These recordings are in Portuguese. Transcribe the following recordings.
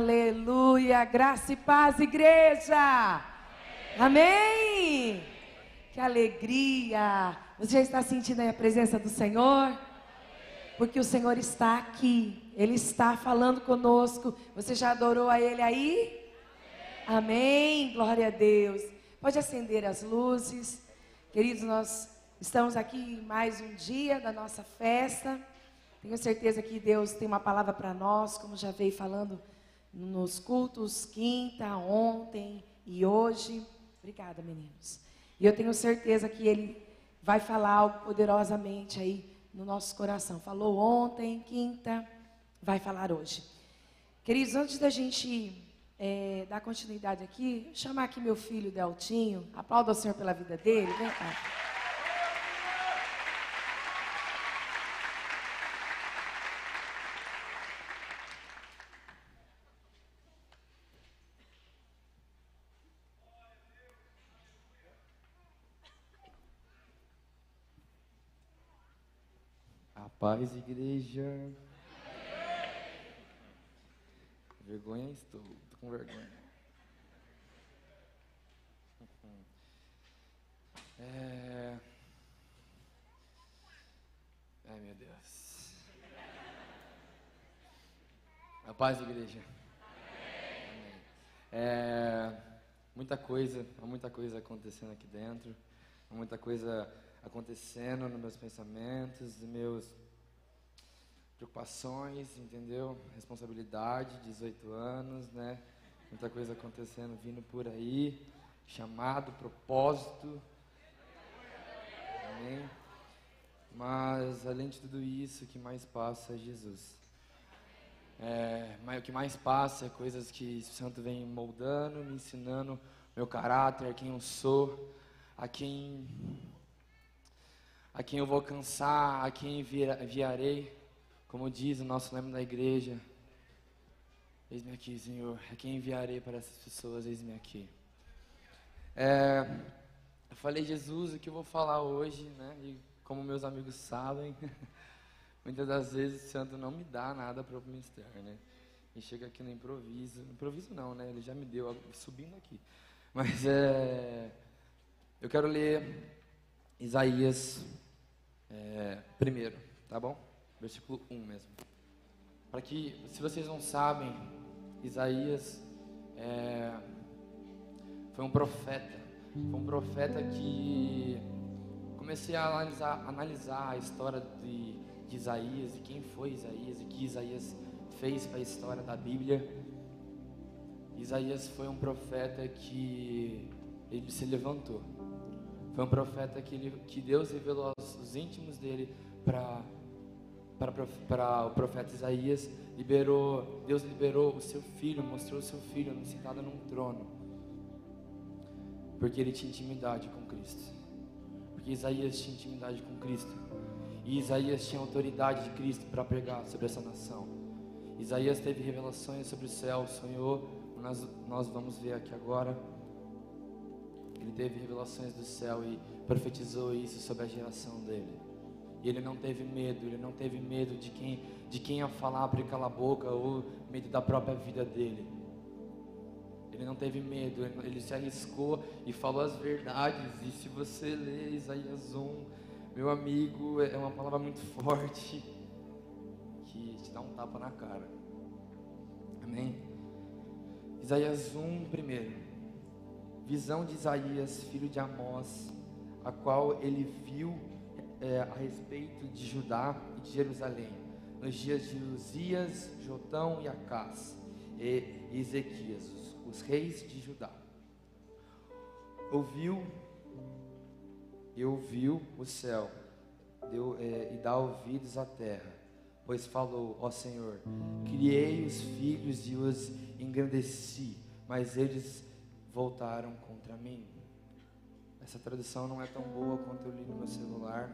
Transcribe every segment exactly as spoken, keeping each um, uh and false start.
Aleluia, graça e paz, igreja. Amém. Que alegria. Você já está sentindo aí a presença do Senhor? Porque o Senhor está aqui. Ele está falando conosco. Você já adorou a Ele aí? Amém. Glória a Deus. Pode acender as luzes. Queridos, nós estamos aqui em mais um dia da nossa festa. Tenho certeza que Deus tem uma palavra para nós, como já veio falando nos cultos quinta, ontem e hoje. Obrigada, meninos. E eu tenho certeza que Ele vai falar algo poderosamente aí no nosso coração. Falou ontem, quinta, vai falar hoje. Queridos, antes da gente é, dar continuidade aqui, chamar aqui meu filho Deltinho. Aplauda o Senhor pela vida dele. Vem cá. Paz, igreja. Vergonha estou, estou com vergonha. É... Ai, meu Deus. A paz, igreja. Amém. É... Muita coisa, há muita coisa acontecendo aqui dentro, há muita coisa acontecendo nos meus pensamentos, nos meus preocupações, entendeu? Responsabilidade, dezoito anos, né? Muita coisa acontecendo, vindo por aí, chamado, propósito, amém? Mas, além de tudo isso, o que mais passa é Jesus. É, mas o que mais passa é coisas que o Santo vem moldando, me ensinando meu caráter, quem eu sou, a quem, a quem eu vou alcançar, a quem enviarei. Como diz o nosso lema da igreja, eis-me aqui, Senhor, a quem enviarei para essas pessoas, eis-me aqui. É, eu falei, Jesus, o que eu vou falar hoje, né? E como meus amigos sabem, muitas das vezes o Santo não me dá nada para o ministério, né? E chega aqui no improviso, improviso não, né? Ele já me deu, subindo aqui. Mas é, eu quero ler Isaías é, primeiro, tá bom? Versículo um mesmo. Para que, se vocês não sabem, Isaías é, foi um profeta. Foi um profeta que comecei a analisar, analisar a história de, de Isaías e quem foi Isaías e o que Isaías fez para a história da Bíblia. Isaías foi um profeta que ele se levantou. Foi um profeta que, ele, que Deus revelou aos, os íntimos dele para Para, para o profeta Isaías, liberou, Deus liberou o seu filho, mostrou o seu filho sentado num trono, porque ele tinha intimidade com Cristo, porque Isaías tinha intimidade com Cristo, e Isaías tinha autoridade de Cristo para pregar sobre essa nação. Isaías teve revelações sobre o céu, sonhou, nós, nós vamos ver aqui agora, ele teve revelações do céu e profetizou isso sobre a geração dele. E ele não teve medo, ele não teve medo de quem, de quem ia falar para ele calar a boca, ou medo da própria vida dele. Ele não teve medo, ele, ele se arriscou e falou as verdades. E se você ler Isaías um, meu amigo, é uma palavra muito forte, que te dá um tapa na cara. Amém? Isaías um, primeiro. Visão de Isaías, filho de Amós, a qual ele viu É, a respeito de Judá e de Jerusalém, nos dias de Uzias, Jotão e Acás e Ezequias, os, os reis de Judá. Ouviu e ouviu o céu, deu, é, e dá ouvidos à terra, pois falou, ó Senhor, criei os filhos e os engrandeci, mas eles voltaram contra mim. Essa tradução não é tão boa quanto eu li no meu celular,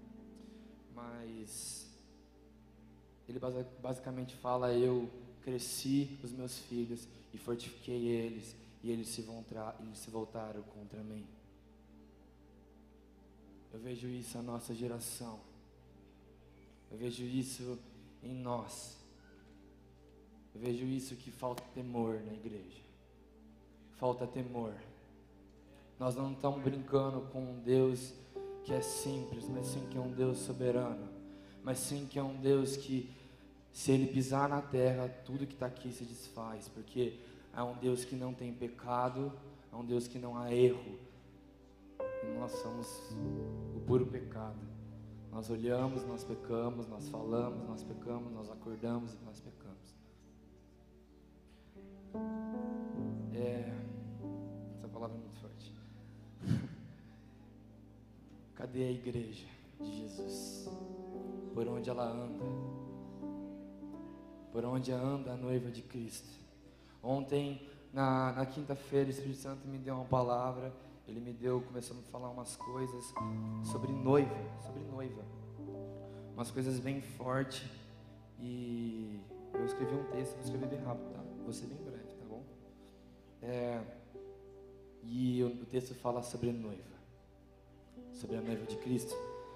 mas ele basicamente fala, eu cresci os meus filhos e fortifiquei eles, e eles se, voltar, eles se voltaram contra mim. Eu vejo isso na nossa geração, eu vejo isso em nós, Eu vejo isso, que falta temor na igreja. Falta temor. Nós não estamos brincando com um Deus que é simples, mas sim que é um Deus soberano. Mas sim que é um Deus que, se Ele pisar na terra, tudo que está aqui se desfaz. Porque é um Deus que não tem pecado, é um Deus que não há erro. E nós somos o puro pecado. Nós olhamos, nós pecamos, nós falamos, nós pecamos, nós acordamos e nós pecamos. É, essa palavra é muito forte. Cadê a igreja de Jesus? Por onde ela anda? Por onde anda a noiva de Cristo? Ontem, na, na quinta-feira, o Espírito Santo me deu uma palavra. Ele me deu, começou a me falar umas coisas sobre noiva, sobre noiva. Umas coisas bem fortes. E eu escrevi um texto, vou escrever bem rápido, tá? Vou ser bem breve, tá bom? É, e o, o texto fala sobre noiva. Sobre a noiva de Cristo.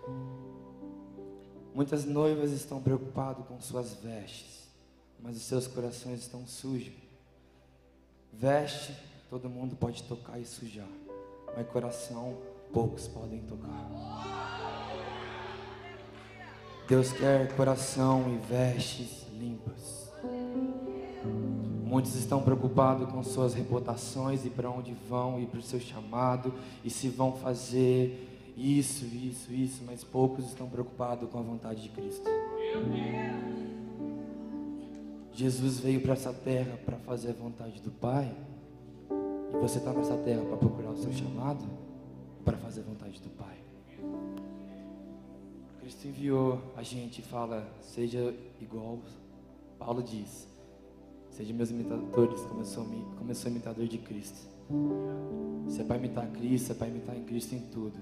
Muitas noivas estão preocupadas com suas vestes, mas os seus corações estão sujos. Veste, todo mundo pode tocar e sujar, mas coração, poucos podem tocar. Deus quer coração e vestes limpas. Muitos estão preocupados com suas reputações e para onde vão e para o seu chamado, e se vão fazer isso, isso, isso, mas poucos estão preocupados com a vontade de Cristo. Jesus veio para essa terra para fazer a vontade do Pai. E você está nessa terra para procurar o seu chamado, para fazer a vontade do Pai. Cristo enviou a gente e fala: seja igual. Paulo diz: seja meus imitadores, como eu sou, como eu sou imitador de Cristo. Se é para imitar Cristo, é para imitar em Cristo em tudo.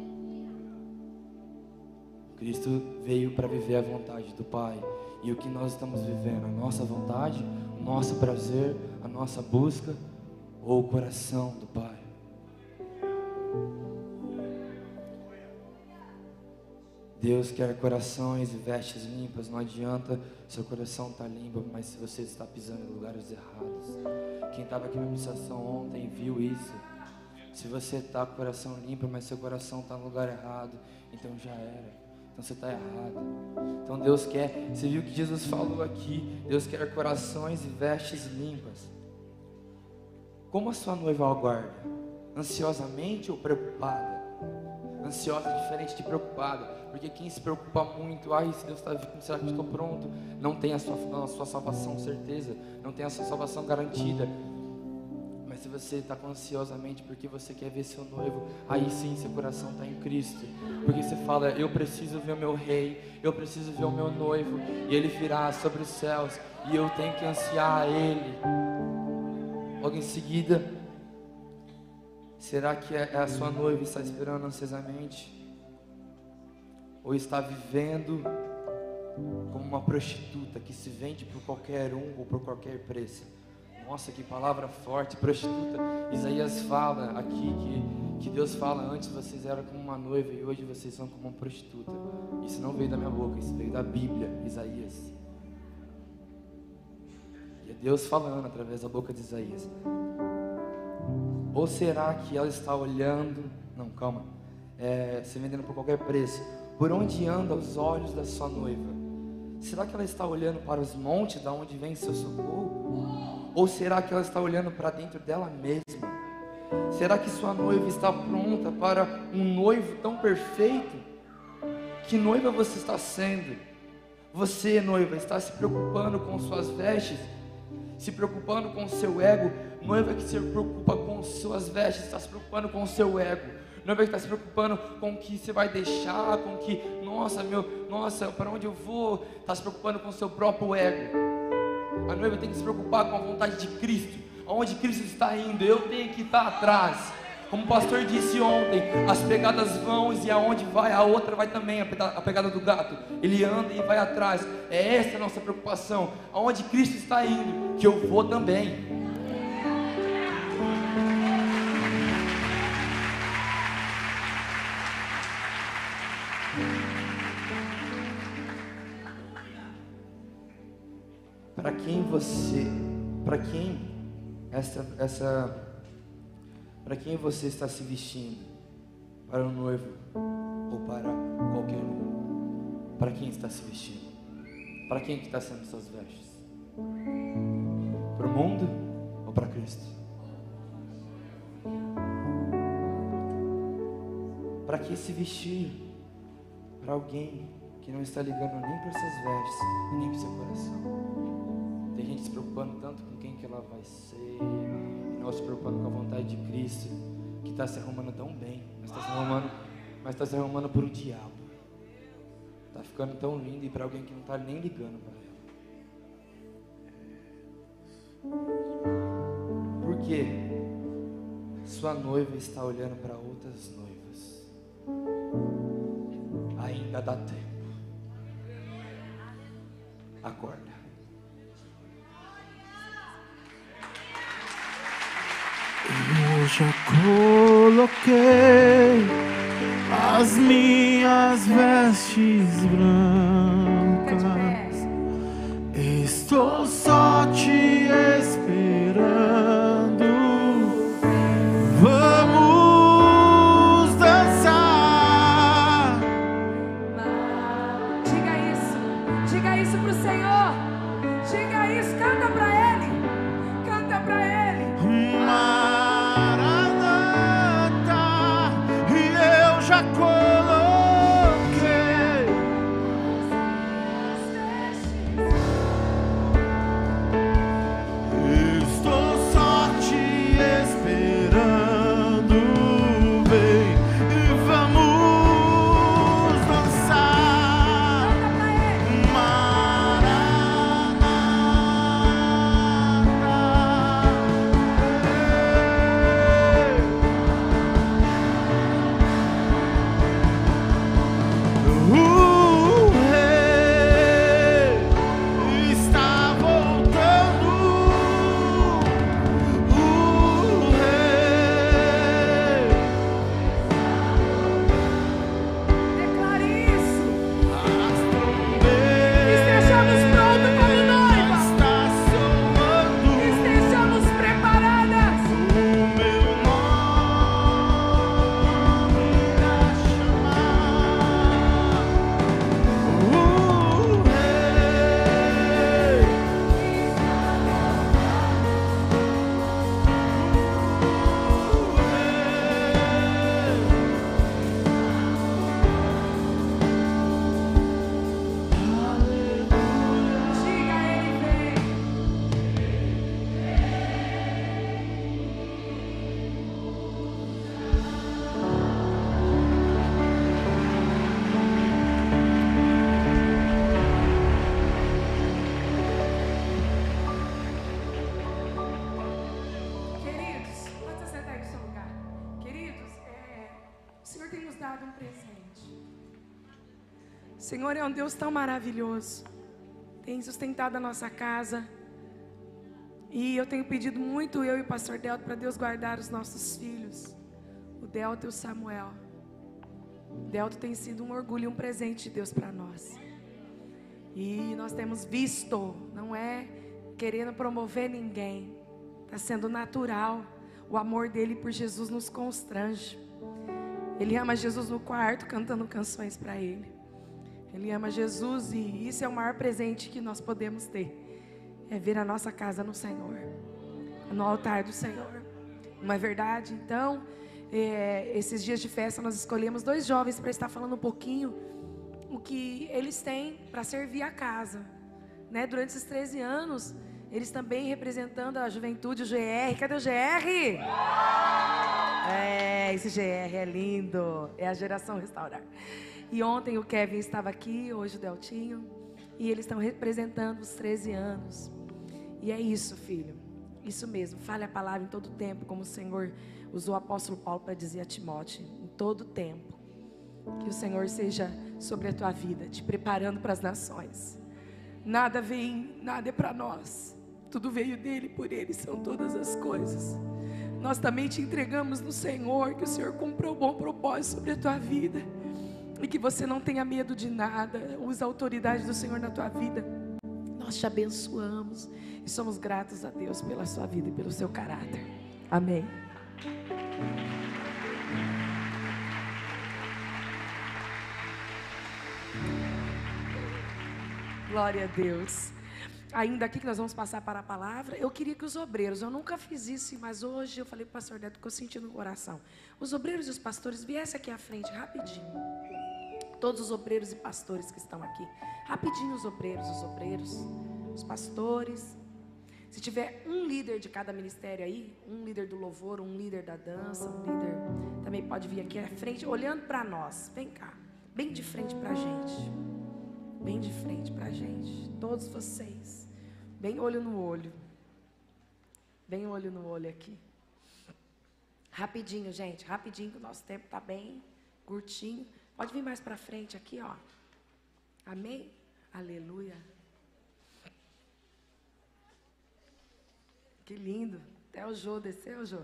Cristo veio para viver a vontade do Pai. E o que nós estamos vivendo? A nossa vontade, o nosso prazer, a nossa busca, ou o coração do Pai? Deus quer corações e vestes limpas. Não adianta seu coração estar limpo, mas se você está pisando em lugares errados. Quem estava aqui na ministração ontem viu isso. Se você está com o coração limpo, mas seu coração está no lugar errado, então já era. Então você está errado. Então Deus quer, você viu que Jesus falou aqui, Deus quer corações e vestes limpas. Como a sua noiva aguarda? Ansiosamente ou preocupada? Ansiosa é diferente de preocupada. Porque quem se preocupa muito, ai, se Deus está vindo, será que eu estou pronto? Não tem a sua, a sua salvação certeza, não tem a sua salvação garantida. Mas se você está ansiosamente porque você quer ver seu noivo, aí sim seu coração está em Cristo. Porque você fala: eu preciso ver o meu rei, eu preciso ver o meu noivo, e ele virá sobre os céus, e eu tenho que ansiar a ele. Logo em seguida, será que a sua noiva está esperando ansiosamente? Ou está vivendo como uma prostituta que se vende por qualquer um ou por qualquer preço? Nossa, que palavra forte, prostituta. Isaías fala aqui que, que Deus fala: antes vocês eram como uma noiva e hoje vocês são como uma prostituta. Isso não veio da minha boca, isso veio da Bíblia, Isaías. E é Deus falando através da boca de Isaías. Ou será que ela está olhando, não, calma, é, se vendendo por qualquer preço? Por onde andam os olhos da sua noiva? Será que ela está olhando para os montes, da onde vem seu socorro? Ou será que ela está olhando para dentro dela mesma? Será que sua noiva está pronta para um noivo tão perfeito? Que noiva você está sendo? Você, noiva, está se preocupando com suas vestes? Se preocupando com o seu ego? Noiva que se preocupa com suas vestes, está se preocupando com o seu ego. Noiva que está se preocupando com o que você vai deixar, com o que, nossa, meu, nossa, para onde eu vou? Está se preocupando com o seu próprio ego. A noiva tem que se preocupar com a vontade de Cristo. Aonde Cristo está indo, eu tenho que estar atrás. Como o pastor disse ontem, as pegadas vão e aonde vai a outra vai também, a pegada do gato. Ele anda e vai atrás. É essa a nossa preocupação. Aonde Cristo está indo, que eu vou também. Para para quem você, para quem essa, essa, para quem você está se vestindo? Para o noivo ou para qualquer um? Para quem está se vestindo? Para quem que está sendo suas vestes? Para o mundo ou para Cristo? Para que se vestir? Para alguém que não está ligando nem para essas vestes e nem para o seu coração. Tem gente se preocupando tanto com quem que ela vai ser, e não se preocupando com a vontade de Cristo, que está se arrumando tão bem, mas está se arrumando, mas está se arrumando para o diabo. Está ficando tão lindo e para alguém que não está nem ligando para ela. Por quê? Sua noiva está olhando para outras noivas. Ainda dá tempo. Acorda. Eu já coloquei as minhas vestes brancas. Estou só te esperando. Vamos dançar. Diga isso, diga isso pro Senhor. Diga isso, canta pra Ele. Canta pra Ele. Maranata, e eu já coloquei. Estou só te esperando, vem e vamos dançar. Maranata. O rei está voltando. O rei. Declare isso. As trombetas Estejamos prontos como noiva. está soando. Estejamos preparadas. O meu nome irá chamar. O rei. Diga a Ele, vem. Queridos, pode se sentar aí no seu lugar. Queridos, é, o Senhor tem nos dado um presente. O Senhor é um Deus tão maravilhoso. Tem sustentado a nossa casa. E eu tenho pedido muito, eu e o pastor Delto, para Deus guardar os nossos filhos. O Delto e o Samuel. O Delto tem sido um orgulho e um presente de Deus para nós. E nós temos visto, não é querendo promover ninguém. Está sendo natural. O amor dele por Jesus nos constrange. Ele ama Jesus no quarto, cantando canções para ele. Ele ama Jesus e isso é o maior presente que nós podemos ter. É ver a nossa casa no Senhor, no altar do Senhor. Não é verdade? Então, é, esses dias de festa nós escolhemos dois jovens para estar falando um pouquinho o que eles têm para servir a casa, né? Durante esses treze anos, eles também representando a juventude, o G R. Cadê o G R? É, esse G R é lindo. É a geração Restaurar. E ontem o Kevin estava aqui, hoje o Deltinho. E eles estão representando os treze anos. E é isso, filho. Isso mesmo. Fale a palavra em todo tempo, como o Senhor usou o apóstolo Paulo para dizer a Timóteo. Em todo tempo. Que o Senhor seja sobre a tua vida, te preparando para as nações. Nada vem, nada é para nós. Tudo veio dele, por ele são todas as coisas. Nós também te entregamos no Senhor, que o Senhor cumpra o bom propósito sobre a tua vida. E que você não tenha medo de nada. Usa a autoridade do Senhor na tua vida. Nós te abençoamos e somos gratos a Deus pela sua vida e pelo seu caráter. Amém. Glória a Deus. Ainda aqui que nós vamos passar para a palavra, eu queria que os obreiros, eu nunca fiz isso, mas hoje eu falei para o pastor Neto que eu senti no coração. Os obreiros e os pastores viessem aqui à frente, rapidinho. Todos os obreiros e pastores que estão aqui. Rapidinho os obreiros, os obreiros, os pastores. Se tiver um líder de cada ministério aí, um líder do louvor, um líder da dança, um líder também pode vir aqui à frente, olhando para nós. Vem cá, bem de frente para a gente. Bem de frente para a gente. Todos vocês. Bem olho no olho. Bem olho no olho aqui. Rapidinho, gente. Rapidinho, que o nosso tempo está bem curtinho. Pode vir mais para frente aqui, ó. Amém? Aleluia. Que lindo. Até o Jô desceu, Jô.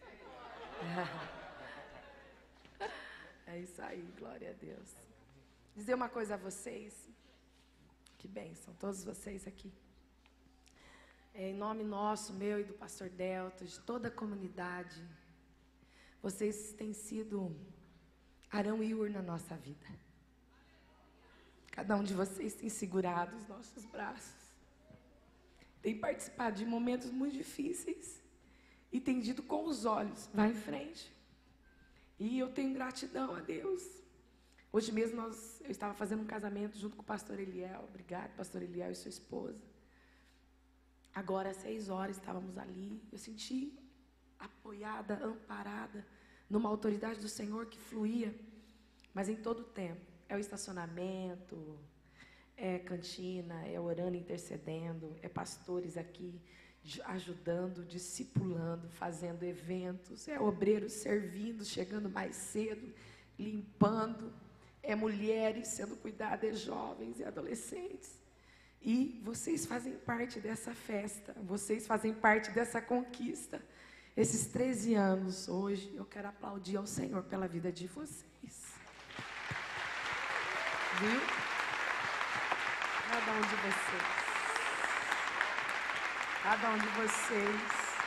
É isso aí, glória a Deus. Dizer uma coisa a vocês. Que bênção, todos vocês aqui. É, em nome nosso, meu e do pastor Delta, de toda a comunidade, vocês têm sido Arão e Ur na nossa vida. Cada um de vocês tem segurado os nossos braços, tem participado de momentos muito difíceis e tem dito com os olhos, vai em frente. E eu tenho gratidão a Deus. Hoje mesmo nós, eu estava fazendo um casamento junto com o pastor Eliel. Obrigado, pastor Eliel e sua esposa. Agora, às seis horas, estávamos ali. Eu senti apoiada, amparada, numa autoridade do Senhor que fluía. Mas em todo o tempo. É o estacionamento, é cantina, é orando, intercedendo, é pastores aqui ajudando, discipulando, fazendo eventos, é obreiros servindo, chegando mais cedo, limpando. É mulheres sendo cuidadas, jovens e adolescentes. E vocês fazem parte dessa festa. Vocês fazem parte dessa conquista. Esses treze anos, hoje, eu quero aplaudir ao Senhor pela vida de vocês. Viu? Cada um de vocês. Cada um de vocês.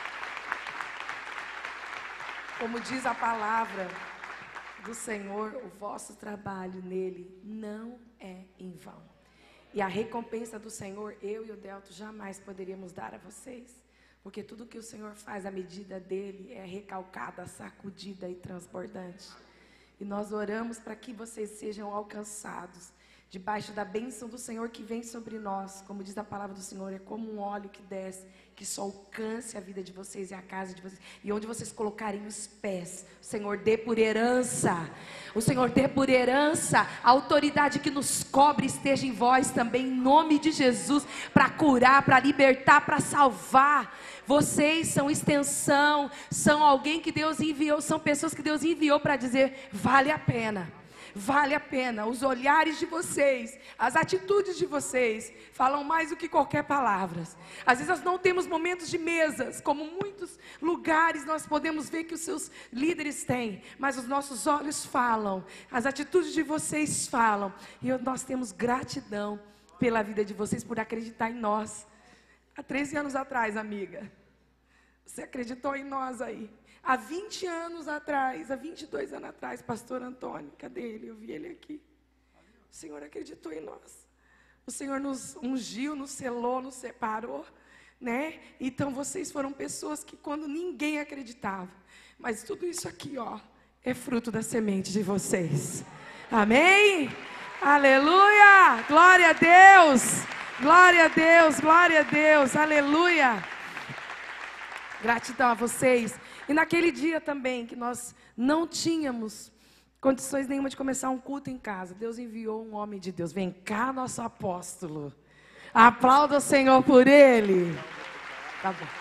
Como diz a palavra do Senhor, o vosso trabalho nele não é em vão. E a recompensa do Senhor, eu e o Delto jamais poderíamos dar a vocês, porque tudo que o Senhor faz, a medida dele é recalcada, sacudida e transbordante. E nós oramos para que vocês sejam alcançados debaixo da bênção do Senhor que vem sobre nós. Como diz a palavra do Senhor, é como um óleo que desce, que só alcance a vida de vocês e a casa de vocês. E onde vocês colocarem os pés, o Senhor dê por herança. O Senhor dê por herança. A autoridade que nos cobre esteja em vós também, em nome de Jesus, para curar, para libertar, para salvar. Vocês são extensão, são alguém que Deus enviou, são pessoas que Deus enviou para dizer, vale a pena. Vale a pena, os olhares de vocês, as atitudes de vocês falam mais do que qualquer palavra. Às vezes nós não temos momentos de mesas, como muitos lugares nós podemos ver que os seus líderes têm, mas os nossos olhos falam, as atitudes de vocês falam, e nós temos gratidão pela vida de vocês, por acreditar em nós. Há treze anos atrás, amiga, você acreditou em nós aí. Há vinte anos atrás, há vinte e dois anos atrás, pastor Antônio, cadê ele? Eu vi ele aqui. O Senhor acreditou em nós. O Senhor nos ungiu, nos selou, nos separou, né? Então vocês foram pessoas que quando ninguém acreditava. Mas tudo isso aqui, ó, é fruto da semente de vocês. Amém? Aleluia! Glória a Deus! Glória a Deus! Glória a Deus! Aleluia! Gratidão a vocês. E naquele dia também, que nós não tínhamos condições nenhuma de começar um culto em casa, Deus enviou um homem de Deus. Vem cá, nosso apóstolo. Aplauda o Senhor por ele. Tá bom.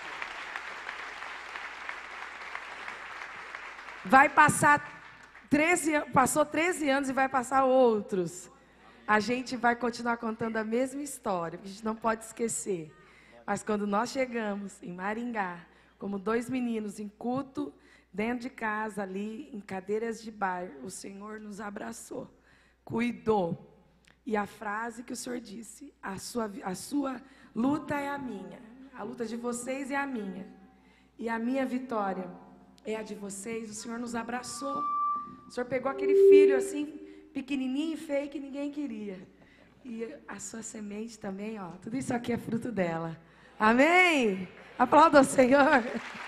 Vai passar treze, passou treze anos e vai passar outros. A gente vai continuar contando a mesma história, porque a gente não pode esquecer. Mas quando nós chegamos em Maringá, como dois meninos em culto, dentro de casa ali, em cadeiras de bar, o Senhor nos abraçou, cuidou, E a frase que o Senhor disse, a sua, a sua luta é a minha, a luta de vocês é a minha, e a minha vitória é a de vocês. O Senhor nos abraçou. O Senhor pegou aquele filho assim, pequenininho e feio que ninguém queria. E a sua semente também, ó, tudo isso aqui é fruto dela. Amém? Aplauda o Senhor.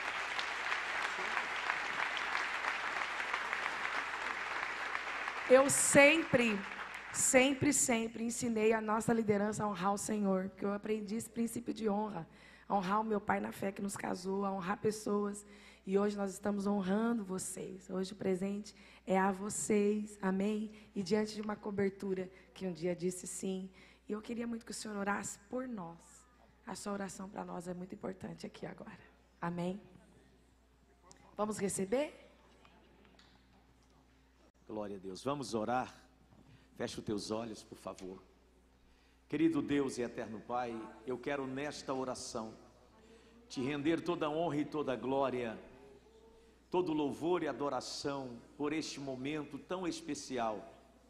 Eu sempre, sempre, sempre ensinei a nossa liderança a honrar o Senhor, porque eu aprendi esse princípio de honra, a honrar o meu pai na fé que nos casou, a honrar pessoas. E hoje nós estamos honrando vocês. Hoje o presente é a vocês, amém? E diante de uma cobertura que um dia disse sim. E eu queria muito que o Senhor orasse por nós. A sua oração para nós é muito importante aqui agora. Amém? Vamos receber? Glória a Deus. Vamos orar. Fecha os teus olhos, por favor. Querido Deus e eterno Pai, eu quero nesta oração te render toda a honra e toda a glória, todo louvor e adoração por este momento tão especial,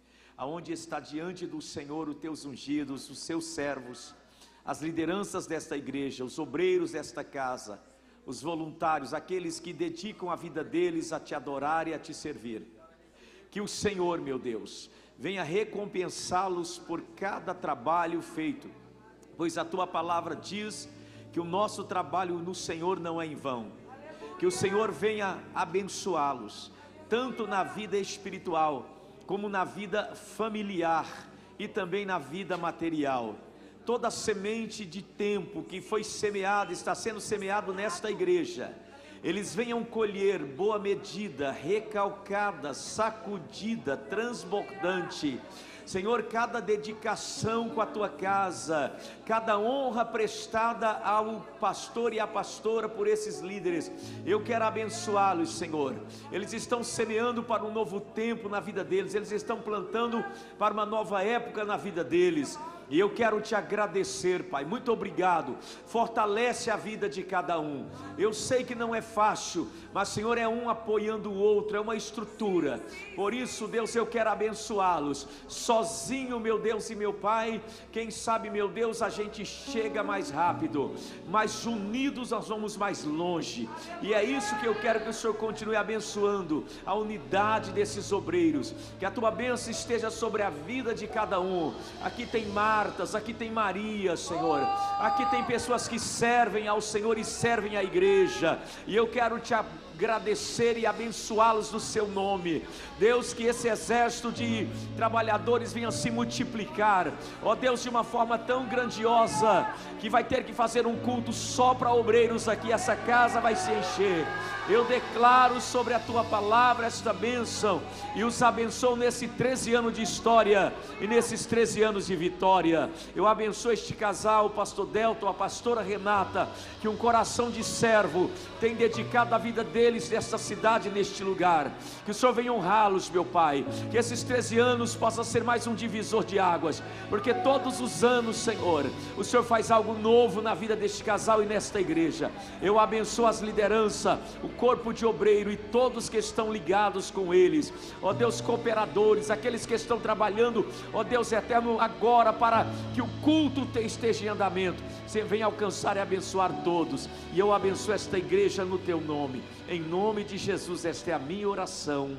aonde está diante do Senhor os teus ungidos, os seus servos, as lideranças desta igreja, os obreiros desta casa, os voluntários, aqueles que dedicam a vida deles a te adorar e a te servir. Que o Senhor, meu Deus, venha recompensá-los por cada trabalho feito, pois a tua palavra diz que o nosso trabalho no Senhor não é em vão. Que o Senhor venha abençoá-los, tanto na vida espiritual, como na vida familiar e também na vida material. Toda semente de tempo que foi semeada, está sendo semeado nesta igreja, eles venham colher boa medida, recalcada, sacudida, transbordante. Senhor, cada dedicação com a tua casa, cada honra prestada ao pastor e à pastora por esses líderes, eu quero abençoá-los, Senhor. Eles estão semeando para um novo tempo na vida deles, eles estão plantando para uma nova época na vida deles. E eu quero te agradecer, Pai, muito obrigado, fortalece a vida de cada um. Eu sei que não é fácil, mas Senhor, é um apoiando o outro, é uma estrutura. Por isso, Deus, eu quero abençoá-los. Sozinho, meu Deus e meu Pai, quem sabe, meu Deus, a gente chega mais rápido, mas unidos nós vamos mais longe. E é isso que eu quero que o Senhor continue abençoando, a unidade desses obreiros, que a tua bênção esteja sobre a vida de cada um. Aqui tem Martas, aqui tem Maria, Senhor, aqui tem pessoas que servem ao Senhor e servem à igreja, e eu quero te agradecer e abençoá-los no seu nome. Deus, que esse exército de trabalhadores venha se multiplicar, ó Deus, de uma forma tão grandiosa, que vai ter que fazer um culto só para obreiros aqui, essa casa vai se encher. Eu declaro sobre a tua palavra esta bênção, e os abençoo nesse treze anos de história, e nesses treze anos de vitória. Eu abençoo este casal, o pastor Delton, a pastora Renata, que um coração de servo tem dedicado a vida deles nesta cidade, neste lugar. Que o Senhor venha honrá-los, meu Pai, que esses treze anos possa ser mais um divisor de águas, porque todos os anos, Senhor, o Senhor faz algo novo na vida deste casal e nesta igreja. Eu abençoo as lideranças, o corpo de obreiro e todos que estão ligados com eles, ó Deus, cooperadores, aqueles que estão trabalhando, ó Deus eterno, agora para que o culto esteja em andamento. Você venha alcançar e abençoar todos, e eu abençoo esta igreja no teu nome, em nome de Jesus. Esta é a minha oração,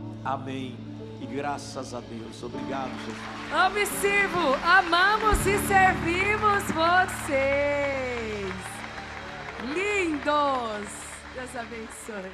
amém, e graças a Deus. Obrigado, Jesus. Amo e sirvo, amamos e servimos vocês, lindos. Deus abençoe.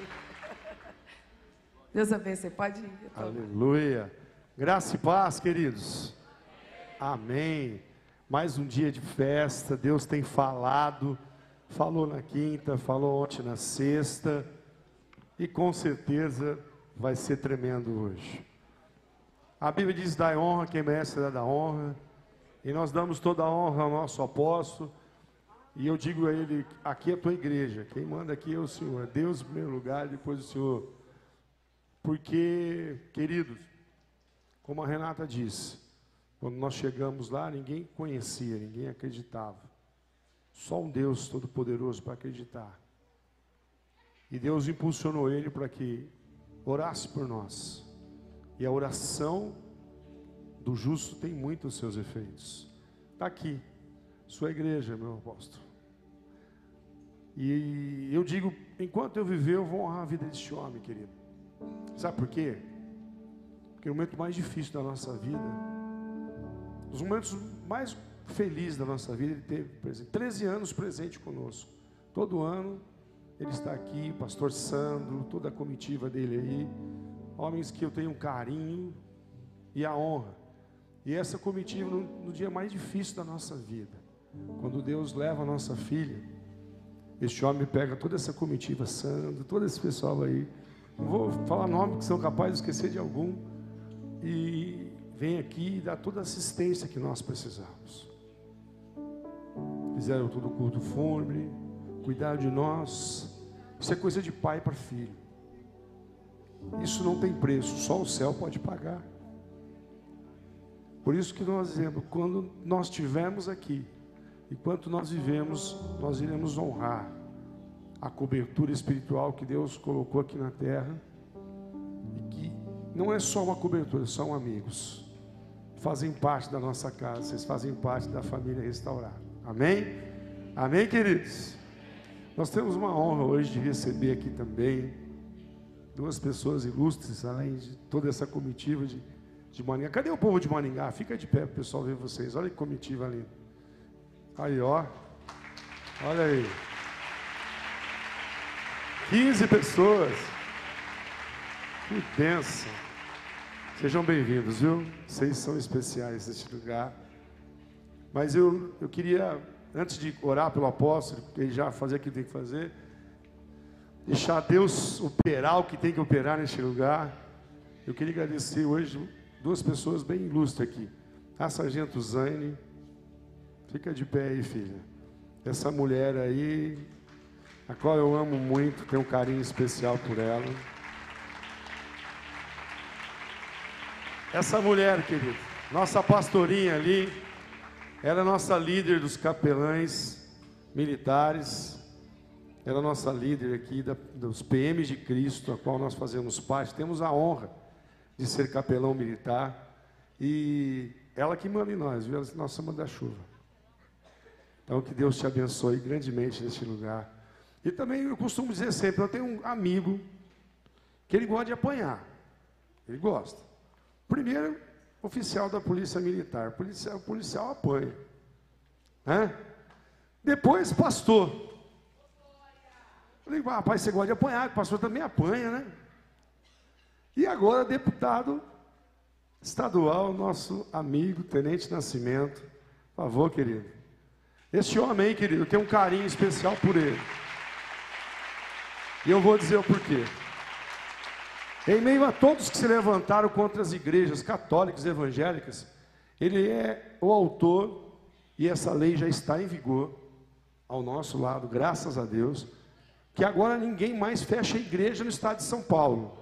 Deus abençoe, pode ir. Aleluia. Graça e paz, queridos. Amém. Mais um dia de festa. Deus tem falado. Falou na quinta, falou ontem na sexta. E com certeza vai ser tremendo hoje. A Bíblia diz: dai honra quem merece dar honra. E nós damos toda a honra ao nosso apóstolo. E eu digo a ele: aqui é a tua igreja, quem manda aqui é o Senhor, Deus em primeiro lugar, depois o Senhor. Porque, queridos, como a Renata disse, quando nós chegamos lá, ninguém conhecia, ninguém acreditava. Só um Deus todo-poderoso para acreditar. E Deus impulsionou ele para que orasse por nós. E a oração do justo tem muito os seus efeitos. Está aqui, sua igreja, meu apóstolo. E eu digo, enquanto eu viver, eu vou honrar a vida deste homem, querido. Sabe por quê? Porque o momento mais difícil da nossa vida, os momentos mais felizes da nossa vida, ele teve presente, treze anos presente conosco. Todo ano ele está aqui, o pastor Sandro, toda a comitiva dele aí, homens que eu tenho um carinho e a honra. E essa comitiva no, no dia mais difícil da nossa vida, quando Deus leva a nossa filha, este homem pega toda essa comitiva, Sandro, todo esse pessoal aí, não vou falar nome que são capazes de esquecer de algum, e vem aqui e dá toda a assistência que nós precisamos. Fizeram todo o culto fúnebre, cuidaram de nós. Isso é coisa de pai para filho. Isso não tem preço, só o céu pode pagar. Por isso que nós dizemos, quando nós estivermos aqui, enquanto nós vivemos, nós iremos honrar a cobertura espiritual que Deus colocou aqui na terra, e que não é só uma cobertura, são amigos, fazem parte da nossa casa, vocês fazem parte da família restaurada. Amém? Amém, queridos? Nós temos uma honra hoje de receber aqui também duas pessoas ilustres, além de toda essa comitiva de, de Maringá. Cadê o povo de Maringá? Fica de pé para o pessoal ver vocês. Olha que comitiva linda. Aí, ó. Olha aí. quinze pessoas. Que bênção. Sejam bem-vindos, viu? Vocês são especiais neste lugar. Mas eu, eu queria, antes de orar pelo apóstolo, ele já fazer o que tem que fazer, deixar Deus operar o que tem que operar neste lugar. Eu queria agradecer hoje duas pessoas bem ilustres aqui. A sargento Zaine, fica de pé aí, filha. Essa mulher aí, a qual eu amo muito, tenho um carinho especial por ela. Essa mulher, querido, nossa pastorinha ali, ela é nossa líder dos capelães militares, ela é nossa líder aqui da, dos P Ms de Cristo, a qual nós fazemos parte. Temos a honra de ser capelão militar, e ela que manda em nós, viu? Nossa manda-chuva. Então que Deus te abençoe grandemente neste lugar. E também eu costumo dizer sempre, eu tenho um amigo que ele gosta de apanhar, ele gosta. Primeiro, oficial da polícia militar, policial, policial apanha, né? Depois, pastor. Eu digo, ah, rapaz, você gosta de apanhar, o pastor também apanha, né? E agora, deputado estadual, nosso amigo, Tenente Nascimento. Por favor, querido. Esse homem aí, querido, eu tenho um carinho especial por ele. E eu vou dizer o porquê. Em meio a todos que se levantaram contra as igrejas católicas e evangélicas, ele é o autor, e essa lei já está em vigor ao nosso lado, graças a Deus, que agora ninguém mais fecha a igreja no estado de São Paulo.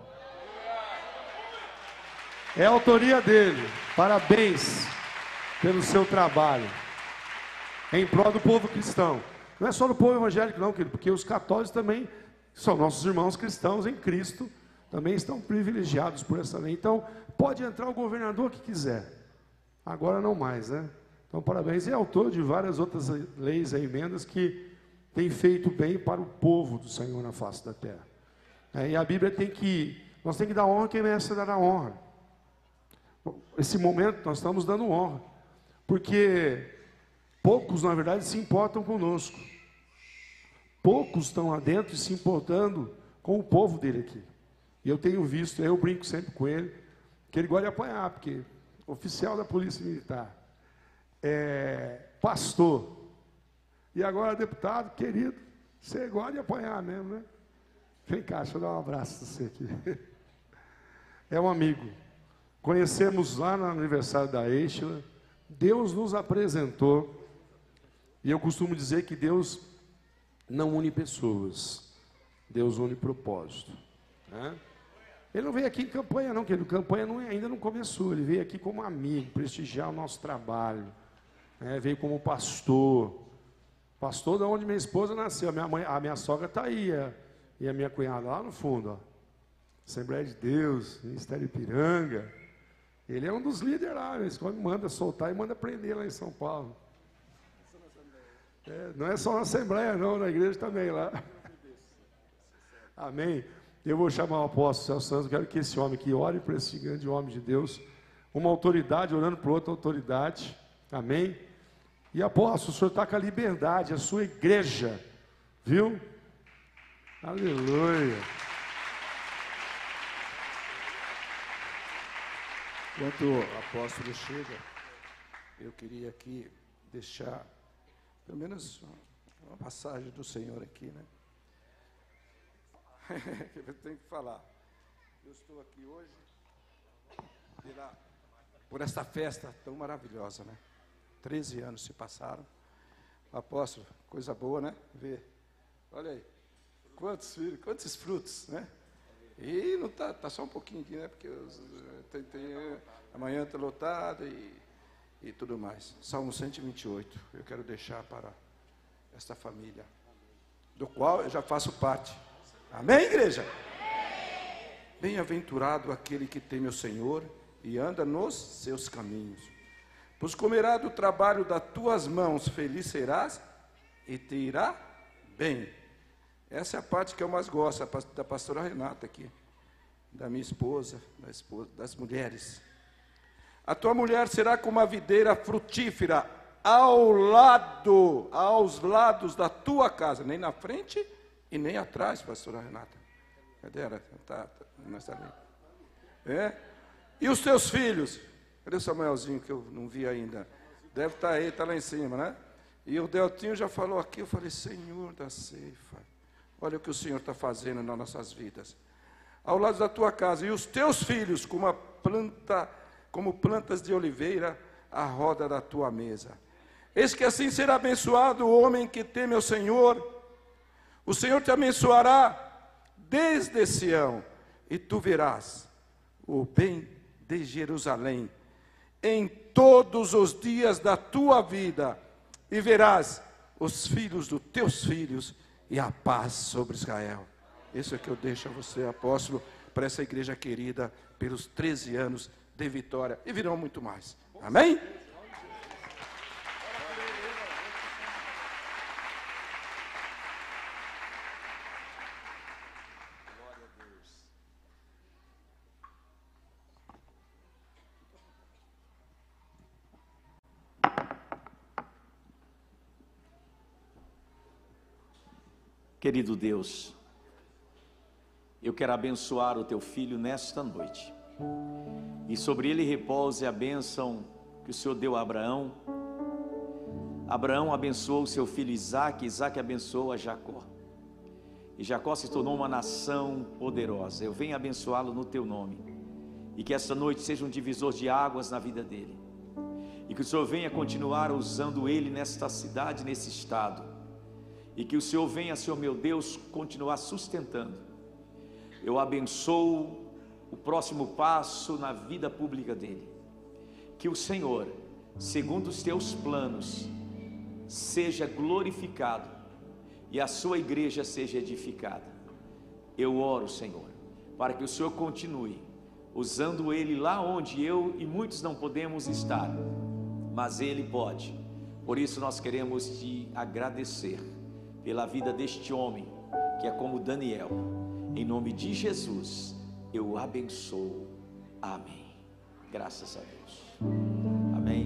É a autoria dele. Parabéns pelo seu trabalho em prol do povo cristão. Não é só do povo evangélico não, querido, porque os católicos também são nossos irmãos cristãos em Cristo, também estão privilegiados por essa lei. Então, pode entrar o governador que quiser. Agora não mais, né? Então, parabéns. E é autor de várias outras leis e emendas que tem feito bem para o povo do Senhor na face da terra. É, e a Bíblia tem que, nós temos que dar honra a quem merece dar a honra. Esse momento nós estamos dando honra, porque poucos, na verdade, se importam conosco. Poucos estão lá dentro se importando com o povo dele aqui. E eu tenho visto, eu brinco sempre com ele, que ele gosta de apanhar, porque oficial da Polícia Militar, é, pastor, e agora deputado, querido, você gosta de apanhar mesmo, né? Vem cá, deixa eu dar um abraço a você aqui. É um amigo. Conhecemos lá no aniversário da Eixla, Deus nos apresentou, e eu costumo dizer que Deus não une pessoas, Deus une propósito, né? Ele não veio aqui em campanha não, porque a campanha não, ainda não começou, ele veio aqui como amigo, prestigiar o nosso trabalho, né? Veio como pastor, pastor de onde minha esposa nasceu, a minha, mãe, a minha sogra está aí, a, e a minha cunhada lá no fundo, ó. Assembleia de Deus, Ministério Ipiranga, Ele é um dos líderes lá, eles manda soltar e manda prender lá em São Paulo. É, não é só na Assembleia não, na igreja também lá. Amém. Eu vou chamar o apóstolo Celso Santos, quero que esse homem aqui ore para esse grande homem de Deus, uma autoridade orando por outra autoridade, amém? E apóstolo, o senhor está com a liberdade, a sua igreja, viu? Aleluia. Enquanto o apóstolo chega, eu queria aqui deixar, pelo menos, uma passagem do Senhor aqui, né? Eu tenho que falar. Eu estou aqui hoje pela, por esta festa tão maravilhosa, né? Treze anos se passaram. Apóstolo, coisa boa, né? Ver. Olha aí. Quantos filhos, quantos frutos, né? E não tá, tá só um pouquinho aqui, né? Porque os, tem, tem, amanhã está lotado e, e tudo mais. Salmo cento e vinte e oito. Eu quero deixar para esta família, do qual eu já faço parte. Amém, igreja? Bem-aventurado aquele que teme o Senhor e anda nos seus caminhos. Pois comerá do trabalho das tuas mãos, feliz serás e te irá bem. Essa é a parte que eu mais gosto, da pastora Renata aqui, da minha esposa, da esposa das mulheres. A tua mulher será como uma videira frutífera ao lado, aos lados da tua casa, nem na frente e nem atrás, pastora Renata. Cadê ela? Tá, tá, não está ali. É? E os teus filhos? Cadê o Samuelzinho que eu não vi ainda? Deve estar aí, está lá em cima, né? E o Deltinho já falou aqui, eu falei, Senhor da ceifa, olha o que o Senhor está fazendo nas nossas vidas. Ao lado da tua casa, e os teus filhos, como a planta, como plantas de oliveira, à roda da tua mesa. Eis que assim será abençoado o homem que teme ao Senhor. O Senhor te abençoará desde Sião, e tu verás o bem de Jerusalém em todos os dias da tua vida, e verás os filhos dos teus filhos e a paz sobre Israel. Isso é que eu deixo a você, apóstolo, para essa igreja querida, pelos treze anos de vitória, e virão muito mais. Amém? Querido Deus, eu quero abençoar o teu filho nesta noite, e sobre ele repouse a bênção que o Senhor deu a Abraão. Abraão abençoou o seu filho Isaque, Isaque abençoou a Jacó, e Jacó se tornou uma nação poderosa. Eu venho abençoá-lo no teu nome, e que esta noite seja um divisor de águas na vida dele, e que o Senhor venha continuar usando ele nesta cidade, nesse estado, e que o Senhor venha, Senhor meu Deus, continuar sustentando. Eu abençoo o próximo passo na vida pública dele, que o Senhor, segundo os teus planos, seja glorificado e a sua igreja seja edificada. Eu oro, Senhor, para que o Senhor continue usando ele lá onde eu e muitos não podemos estar, mas ele pode. Por isso nós queremos te agradecer pela vida deste homem, que é como Daniel. Em nome de Jesus, eu abençoo. Amém. Graças a Deus. Amém.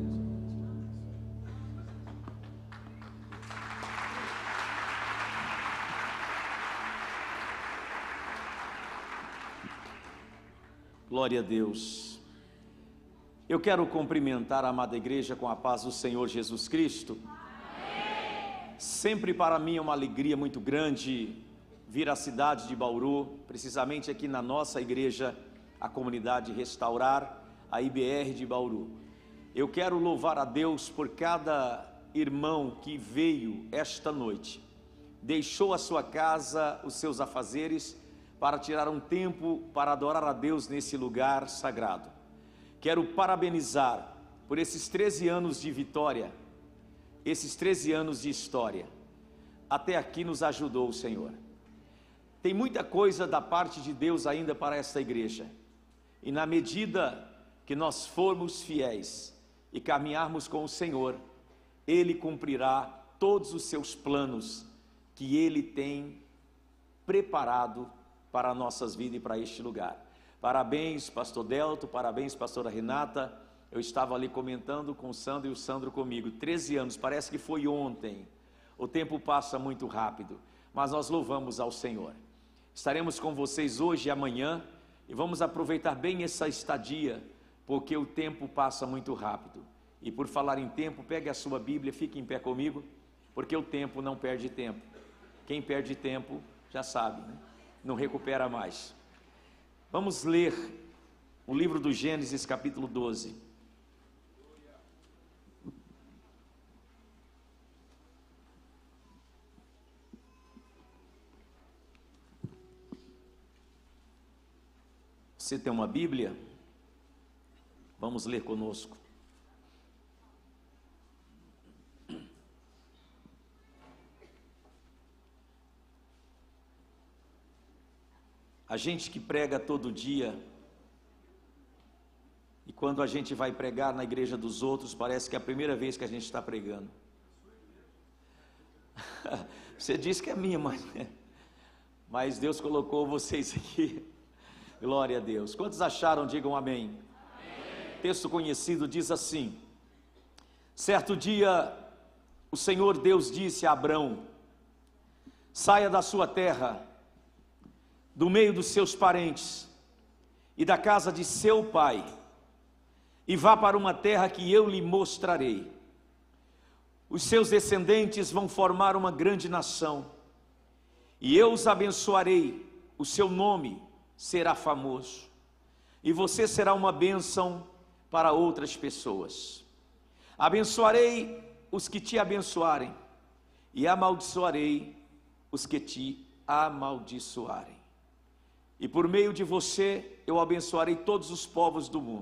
Glória a Deus. Eu quero cumprimentar a amada igreja com a paz do Senhor Jesus Cristo. Sempre para mim é uma alegria muito grande vir à cidade de Bauru, precisamente aqui na nossa igreja, a comunidade Restaurar, a I B R de Bauru. Eu quero louvar a Deus por cada irmão que veio esta noite, deixou a sua casa, os seus afazeres, para tirar um tempo para adorar a Deus nesse lugar sagrado. Quero parabenizar por esses treze anos de vitória, esses treze anos de história. Até aqui nos ajudou o Senhor. Tem muita coisa da parte de Deus ainda para esta igreja, e na medida que nós formos fiéis e caminharmos com o Senhor, Ele cumprirá todos os seus planos que Ele tem preparado para nossas vidas e para este lugar. Parabéns, pastor Delto, parabéns, pastora Renata. Eu estava ali comentando com o Sandro e o Sandro comigo, treze anos, parece que foi ontem. O tempo passa muito rápido, mas nós louvamos ao Senhor. Estaremos com vocês hoje e amanhã e vamos aproveitar bem essa estadia, porque o tempo passa muito rápido. E por falar em tempo, pegue a sua Bíblia, fique em pé comigo, porque o tempo não perde tempo. Quem perde tempo já sabe, né? Não recupera mais. Vamos ler o livro do Gênesis, capítulo doze. Você tem uma Bíblia? Vamos ler conosco. A gente que prega todo dia, e quando a gente vai pregar na igreja dos outros, parece que é a primeira vez que a gente está pregando. Você diz que é minha, mas, mas Deus colocou vocês aqui. Glória a Deus. Quantos acharam? Digam amém. Amém. Texto conhecido diz assim: certo dia, o Senhor Deus disse a Abrão: saia da sua terra, do meio dos seus parentes e da casa de seu pai, e vá para uma terra que eu lhe mostrarei. Os seus descendentes vão formar uma grande nação, e eu os abençoarei, o seu nome será famoso, e você será uma bênção para outras pessoas. Abençoarei os que te abençoarem, e amaldiçoarei os que te amaldiçoarem. E por meio de você eu abençoarei todos os povos do mundo.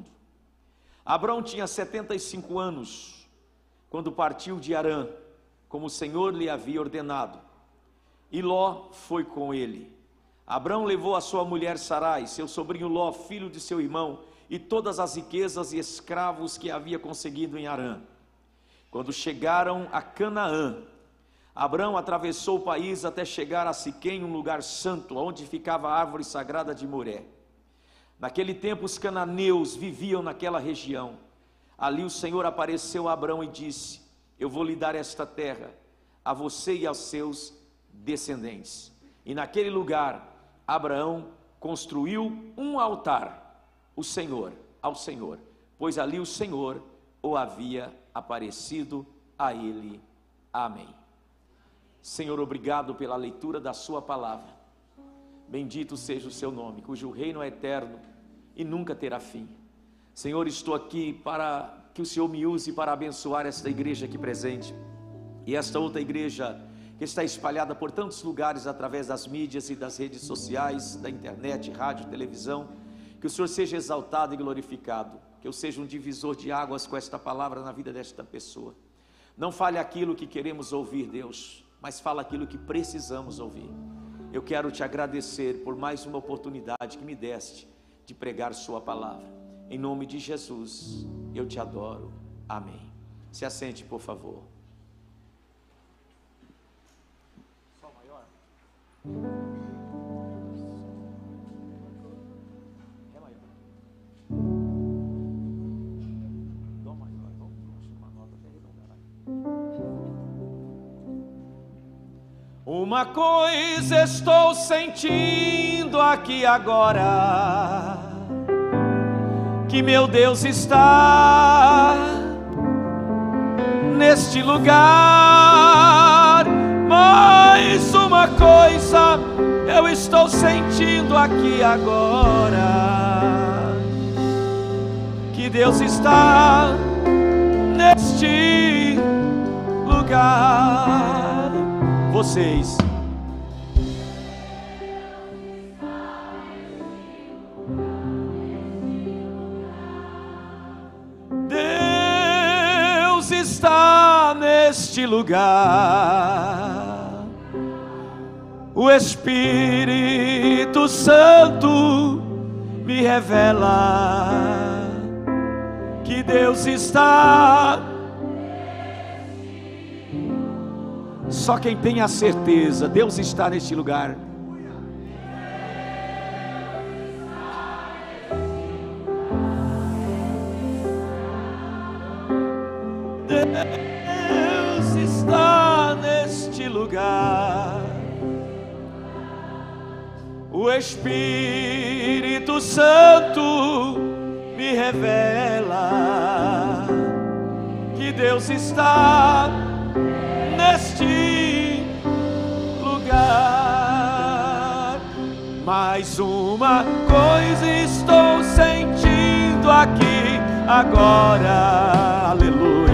Abrão tinha setenta e cinco anos, quando partiu de Harã, como o Senhor lhe havia ordenado, e Ló foi com ele. Abrão levou a sua mulher Sarai, seu sobrinho Ló, filho de seu irmão, e todas as riquezas e escravos que havia conseguido em Harã. Quando chegaram a Canaã, Abrão atravessou o país até chegar a Siquém, um lugar santo, onde ficava a árvore sagrada de Moré. Naquele tempo os cananeus viviam naquela região. Ali o Senhor apareceu a Abrão e disse: eu vou lhe dar esta terra, a você e aos seus descendentes. E naquele lugar Abraão construiu um altar, o Senhor, ao Senhor, pois ali o Senhor o havia aparecido a ele. Amém. Senhor, obrigado pela leitura da sua palavra. Bendito seja o seu nome, cujo reino é eterno e nunca terá fim. Senhor, estou aqui para que o Senhor me use para abençoar esta igreja aqui presente e esta outra igreja que está espalhada por tantos lugares através das mídias e das redes sociais, da internet, rádio, televisão. Que o Senhor seja exaltado e glorificado, que eu seja um divisor de águas com esta palavra na vida desta pessoa. Não fale aquilo que queremos ouvir, Deus, mas fala aquilo que precisamos ouvir. Eu quero te agradecer por mais uma oportunidade que me deste de pregar sua palavra. Em nome de Jesus, eu te adoro. Amém. Se assente, por favor. Ré maior. Dó maior. Vamos uma nota até arredondar. Uma coisa estou sentindo aqui agora, que meu Deus está neste lugar. Mais uma coisa eu estou sentindo aqui agora, que Deus está neste lugar. Vocês. Deus está neste lugar. O Espírito Santo me revela Deus está. Só quem tem a certeza, Deus está neste lugar. Deus está neste lugar. O Espírito Santo me revela que Deus está neste lugar. Mais uma coisa estou sentindo aqui agora. Aleluia.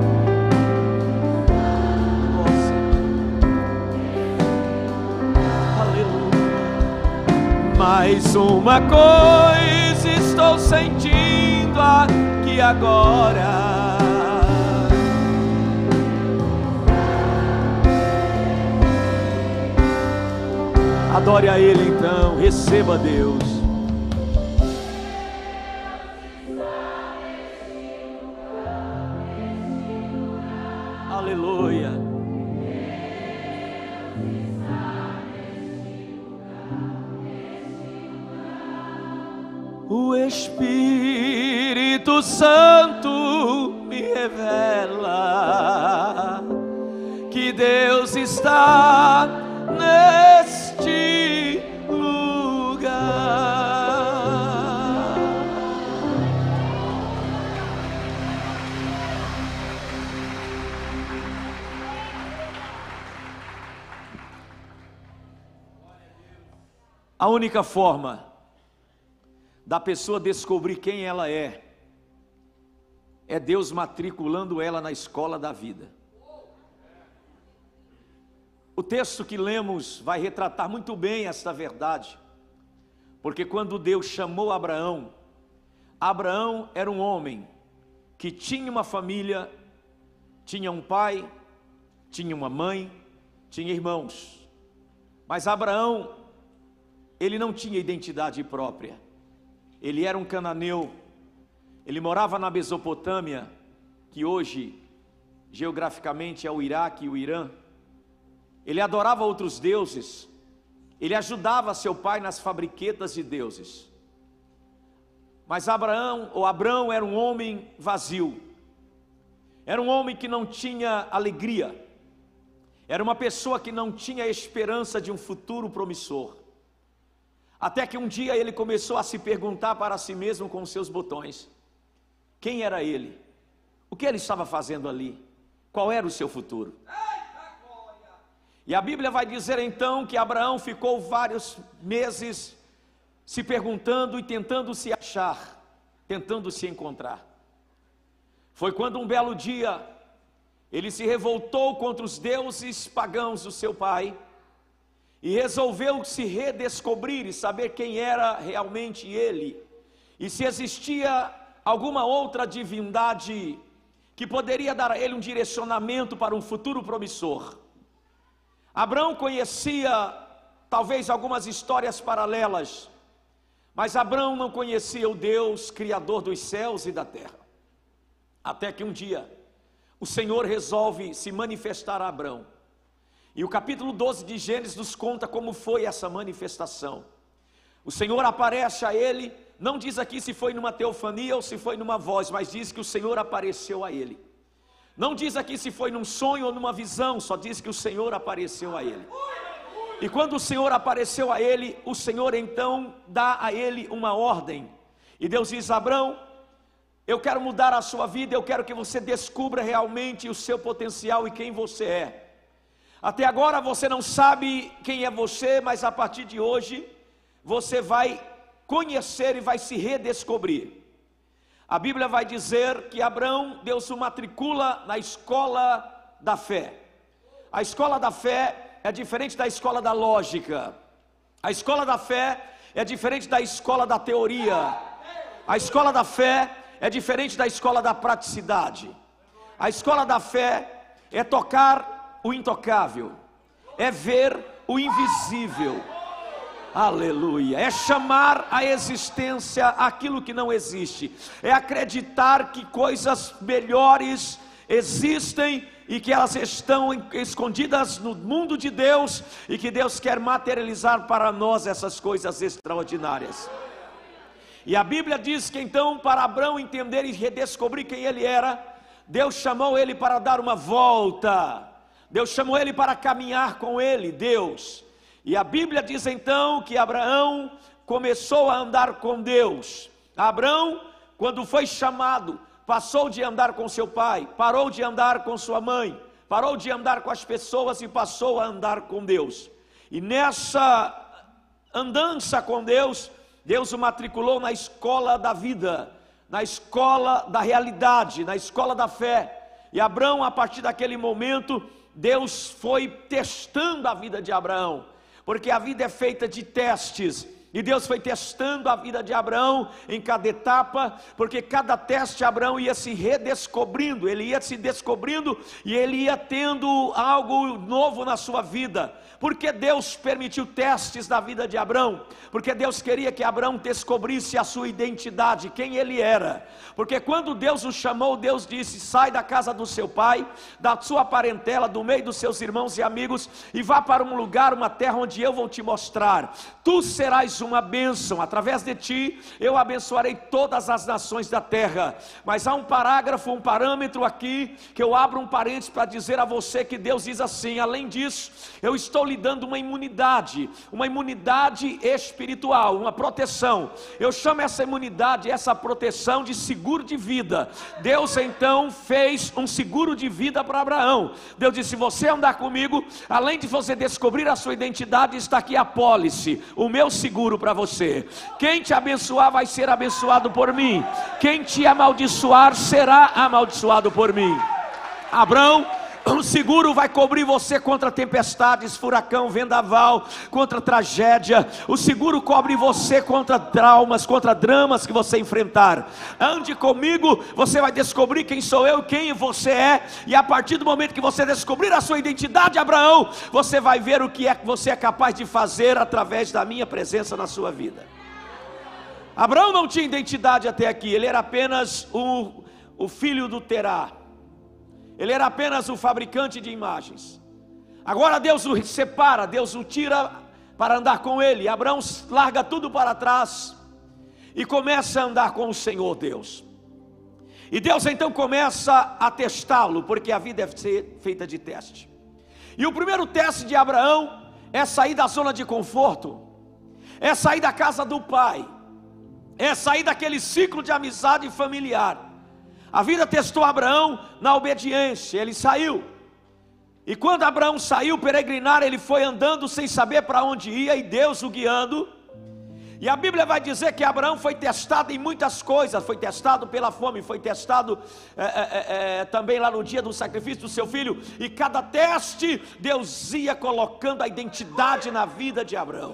Mais uma coisa estou sentindo aqui agora. Adore a Ele então, receba Deus. Aleluia. O Espírito Santo me revela que Deus está neste lugar. A única forma da pessoa descobrir quem ela é, é Deus matriculando ela na escola da vida. O texto que lemos vai retratar muito bem esta verdade, porque quando Deus chamou Abraão, Abraão era um homem que tinha uma família, tinha um pai, tinha uma mãe, tinha irmãos, mas Abraão, ele não tinha identidade própria. Ele era um cananeu, ele morava na Mesopotâmia, que hoje, geograficamente, é o Iraque e o Irã. Ele adorava outros deuses, ele ajudava seu pai nas fabriquetas de deuses. Mas Abraão, ou Abrão, era um homem vazio, era um homem que não tinha alegria, era uma pessoa que não tinha esperança de um futuro promissor. Até que um dia ele começou a se perguntar para si mesmo com os seus botões: quem era ele? O que ele estava fazendo ali? Qual era o seu futuro? E a Bíblia vai dizer então que Abraão ficou vários meses se perguntando e tentando se achar, tentando se encontrar. Foi quando um belo dia ele se revoltou contra os deuses pagãos do seu pai e resolveu se redescobrir e saber quem era realmente ele, e se existia alguma outra divindade que poderia dar a ele um direcionamento para um futuro promissor. Abraão conhecia talvez algumas histórias paralelas, mas Abraão não conhecia o Deus criador dos céus e da terra. Até que um dia o Senhor resolve se manifestar a Abraão. E o capítulo doze de Gênesis nos conta como foi essa manifestação. O Senhor aparece a ele, não diz aqui se foi numa teofania ou se foi numa voz, mas diz que o Senhor apareceu a ele. Não diz aqui se foi num sonho ou numa visão, só diz que o Senhor apareceu a ele. E quando o Senhor apareceu a ele, o Senhor então dá a ele uma ordem. E Deus diz: Abraão, eu quero mudar a sua vida, eu quero que você descubra realmente o seu potencial e quem você é. Até agora você não sabe quem é você, mas a partir de hoje você vai conhecer e vai se redescobrir. A Bíblia vai dizer que Abraão, Deus o matricula na escola da fé. A escola da fé é diferente da escola da lógica. A escola da fé é diferente da escola da teoria. A escola da fé é diferente da escola da praticidade. A escola da fé é tocar o intocável, é ver o invisível. Aleluia. É chamar a existência aquilo que não existe. É acreditar que coisas melhores existem e que elas estão escondidas no mundo de Deus e que Deus quer materializar para nós essas coisas extraordinárias. E a Bíblia diz que então, para Abrão entender e redescobrir quem ele era, Deus chamou ele para dar uma volta. Deus chamou ele para caminhar com ele, Deus. E a Bíblia diz então que Abraão começou a andar com Deus. Abraão, quando foi chamado, passou de andar com seu pai, parou de andar com sua mãe, parou de andar com as pessoas e passou a andar com Deus. E nessa andança com Deus, Deus o matriculou na escola da vida, na escola da realidade, na escola da fé. E Abraão, a partir daquele momento, Deus foi testando a vida de Abraão, porque a vida é feita de testes, e Deus foi testando a vida de Abraão em cada etapa, porque cada teste Abraão ia se redescobrindo, ele ia se descobrindo e ele ia tendo algo novo na sua vida. Porque Deus permitiu testes na vida de Abraão? Porque Deus queria que Abraão descobrisse a sua identidade, quem ele era. Porque quando Deus o chamou, Deus disse: sai da casa do seu pai, da sua parentela, do meio dos seus irmãos e amigos, e vá para um lugar, uma terra onde eu vou te mostrar. Tu serás uma bênção, através de ti eu abençoarei todas as nações da terra. Mas há um parágrafo, um parâmetro aqui, que eu abro um parênteses para dizer a você que Deus diz assim: além disso, eu estou lhe dando uma imunidade, uma imunidade espiritual, uma proteção. Eu chamo essa imunidade, essa proteção de seguro de vida. Deus então fez um seguro de vida para Abraão. Deus disse: se você andar comigo, além de você descobrir a sua identidade, está aqui a pólice, o meu seguro para você. Quem te abençoar vai ser abençoado por mim, quem te amaldiçoar será amaldiçoado por mim. Abraão, o seguro vai cobrir você contra tempestades, furacão, vendaval, contra tragédia. O seguro cobre você contra traumas, contra dramas que você enfrentar. Ande comigo, você vai descobrir quem sou eu, quem você é. E a partir do momento que você descobrir a sua identidade, Abraão, você vai ver o que é que você é capaz de fazer através da minha presença na sua vida. Abraão não tinha identidade até aqui. Ele era apenas o, o filho do Terá. Ele era apenas o fabricante de imagens. Agora Deus o separa, Deus o tira para andar com ele. Abraão larga tudo para trás e começa a andar com o Senhor Deus. E Deus então começa a testá-lo, porque a vida deve ser feita de teste. E o primeiro teste de Abraão é sair da zona de conforto, é sair da casa do pai, é sair daquele ciclo de amizade familiar. A vida testou Abraão na obediência, ele saiu. E quando Abraão saiu peregrinar, ele foi andando sem saber para onde ia, e Deus o guiando. E a Bíblia vai dizer que Abraão foi testado em muitas coisas. Foi testado pela fome, foi testado é, é, é, também lá no dia do sacrifício do seu filho. E cada teste, Deus ia colocando a identidade na vida de Abraão.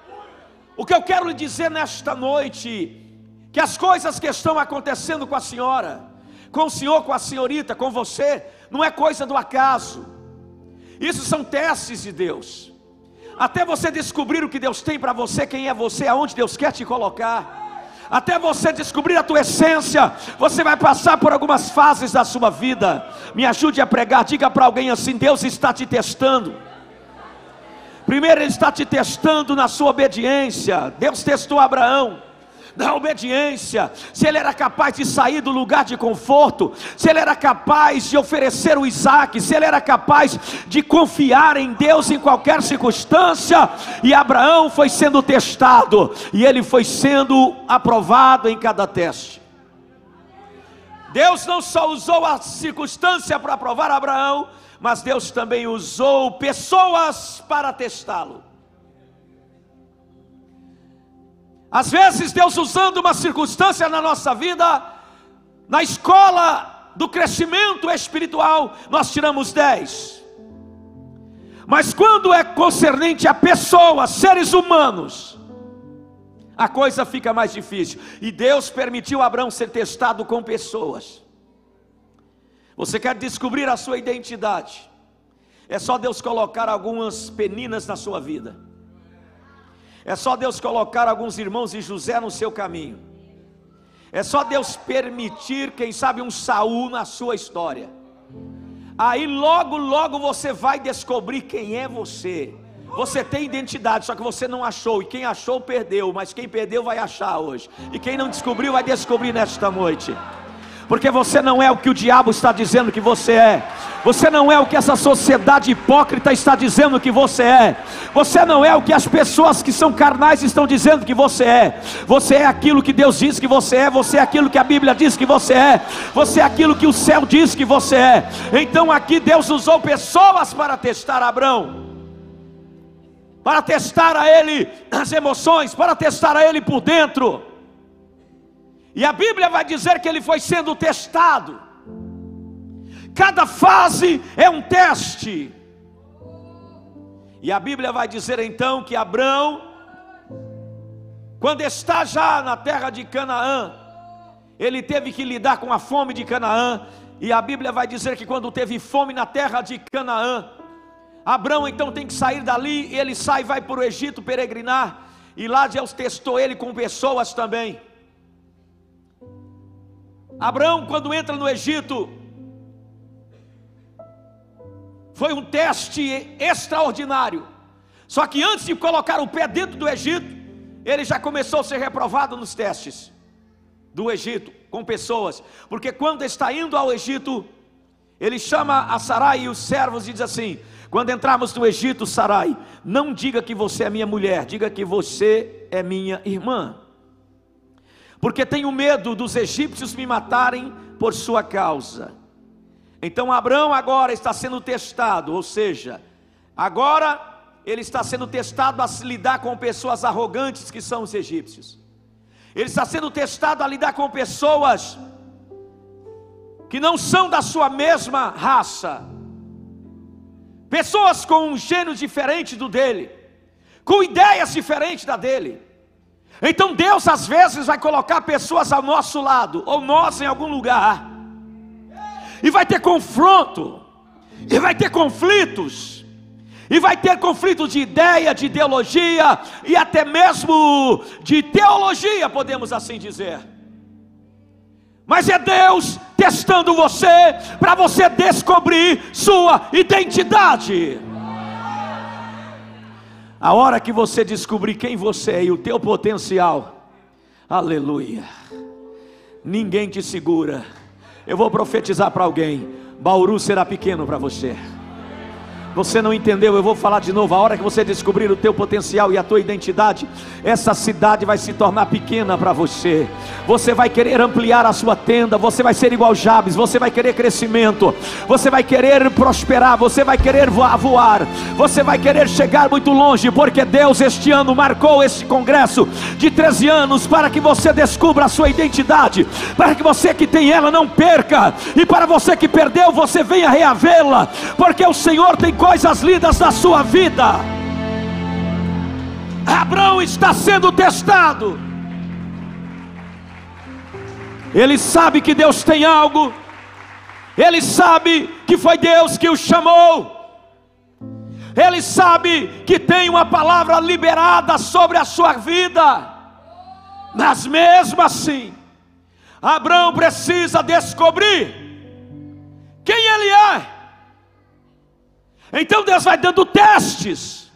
O que eu quero lhe dizer nesta noite, que as coisas que estão acontecendo com a senhora, com o senhor, com a senhorita, com você, não é coisa do acaso. Isso são testes de Deus. Até você descobrir o que Deus tem para você, quem é você, aonde Deus quer te colocar. Até você descobrir a tua essência, você vai passar por algumas fases da sua vida. Me ajude a pregar, diga para alguém assim: Deus está te testando. Primeiro Ele está te testando na sua obediência. Deus testou Abraão da obediência, se ele era capaz de sair do lugar de conforto, se ele era capaz de oferecer o Isaac, se ele era capaz de confiar em Deus em qualquer circunstância. E Abraão foi sendo testado, e ele foi sendo aprovado em cada teste. Deus não só usou a circunstância para provar Abraão, mas Deus também usou pessoas para testá-lo. Às vezes Deus usando uma circunstância na nossa vida, na escola do crescimento espiritual, nós tiramos dez. Mas quando é concernente a pessoas, seres humanos, a coisa fica mais difícil. E Deus permitiu Abraão ser testado com pessoas. Você quer descobrir a sua identidade? É só Deus colocar algumas peninas na sua vida. É só Deus colocar alguns irmãos de José no seu caminho. É só Deus permitir, quem sabe, um Saul na sua história. Aí logo, logo você vai descobrir quem é você. Você tem identidade, só que você não achou. E quem achou perdeu, mas quem perdeu vai achar hoje. E quem não descobriu vai descobrir nesta noite. Porque você não é o que o diabo está dizendo que você é. Você não é o que essa sociedade hipócrita está dizendo que você é. Você não é o que as pessoas que são carnais estão dizendo que você é. Você é aquilo que Deus diz que você é. Você é aquilo que a Bíblia diz que você é. Você é aquilo que o céu diz que você é. Então aqui Deus usou pessoas para testar Abrão, para testar a ele as emoções, para testar a ele por dentro. E a Bíblia vai dizer que ele foi sendo testado. Cada fase é um teste. E a Bíblia vai dizer então que Abrão, quando está já na terra de Canaã, ele teve que lidar com a fome de Canaã. E a Bíblia vai dizer que quando teve fome na terra de Canaã, Abrão então tem que sair dali. E ele sai e vai para o Egito peregrinar. E lá Deus testou ele com pessoas também. Abrão, quando entra no Egito, foi um teste extraordinário. Só que antes de colocar o pé dentro do Egito, ele já começou a ser reprovado nos testes do Egito, com pessoas. Porque quando está indo ao Egito, ele chama a Sarai e os servos e diz assim: quando entrarmos no Egito, Sarai, não diga que você é minha mulher, diga que você é minha irmã, porque tenho medo dos egípcios me matarem por sua causa. Então Abrão agora está sendo testado, ou seja, agora ele está sendo testado a se lidar com pessoas arrogantes que são os egípcios. Ele está sendo testado a lidar com pessoas que não são da sua mesma raça, pessoas com um gênio diferente do dele, com ideias diferentes da dele. Então Deus às vezes vai colocar pessoas ao nosso lado, ou nós em algum lugar, e vai ter confronto, e vai ter conflitos, e vai ter conflito de ideia, de ideologia, e até mesmo de teologia, podemos assim dizer. Mas é Deus testando você, para você descobrir sua identidade. A hora que você descobrir quem você é e o teu potencial, aleluia, ninguém te segura. Eu vou profetizar para alguém: Bauru será pequeno para você. Você não entendeu, eu vou falar de novo. A hora que você descobrir o teu potencial e a tua identidade, essa cidade vai se tornar pequena para você. Você vai querer ampliar a sua tenda, você vai ser igual Jabes, você vai querer crescimento, você vai querer prosperar, você vai querer voar, você vai querer chegar muito longe, porque Deus este ano marcou esse congresso de treze anos para que você descubra a sua identidade, para que você que tem ela não perca, e para você que perdeu, você venha reavê-la, porque o Senhor tem coisas lindas na sua vida. Abrão está sendo testado. Ele sabe que Deus tem algo. Ele sabe que foi Deus que o chamou. Ele sabe que tem uma palavra liberada sobre a sua vida. Mas mesmo assim, Abrão precisa descobrir quem ele é. Então Deus vai dando testes,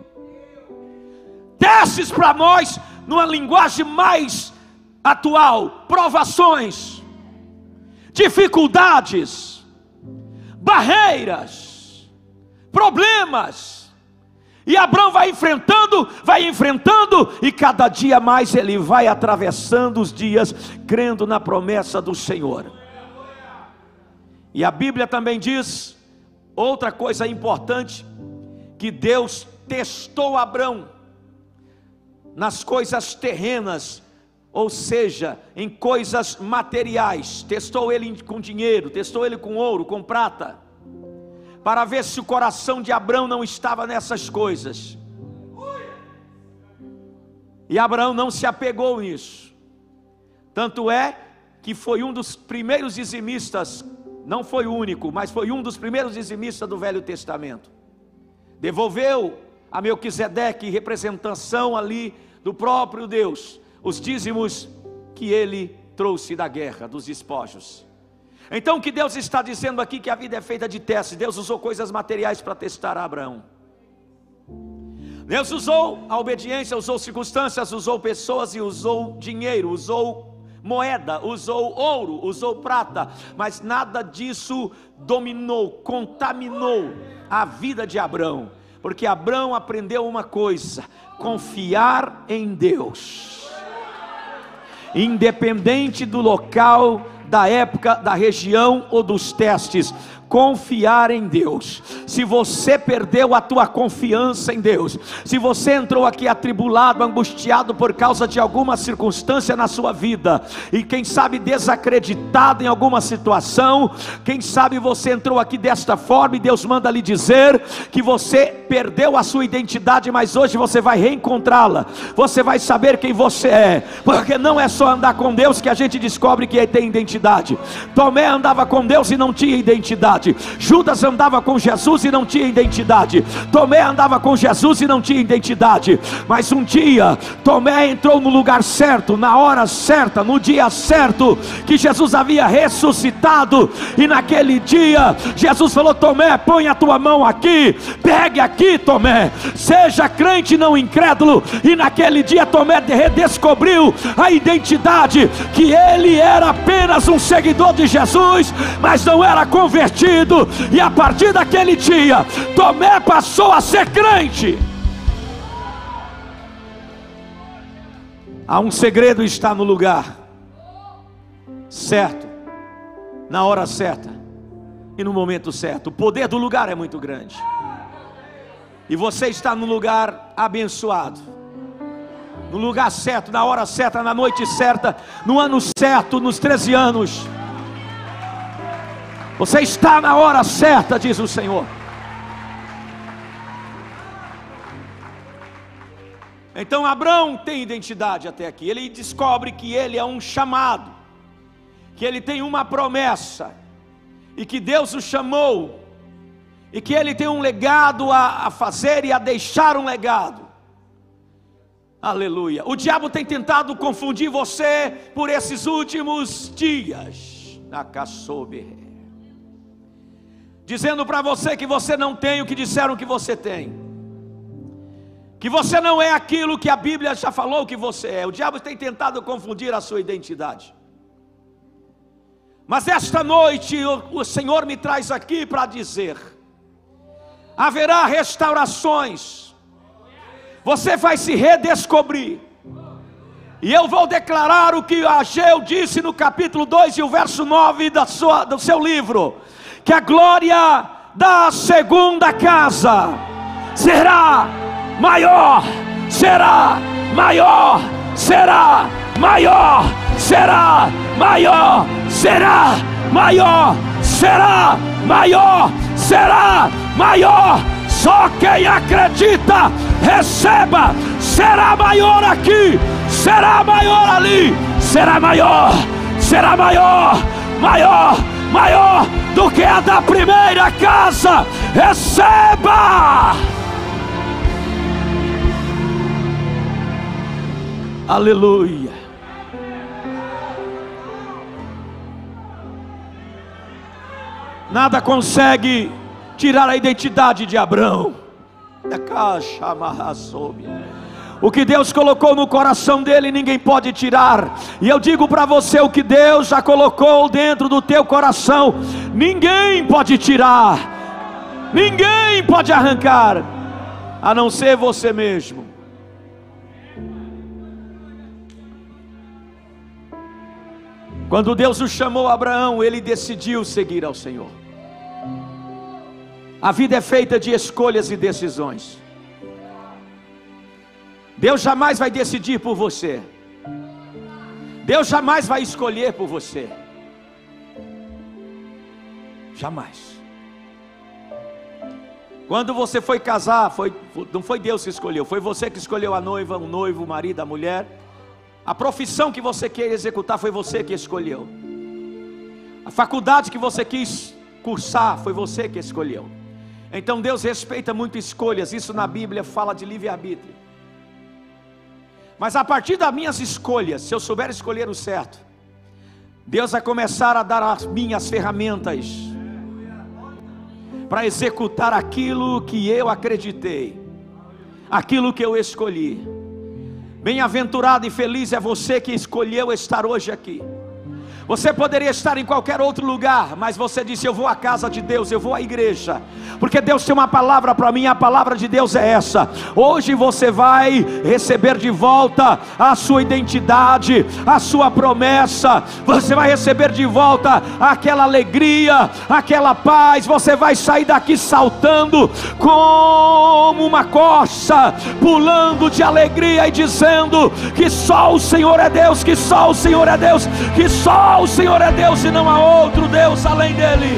testes para nós, numa linguagem mais atual, provações, dificuldades, barreiras, problemas, e Abrão vai enfrentando, vai enfrentando, e cada dia mais ele vai atravessando os dias, crendo na promessa do Senhor. E a Bíblia também diz outra coisa importante, que Deus testou Abrão nas coisas terrenas, ou seja, em coisas materiais. Testou ele com dinheiro, testou ele com ouro, com prata, para ver se o coração de Abrão não estava nessas coisas. E Abraão não se apegou nisso. Tanto é que foi um dos primeiros dizimistas, não foi o único, mas foi um dos primeiros dizimistas do Velho Testamento. Devolveu a Melquisedeque, representação ali do próprio Deus, os dízimos que ele trouxe da guerra, dos despojos. Então o que Deus está dizendo aqui, que a vida é feita de testes. Deus usou coisas materiais para testar Abraão. Deus usou a obediência, usou circunstâncias, usou pessoas e usou dinheiro, usou moeda, usou ouro, usou prata, mas nada disso dominou, contaminou a vida de Abraão, porque Abraão aprendeu uma coisa: confiar em Deus, independente do local, da época, da região ou dos testes. Confiar em Deus. Se você perdeu a tua confiança em Deus, se você entrou aqui atribulado, angustiado por causa de alguma circunstância na sua vida, e quem sabe desacreditado em alguma situação, quem sabe você entrou aqui desta forma, e Deus manda lhe dizer que você perdeu a sua identidade, mas hoje você vai reencontrá-la. Você vai saber quem você é, porque não é só andar com Deus que a gente descobre que tem identidade. Tomé andava com Deus e não tinha identidade. Judas andava com Jesus e não tinha identidade. Tomé andava com Jesus e não tinha identidade. Mas um dia Tomé entrou no lugar certo, na hora certa, no dia certo, que Jesus havia ressuscitado. E naquele dia Jesus falou: Tomé, põe a tua mão aqui, pegue aqui, Tomé, seja crente, não incrédulo. E naquele dia Tomé redescobriu a identidade, que ele era apenas um seguidor de Jesus, mas não era convertido. E a partir daquele dia Tomé passou a ser crente. Há um segredo: está no lugar certo, na hora certa e no momento certo. O poder do lugar é muito grande, e você está no lugar abençoado, no lugar certo, na hora certa, na noite certa, no ano certo, nos treze anos. Você está na hora certa, diz o Senhor. Então Abraão tem identidade até aqui. Ele descobre que ele é um chamado, que ele tem uma promessa, e que Deus o chamou, e que ele tem um legado a, a fazer e a deixar um legado. Aleluia. O diabo tem tentado confundir você por esses últimos dias, na caçobe, dizendo para você que você não tem o que disseram que você tem, que você não é aquilo que a Bíblia já falou que você é. O diabo tem tentado confundir a sua identidade. Mas esta noite o, o Senhor me traz aqui para dizer: haverá restaurações, você vai se redescobrir. E eu vou declarar o que Ageu disse no capítulo dois e o verso nove da sua, do seu livro: que a glória da segunda casa será maior, será maior, será maior, será maior, será maior, será maior, será maior. Só quem acredita, receba. Será maior aqui, será maior ali, será maior, será maior, maior, maior do que a da primeira casa. Receba. Aleluia. Nada consegue tirar a identidade de Abraão. O que Deus colocou no coração dele, ninguém pode tirar. E eu digo para você: o que Deus já colocou dentro do teu coração, ninguém pode tirar, ninguém pode arrancar, a não ser você mesmo. Quando Deus o chamou, Abraão, ele decidiu seguir ao Senhor. A vida é feita de escolhas e decisões. Deus jamais vai decidir por você. Deus jamais vai escolher por você. Jamais. Quando você foi casar, foi, não foi Deus que escolheu, foi você que escolheu a noiva, o noivo, o marido, a mulher. A profissão que você quer executar, foi você que escolheu. A faculdade que você quis cursar, foi você que escolheu. Então Deus respeita muito escolhas. Isso na Bíblia fala de livre-arbítrio. Mas a partir das minhas escolhas, se eu souber escolher o certo, Deus vai começar a dar as minhas ferramentas para executar aquilo que eu acreditei, aquilo que eu escolhi. Bem-aventurado e feliz é você que escolheu estar hoje aqui. Você poderia estar em qualquer outro lugar, mas você disse: eu vou à casa de Deus, eu vou à igreja, porque Deus tem uma palavra para mim. A palavra de Deus é essa: hoje você vai receber de volta a sua identidade, a sua promessa. Você vai receber de volta aquela alegria, aquela paz. Você vai sair daqui saltando como uma corça, pulando de alegria e dizendo que só o Senhor é Deus, que só o Senhor é Deus, que só o Senhor é Deus e não há outro Deus além dele.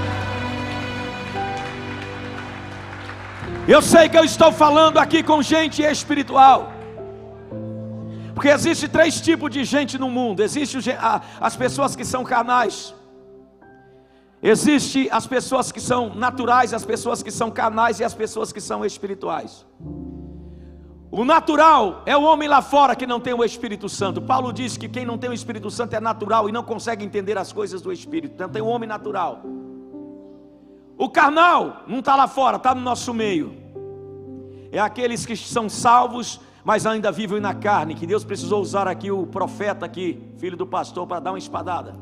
Eu sei que eu estou falando aqui com gente espiritual, porque existe três tipos de gente no mundo. Existe as pessoas que são carnais, existe as pessoas que são naturais, as pessoas que são carnais e as pessoas que são espirituais. O natural é o homem lá fora que não tem o Espírito Santo. Paulo diz que quem não tem o Espírito Santo é natural e não consegue entender as coisas do Espírito. Então tem o homem natural. O carnal não está lá fora, está no nosso meio. É aqueles que são salvos, mas ainda vivem na carne, que Deus precisou usar aqui o profeta aqui, filho do pastor, para dar uma espadada.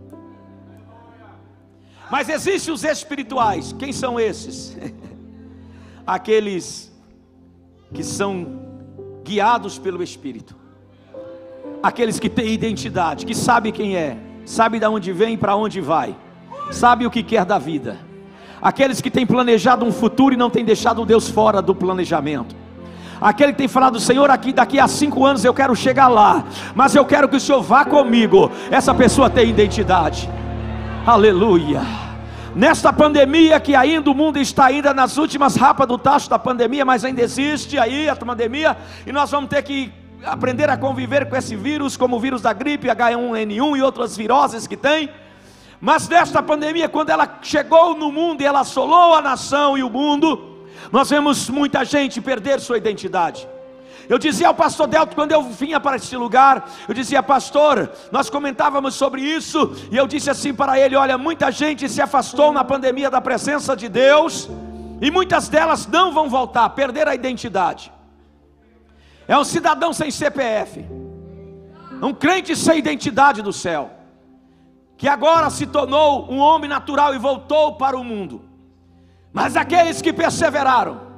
Mas existem os espirituais. Quem são esses? Aqueles que são guiados pelo Espírito, aqueles que têm identidade, que sabe quem é, sabe de onde vem e para onde vai, sabe o que quer da vida, aqueles que têm planejado um futuro e não têm deixado Deus fora do planejamento, aquele que tem falado: Senhor, aqui daqui a cinco anos eu quero chegar lá, mas eu quero que o Senhor vá comigo. Essa pessoa tem identidade. Aleluia. Nesta pandemia que ainda o mundo está ainda nas últimas rapas do tacho da pandemia, mas ainda existe aí a pandemia, e nós vamos ter que aprender a conviver com esse vírus, como o vírus da gripe, H um N um e outras viroses que tem. Mas nesta pandemia, quando ela chegou no mundo e ela assolou a nação e o mundo, nós vemos muita gente perder sua identidade. Eu dizia ao pastor Delto, quando eu vinha para este lugar, eu dizia: pastor, nós comentávamos sobre isso, e eu disse assim para ele: olha, muita gente se afastou na pandemia da presença de Deus, e muitas delas não vão voltar, perder a identidade. É um cidadão sem C P F, um crente sem identidade do céu, que agora se tornou um homem natural e voltou para o mundo. Mas aqueles que perseveraram,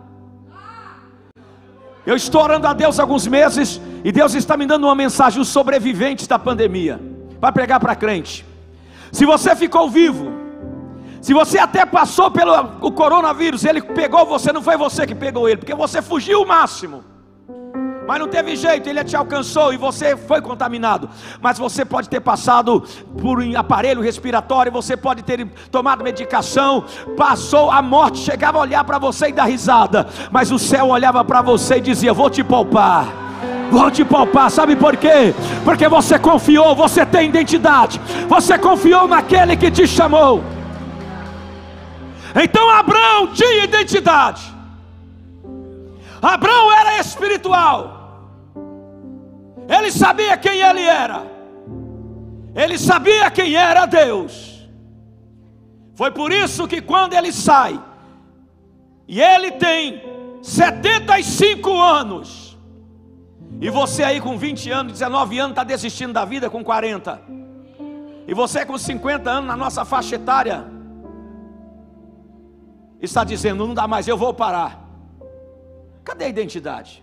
eu estou orando a Deus há alguns meses, e Deus está me dando uma mensagem: os sobreviventes da pandemia, para pregar para crente. Se você ficou vivo, se você até passou pelo o coronavírus, ele pegou você, não foi você que pegou ele, porque você fugiu o máximo, mas não teve jeito, ele te alcançou e você foi contaminado. Mas você pode ter passado por um aparelho respiratório, você pode ter tomado medicação, passou, a morte chegava a olhar para você e dar risada, mas o céu olhava para você e dizia: vou te poupar, vou te poupar. Sabe por quê? Porque você confiou, você tem identidade, você confiou naquele que te chamou. Então Abraão tinha identidade. Abraão era espiritual, ele sabia quem ele era, ele sabia quem era Deus. Foi por isso que quando ele sai, e ele tem setenta e cinco anos, e você aí com vinte anos, dezenove anos, está desistindo da vida com quarenta, e você com cinquenta anos, na nossa faixa etária, está dizendo: não dá mais, eu vou parar. Cadê a identidade?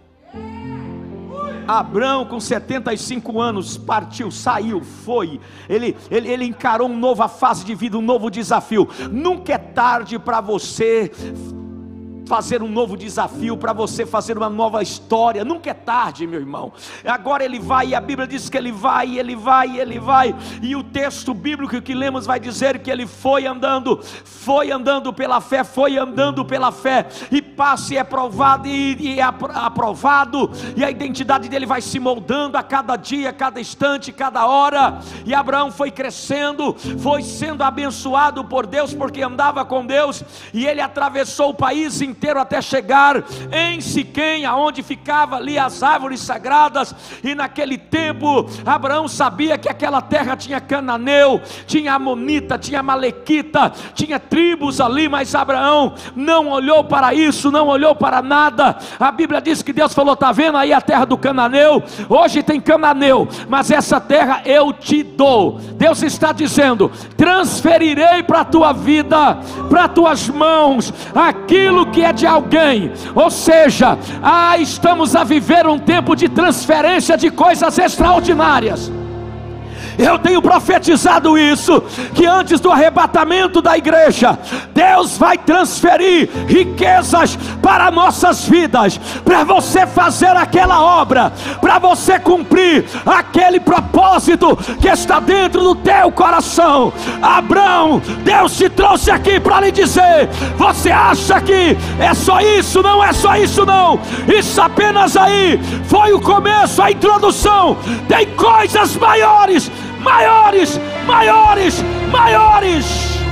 Abraão com setenta e cinco anos partiu, saiu, foi. Ele, ele, ele encarou uma nova fase de vida, um novo desafio. Nunca é tarde para você fazer um novo desafio, para você fazer uma nova história. Nunca é tarde, meu irmão. Agora ele vai, e a Bíblia diz que ele vai, ele vai, ele vai, e o texto bíblico que lemos vai dizer que ele foi andando, foi andando pela fé, foi andando pela fé, e passe é provado, e, e é aprovado, e a identidade dele vai se moldando a cada dia, cada instante, cada hora. E Abraão foi crescendo, foi sendo abençoado por Deus, porque andava com Deus, e ele atravessou o país inteiro até chegar em Siquém, aonde ficava ali as árvores sagradas. E naquele tempo Abraão sabia que aquela terra tinha cananeu, tinha amonita, tinha malequita, tinha tribos ali, mas Abraão não olhou para isso, não olhou para nada. A Bíblia diz que Deus falou: está vendo aí a terra do cananeu? Hoje tem cananeu, mas essa terra eu te dou. Deus está dizendo: transferirei para a tua vida, para as tuas mãos, aquilo que é de alguém. Ou seja, ah, estamos a viver um tempo de transferência de coisas extraordinárias. Eu tenho profetizado isso, que antes do arrebatamento da igreja, Deus vai transferir riquezas para nossas vidas, para você fazer aquela obra, para você cumprir aquele propósito que está dentro do teu coração. Abraão, Deus te trouxe aqui para lhe dizer: você acha que é só isso? Não é só isso não, isso apenas aí foi o começo, a introdução. Tem coisas maiores, maiores, maiores, maiores.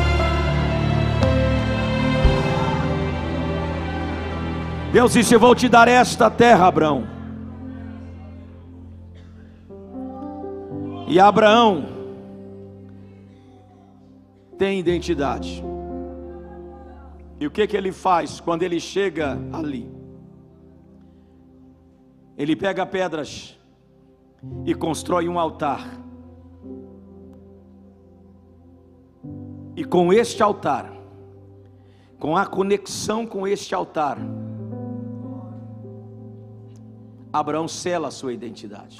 Deus disse: eu vou te dar esta terra, Abraão. E Abraão tem identidade. E o que que ele faz quando ele chega ali? Ele pega pedras e constrói um altar. E com este altar, com a conexão com este altar, Abraão sela a sua identidade.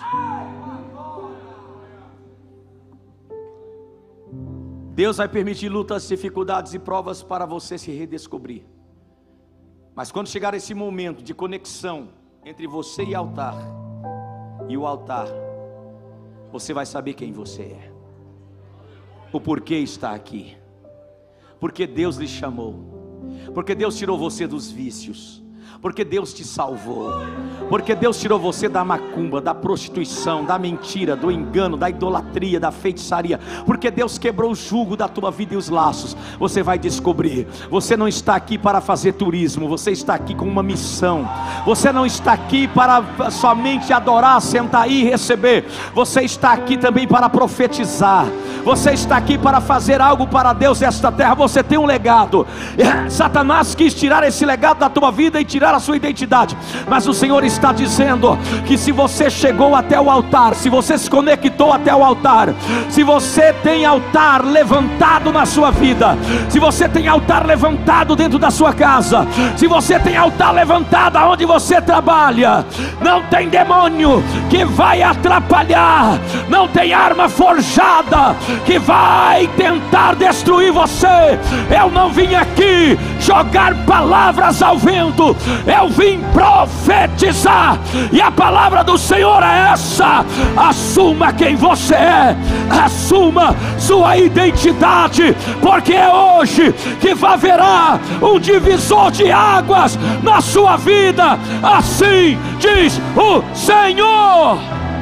Deus vai permitir lutas, dificuldades e provas para você se redescobrir. Mas quando chegar esse momento de conexão entre você e altar, e o altar, você vai saber quem você é, o porquê está aqui, porque Deus lhe chamou, porque Deus tirou você dos vícios, porque Deus te salvou, porque Deus tirou você da macumba, da prostituição, da mentira, do engano, da idolatria, da feitiçaria, porque Deus quebrou o jugo da tua vida e os laços. Você vai descobrir, você não está aqui para fazer turismo, você está aqui com uma missão. Você não está aqui para somente adorar, sentar aí e receber. Você está aqui também para profetizar. Você está aqui para fazer algo para Deus nesta terra. Você tem um legado. Satanás quis tirar esse legado da tua vida e tirar a sua identidade, mas o Senhor está dizendo que se você chegou até o altar, se você se conectou até o altar, se você tem altar levantado na sua vida, se você tem altar levantado dentro da sua casa, se você tem altar levantado aonde você trabalha, não tem demônio que vai atrapalhar, não tem arma forjada que vai tentar destruir você. Eu não vim aqui jogar palavras ao vento, eu vim profetizar, e a palavra do Senhor é essa: assuma quem você é, assuma sua identidade, porque é hoje que haverá um divisor de águas na sua vida, assim diz o Senhor.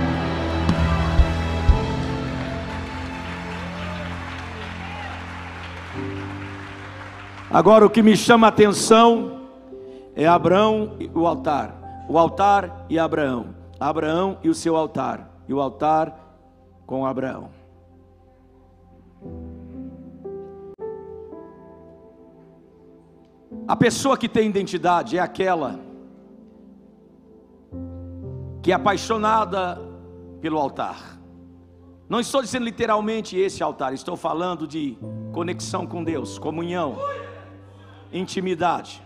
Agora o que me chama a atenção é Abraão e o altar, o altar e Abraão, Abraão e o seu altar, e o altar com Abraão. A pessoa que tem identidade é aquela que é apaixonada pelo altar. Não estou dizendo literalmente esse altar, estou falando de conexão com Deus, comunhão, intimidade.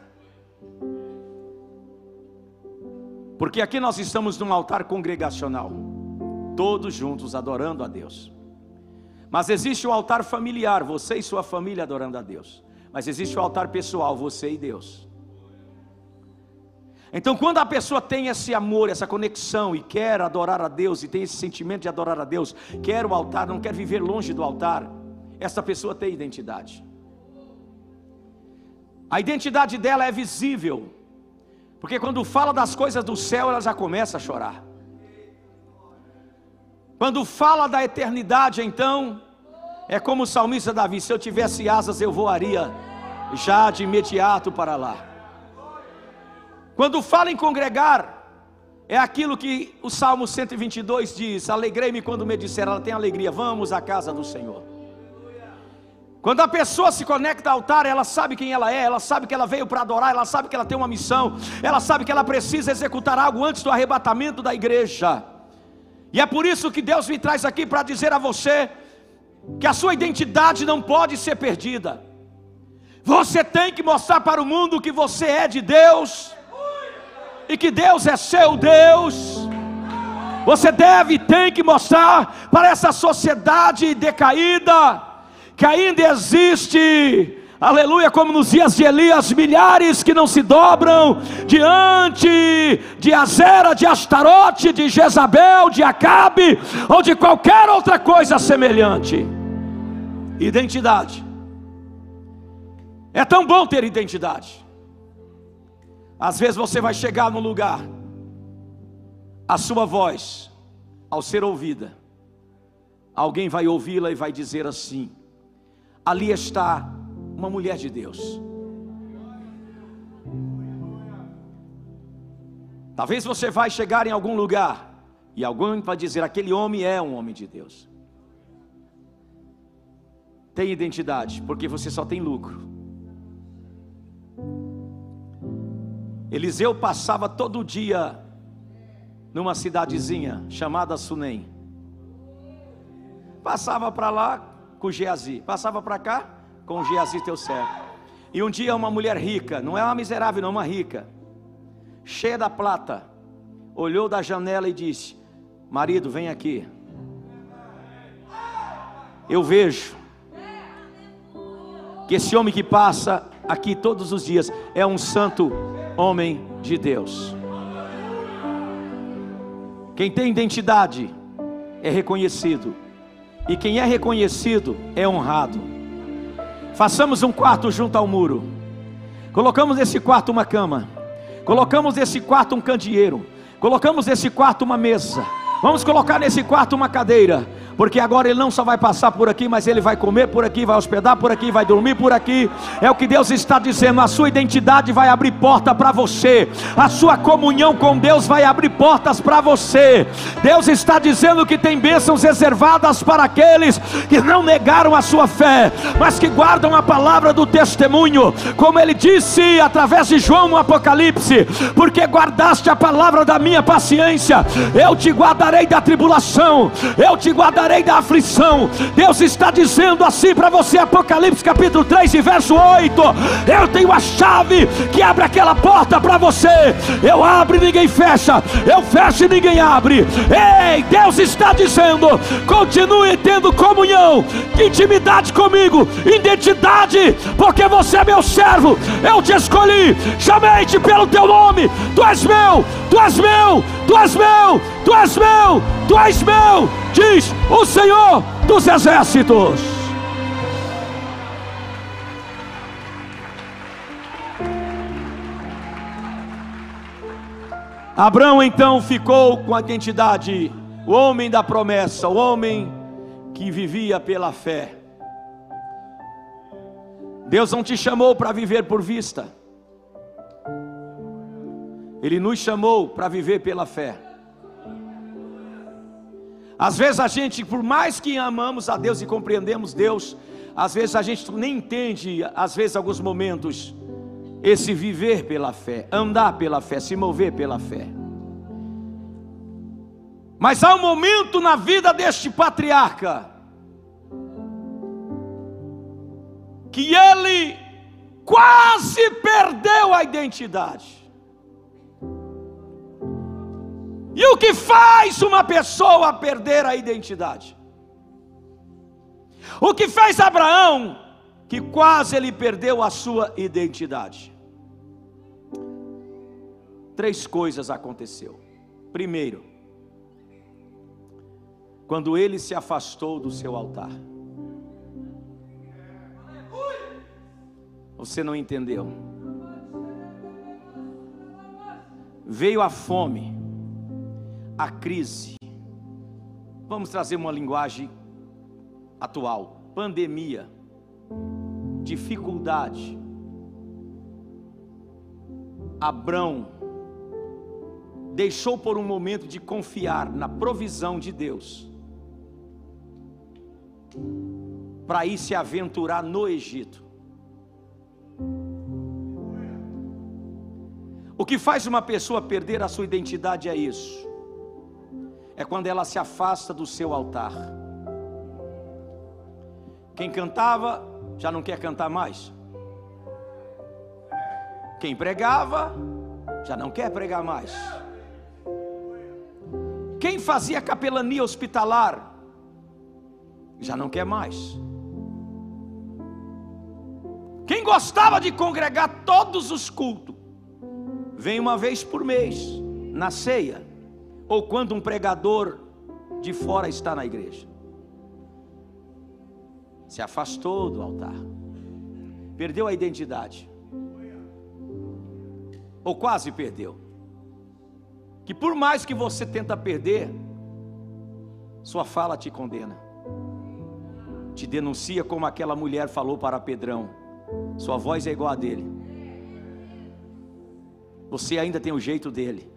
Porque aqui nós estamos num altar congregacional, todos juntos adorando a Deus. Mas existe o altar familiar, você e sua família adorando a Deus. Mas existe o altar pessoal, você e Deus. Então, quando a pessoa tem esse amor, essa conexão e quer adorar a Deus, e tem esse sentimento de adorar a Deus, quer o altar, não quer viver longe do altar, essa pessoa tem identidade. A identidade dela é visível, porque quando fala das coisas do céu, ela já começa a chorar. Quando fala da eternidade, então, é como o salmista Davi: se eu tivesse asas, eu voaria já de imediato para lá. Quando fala em congregar, é aquilo que o Salmo cento e vinte e dois diz: alegrei-me quando me disseram, ela tem alegria, vamos à casa do Senhor. Quando a pessoa se conecta ao altar, ela sabe quem ela é, ela sabe que ela veio para adorar, ela sabe que ela tem uma missão, ela sabe que ela precisa executar algo antes do arrebatamento da igreja. E é por isso que Deus me traz aqui para dizer a você que a sua identidade não pode ser perdida. Você tem que mostrar para o mundo que você é de Deus, e que Deus é seu Deus. Você deve e tem que mostrar para essa sociedade decaída que ainda existe, aleluia, como nos dias de Elias, milhares que não se dobram diante de Azera, de Astarote, de Jezabel, de Acabe, ou de qualquer outra coisa semelhante. Identidade. É tão bom ter identidade. Às vezes você vai chegar num lugar, a sua voz, ao ser ouvida, alguém vai ouvi-la e vai dizer assim: ali está uma mulher de Deus. Talvez você vai chegar em algum lugar e alguém vai dizer: aquele homem é um homem de Deus. Tem identidade, porque você só tem lucro. Eliseu passava todo dia numa cidadezinha chamada Sunem. Passava para lá com Geazi, passava para cá com Geazi teu servo. E um dia uma mulher rica, não é uma miserável não, uma rica, cheia da prata, olhou da janela e disse: marido, vem aqui, eu vejo que esse homem que passa aqui todos os dias é um santo homem de Deus. Quem tem identidade é reconhecido, e quem é reconhecido é honrado. Façamos um quarto junto ao muro, colocamos nesse quarto uma cama, colocamos nesse quarto um candeeiro, colocamos nesse quarto uma mesa, vamos colocar nesse quarto uma cadeira, porque agora ele não só vai passar por aqui, mas ele vai comer por aqui, vai hospedar por aqui, vai dormir por aqui. É o que Deus está dizendo. A sua identidade vai abrir porta para você, a sua comunhão com Deus vai abrir portas para você. Deus está dizendo que tem bênçãos reservadas para aqueles que não negaram a sua fé, mas que guardam a palavra do testemunho, como ele disse através de João no Apocalipse: porque guardaste a palavra da minha paciência, eu te guardarei da tribulação, eu te guardarei da aflição. Deus está dizendo assim para você, Apocalipse capítulo três e verso oito: eu tenho a chave que abre aquela porta para você. Eu abro e ninguém fecha, eu fecho e ninguém abre. Ei, Deus está dizendo: continue tendo comunhão, intimidade comigo, identidade, porque você é meu servo, eu te escolhi, chamei-te pelo teu nome, tu és meu, tu és meu, tu és meu, tu és meu, tu és meu, diz o Senhor dos exércitos. Abraão então ficou com a identidade, o homem da promessa, o homem que vivia pela fé. Deus não te chamou para viver por vista, Ele nos chamou para viver pela fé. Às vezes a gente, por mais que amamos a Deus e compreendemos Deus, às vezes a gente nem entende, às vezes alguns momentos, esse viver pela fé, andar pela fé, se mover pela fé. Mas há um momento na vida deste patriarca que ele quase perdeu a identidade. E o que faz uma pessoa perder a identidade? O que fez Abraão, que quase ele perdeu a sua identidade? três coisas aconteceu. Primeiro, quando ele se afastou do seu altar. Você não entendeu? Veio a fome, a crise. Vamos trazer uma linguagem atual: pandemia, dificuldade. Abrão deixou por um momento de confiar na provisão de Deus para ir se aventurar no Egito. O que faz uma pessoa perder a sua identidade é isso: é quando ela se afasta do seu altar. Quem cantava já não quer cantar mais. Quem pregava já não quer pregar mais. Quem fazia capelania hospitalar já não quer mais. Quem gostava de congregar todos os cultos, vem uma vez por mês na ceia, ou quando um pregador de fora está na igreja. Se afastou do altar, perdeu a identidade, ou quase perdeu. Que por mais que você tenta perder, sua fala te condena, te denuncia, como aquela mulher falou para Pedrão: sua voz é igual a dele, você ainda tem o jeito dele.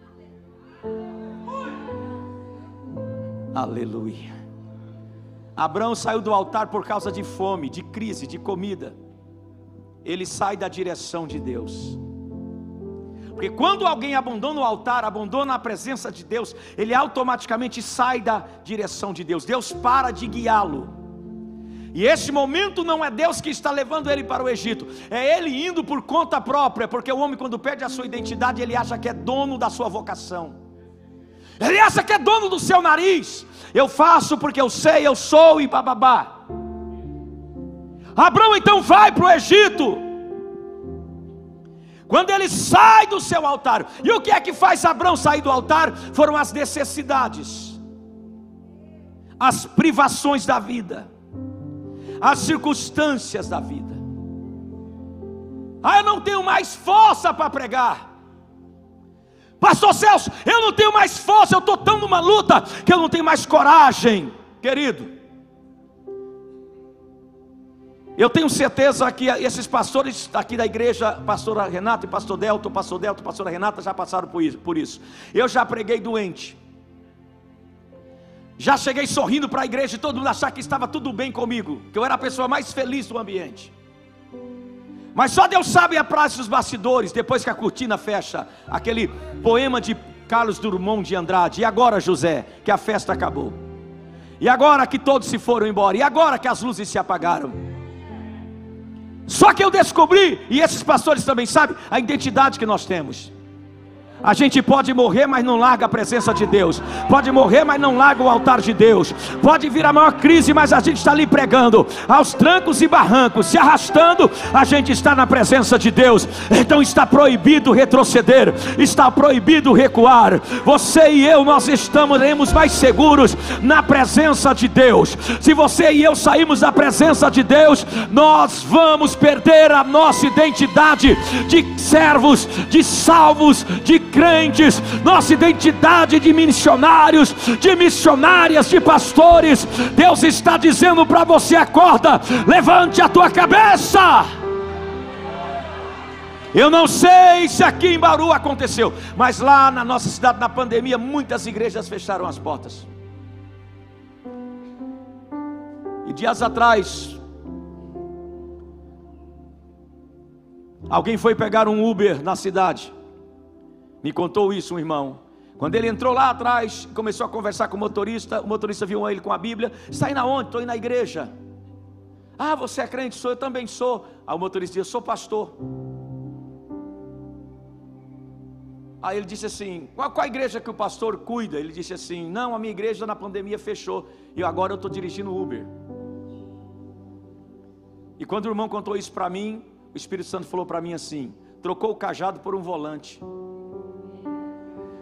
Aleluia. Abraão saiu do altar por causa de fome, de crise, de comida. Ele sai da direção de Deus. Porque quando alguém abandona o altar, abandona a presença de Deus, ele automaticamente sai da direção de Deus. Deus para de guiá-lo. E esse momento não é Deus que está levando ele para o Egito, é ele indo por conta própria. Porque o homem, quando perde a sua identidade, ele acha que é dono da sua vocação, ele acha que é dono do seu nariz. Eu faço porque eu sei, eu sou, e bababá. Abraão então vai para o Egito. Quando ele sai do seu altar, e o que é que faz Abraão sair do altar? Foram as necessidades, as privações da vida, as circunstâncias da vida. Ah, eu não tenho mais força para pregar. Pastor Celso, eu não tenho mais força, eu estou tão numa luta que eu não tenho mais coragem. Querido, eu tenho certeza que esses pastores aqui da igreja, pastora Renata e pastor Delto, pastor Delto, pastora Renata, já passaram por isso. Eu já preguei doente, já cheguei sorrindo para a igreja e todo mundo achar que estava tudo bem comigo, que eu era a pessoa mais feliz do ambiente. Mas só Deus sabe a praça dos bastidores, depois que a cortina fecha, aquele poema de Carlos Drummond de Andrade: e agora, José, que a festa acabou, e agora que todos se foram embora, e agora que as luzes se apagaram. Só que eu descobri, e esses pastores também sabem, a identidade que nós temos. A gente pode morrer, mas não larga a presença de Deus. Pode morrer, mas não larga o altar de Deus. Pode vir a maior crise, mas a gente está ali pregando, aos trancos e barrancos, se arrastando, a gente está na presença de Deus. Então está proibido retroceder, está proibido recuar. Você e eu, nós estaremos mais seguros na presença de Deus. Se você e eu sairmos da presença de Deus, nós vamos perder a nossa identidade de servos, de salvos, de crentes, nossa identidade de missionários, de missionárias, de pastores. Deus está dizendo para você: acorda, levante a tua cabeça. Eu não sei se aqui em Bauru aconteceu, mas lá na nossa cidade, na pandemia, muitas igrejas fecharam as portas. E dias atrás, alguém foi pegar um Uber na cidade. Me contou isso um irmão. Quando ele entrou lá atrás, começou a conversar com o motorista. O motorista viu ele com a Bíblia. Está indo aonde? Estou indo na igreja. Ah, você é crente? Sou, eu também sou. Aí o motorista disse: eu sou pastor. Aí ele disse assim: qual, qual a igreja que o pastor cuida? Ele disse assim: não, a minha igreja na pandemia fechou, e agora eu estou dirigindo Uber. E quando o irmão contou isso para mim, o Espírito Santo falou para mim assim: trocou o cajado por um volante.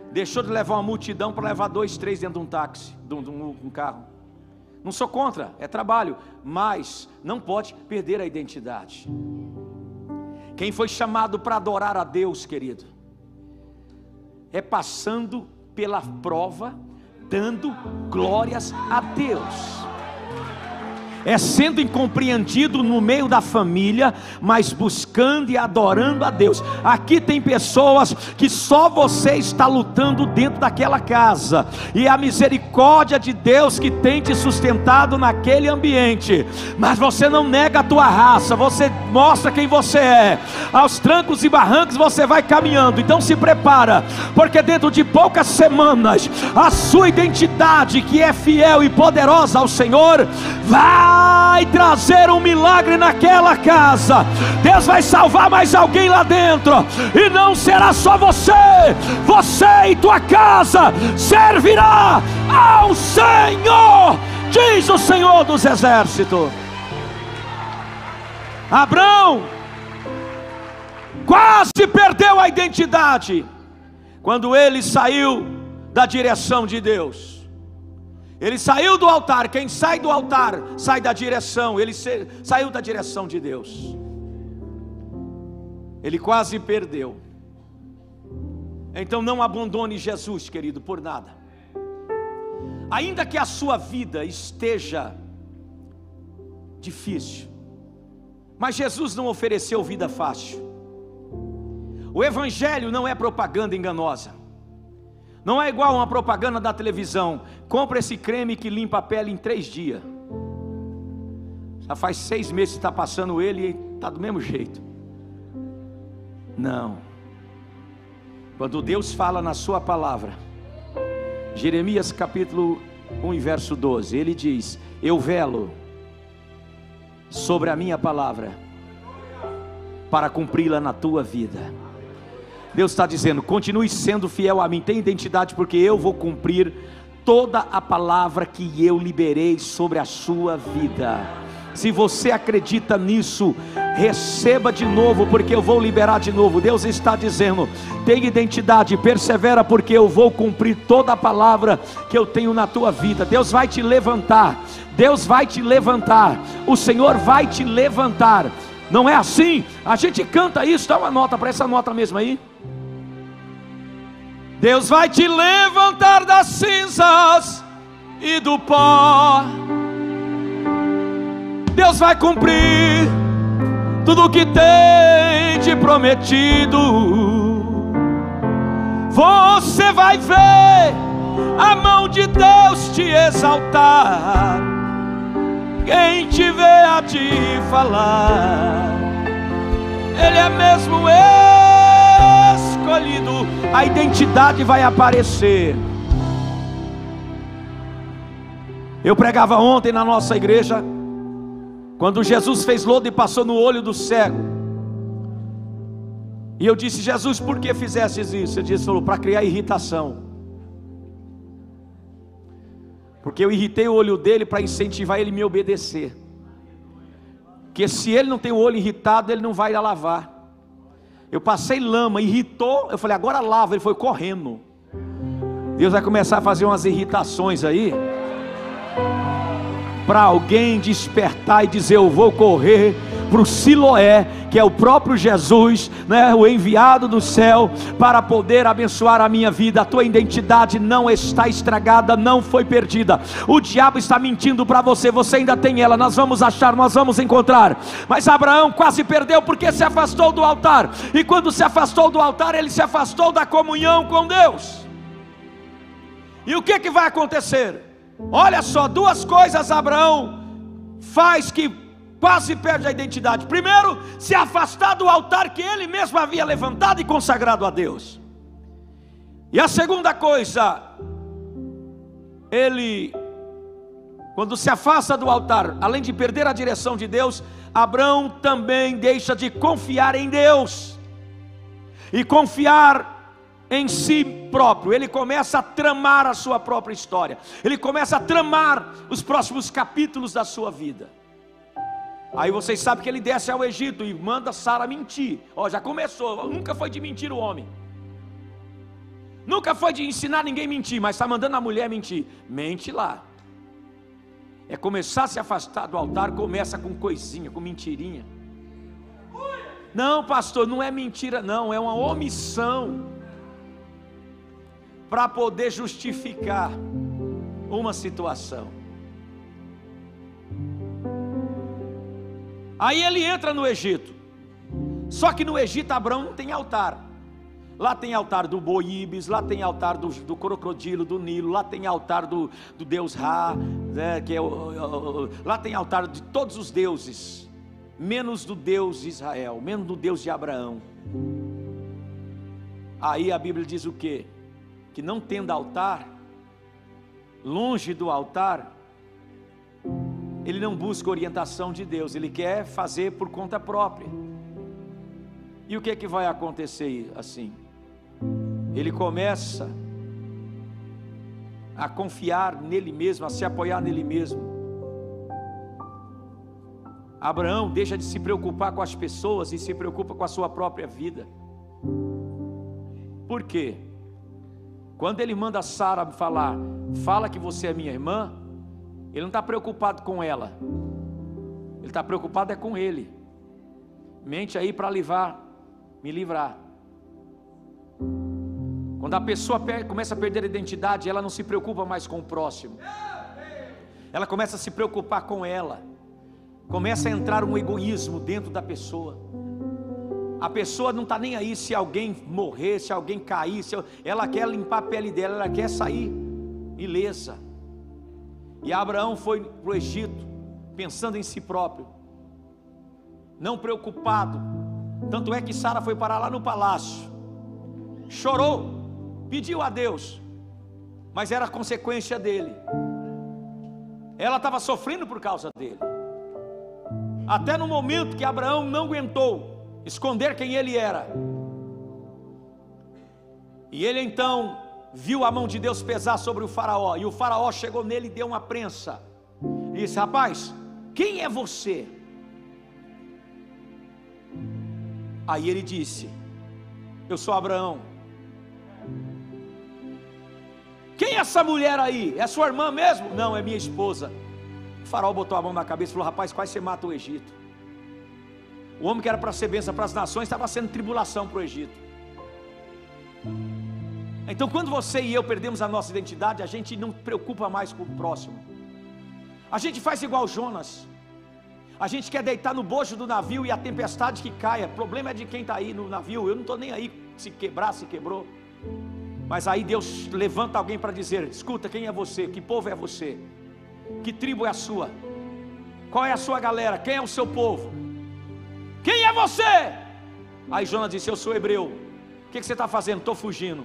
deixou de levar uma multidão para levar dois, três dentro de um táxi, de um, de um, um carro. Não sou contra, é trabalho, mas não pode perder a identidade. Quem foi chamado para adorar a Deus, querido, é passando pela prova, dando glórias a Deus. É sendo incompreendido no meio da família, mas buscando e adorando a Deus. Aqui tem pessoas que só você está lutando dentro daquela casa, e a misericórdia de Deus que tem te sustentado naquele ambiente, mas você não nega a tua raça, você mostra quem você é. Aos trancos e barrancos você vai caminhando. Então se prepara, porque dentro de poucas semanas a sua identidade, que é fiel e poderosa ao Senhor, vai vai trazer um milagre naquela casa. Deus vai salvar mais alguém lá dentro, e não será só você. Você e tua casa servirá ao Senhor, diz o Senhor dos Exércitos. Abraão quase perdeu a identidade quando ele saiu da direção de Deus. Ele saiu do altar. Quem sai do altar sai da direção. Ele saiu da direção de Deus. Ele quase perdeu. Então não abandone Jesus, querido, por nada. Ainda que a sua vida esteja difícil, mas Jesus não ofereceu vida fácil. O Evangelho não é propaganda enganosa. Não é igual uma propaganda da televisão: compra esse creme que limpa a pele em três dias. Já faz seis meses que está passando ele e está do mesmo jeito. Não. Quando Deus fala na sua palavra, Jeremias capítulo um e verso doze, Ele diz: eu velo sobre a minha palavra para cumpri-la na tua vida. Deus está dizendo: continue sendo fiel a mim, tenha identidade, porque eu vou cumprir toda a palavra que eu liberei sobre a sua vida. Se você acredita nisso, receba de novo, porque eu vou liberar de novo. Deus está dizendo: tenha identidade, persevera, porque eu vou cumprir toda a palavra que eu tenho na tua vida. Deus vai te levantar, Deus vai te levantar, o Senhor vai te levantar. Não é assim? A gente canta isso, dá uma nota para essa nota mesmo aí. Deus vai te levantar das cinzas e do pó. Deus vai cumprir tudo o que tem te prometido. Você vai ver a mão de Deus te exaltar. Quem te vê a te falar, Ele é mesmo escolhido. A identidade vai aparecer. Eu pregava ontem na nossa igreja, quando Jesus fez lodo e passou no olho do cego. E eu disse: Jesus, por que fizestes isso? Ele disse, falou, para criar irritação. Porque eu irritei o olho dele para incentivar ele a me obedecer. Porque se ele não tem o olho irritado, ele não vai ir lavar. Eu passei lama, irritou, eu falei, agora lava. Ele foi correndo. Deus vai começar a fazer umas irritações aí, para alguém despertar e dizer: eu vou correr para o Siloé, que é o próprio Jesus, né, o enviado do céu, para poder abençoar a minha vida. A tua identidade não está estragada, não foi perdida. O diabo está mentindo para você, você ainda tem ela. Nós vamos achar, nós vamos encontrar. Mas Abraão quase perdeu porque se afastou do altar. E quando se afastou do altar, ele se afastou da comunhão com Deus. E o que que vai acontecer? Olha só, duas coisas Abraão faz que quase perde a identidade. Primeiro, se afastar do altar que ele mesmo havia levantado e consagrado a Deus. E a segunda coisa, ele, quando se afasta do altar, além de perder a direção de Deus, Abraão também deixa de confiar em Deus e confiar em si próprio. Ele começa a tramar a sua própria história. Ele começa a tramar os próximos capítulos da sua vida. Aí vocês sabem que ele desce ao Egito e manda Sara mentir. Ó, já começou, nunca foi de mentir o homem. Nunca foi de ensinar ninguém a mentir, mas está mandando a mulher mentir. Mente lá. É começar a se afastar do altar, começa com coisinha, com mentirinha. Não, pastor, não é mentira não, é uma omissão para poder justificar uma situação. Aí ele entra no Egito. Só que no Egito Abraão não tem altar. Lá tem altar do boi Ibis, lá tem altar do, do crocodilo, do Nilo, lá tem altar do, do deus Ra, né, que é o, o, o, lá tem altar de todos os deuses, menos do Deus de Israel, menos do Deus de Abraão. Aí a Bíblia diz o quê? Que não tendo altar, longe do altar, ele não busca orientação de Deus, ele quer fazer por conta própria. E o que é que vai acontecer assim? Ele começa a confiar nele mesmo, a se apoiar nele mesmo. Abraão deixa de se preocupar com as pessoas e se preocupa com a sua própria vida. Por quê? Quando ele manda Sara falar, fala que você é minha irmã, ele não está preocupado com ela, ele está preocupado é com ele. Mente aí para livrar, me livrar. Quando a pessoa começa a perder a identidade, ela não se preocupa mais com o próximo, ela começa a se preocupar com ela, começa a entrar um egoísmo dentro da pessoa. A pessoa não está nem aí se alguém morrer, se alguém cair, se ela quer limpar a pele dela, ela quer sair ilesa. E Abraão foi para o Egito pensando em si próprio, não preocupado. Tanto é que Sara foi parar lá no palácio, chorou, pediu a Deus, mas era a consequência dele. Ela estava sofrendo por causa dele. Até no momento que Abraão não aguentou esconder quem ele era, e ele então viu a mão de Deus pesar sobre o faraó, e o faraó chegou nele e deu uma prensa, e disse: rapaz, quem é você? Aí ele disse: eu sou Abraão. Quem é essa mulher aí? É sua irmã mesmo? Não, é minha esposa. O faraó botou a mão na cabeça e falou: rapaz, quase você mata o Egito. O homem que era para ser bênção para as nações estava sendo tribulação para o Egito. Então quando você e eu perdemos a nossa identidade, a gente não preocupa mais com o próximo. A gente faz igual Jonas. A gente quer deitar no bojo do navio e a tempestade que caia. O problema é de quem está aí no navio. Eu não estou nem aí se quebrar, se quebrou. Mas aí Deus levanta alguém para dizer: escuta, quem é você? Que povo é você? Que tribo é a sua? Qual é a sua galera? Quem é o seu povo? Quem é você? Aí Jonas disse: eu sou hebreu. O que, que você está fazendo? Estou fugindo.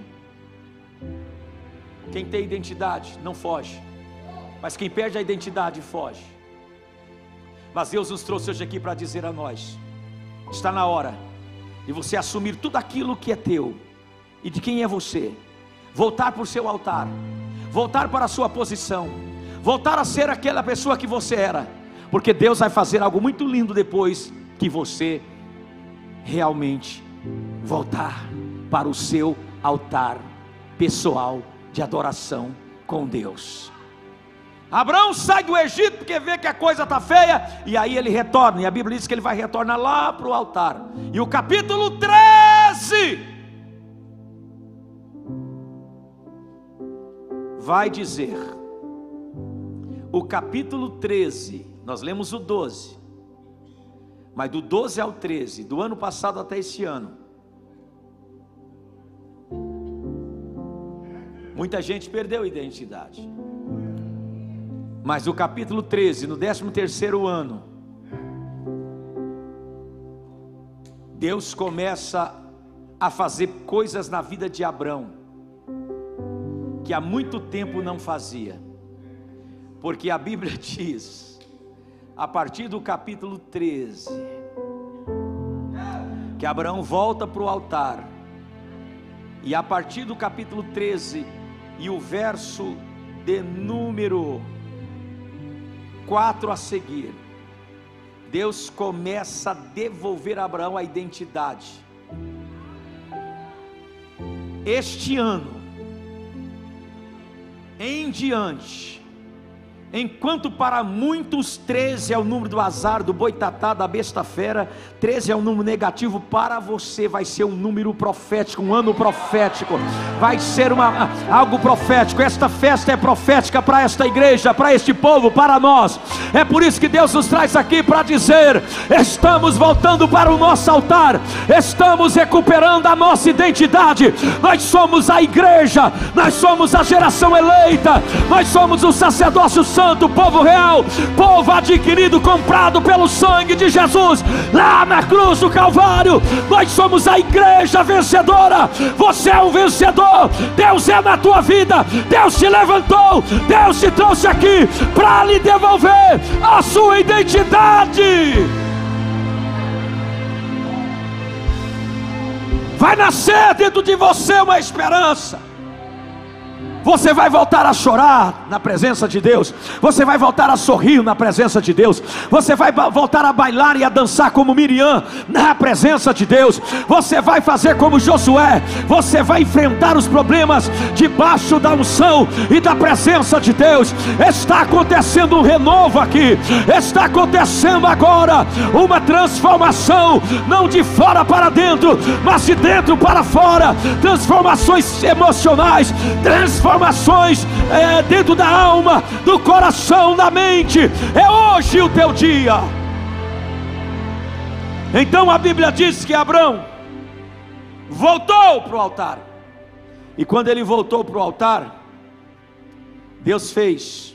Quem tem identidade não foge, mas quem perde a identidade foge. Mas Deus nos trouxe hoje aqui para dizer a nós: está na hora de você assumir tudo aquilo que é teu e de quem é você, voltar para o seu altar, voltar para a sua posição, voltar a ser aquela pessoa que você era, porque Deus vai fazer algo muito lindo depois que você realmente voltar para o seu altar pessoal de adoração com Deus. Abraão sai do Egito porque vê que a coisa está feia, e aí ele retorna, e a Bíblia diz que ele vai retornar lá para o altar. E o capítulo treze vai dizer, o capítulo treze, nós lemos o doze, mas do doze ao treze, do ano passado até esse ano, muita gente perdeu a identidade. Mas o capítulo treze, no décimo terceiro ano, Deus começa a fazer coisas na vida de Abrão que há muito tempo não fazia. Porque a Bíblia diz, a partir do capítulo treze, que Abraão volta para o altar. E a partir do capítulo treze e o verso de número quatro a seguir, Deus começa a devolver a Abraão a identidade. Este ano em diante, enquanto para muitos treze é o número do azar, do boitatá, da besta fera, treze é um número negativo, para você vai ser um número profético, um ano profético, vai ser uma, algo profético. Esta festa é profética para esta igreja, para este povo, para nós. É por isso que Deus nos traz aqui para dizer: estamos voltando para o nosso altar, estamos recuperando a nossa identidade. Nós somos a igreja, nós somos a geração eleita, nós somos o sacerdócio santo, povo real, povo adquirido, comprado pelo sangue de Jesus lá na cruz do Calvário. Nós somos a igreja vencedora. Você é um vencedor. Deus é na tua vida. Deus te levantou, Deus te trouxe aqui para lhe devolver a sua identidade. Vai nascer dentro de você uma esperança. Você vai voltar a chorar na presença de Deus. Você vai voltar a sorrir na presença de Deus. Você vai voltar a bailar e a dançar como Miriam na presença de Deus. Você vai fazer como Josué. Você vai enfrentar os problemas debaixo da unção e da presença de Deus. Está acontecendo um renovo aqui. Está acontecendo agora uma transformação, não de fora para dentro, mas de dentro para fora. Transformações emocionais, transformações Transformações é, dentro da alma, do coração, da mente. É hoje o teu dia. Então a Bíblia diz que Abrão voltou para o altar. E quando ele voltou para o altar, Deus fez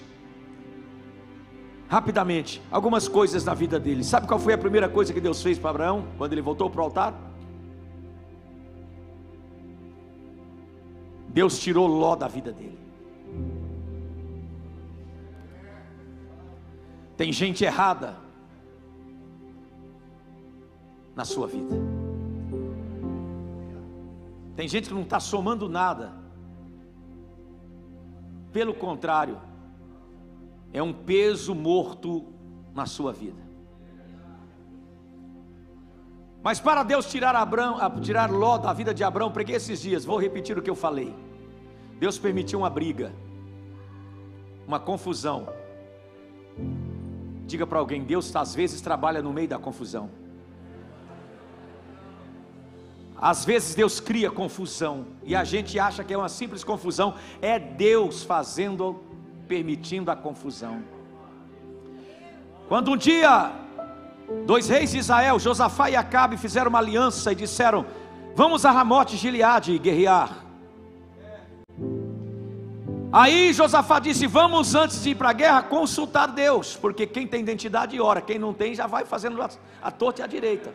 rapidamente algumas coisas na vida dele. Sabe qual foi a primeira coisa que Deus fez para Abraão quando ele voltou para o altar? Deus tirou Ló da vida dele. Tem gente errada na sua vida. Tem gente que não está somando nada. Pelo contrário, é um peso morto na sua vida. Mas para Deus tirar, Abrão, tirar Ló da vida de Abrão, preguei esses dias, vou repetir o que eu falei. Deus permitiu uma briga, uma confusão. Diga para alguém: Deus às vezes trabalha no meio da confusão. Às vezes Deus cria confusão, e a gente acha que é uma simples confusão. É Deus fazendo, permitindo a confusão. Quando um dia dois reis de Israel, Josafá e Acabe, fizeram uma aliança e disseram: vamos a Ramote Gileade guerrear. Aí Josafá disse: vamos, antes de ir para a guerra, consultar Deus, porque quem tem identidade ora, quem não tem já vai fazendo a torta e a direita.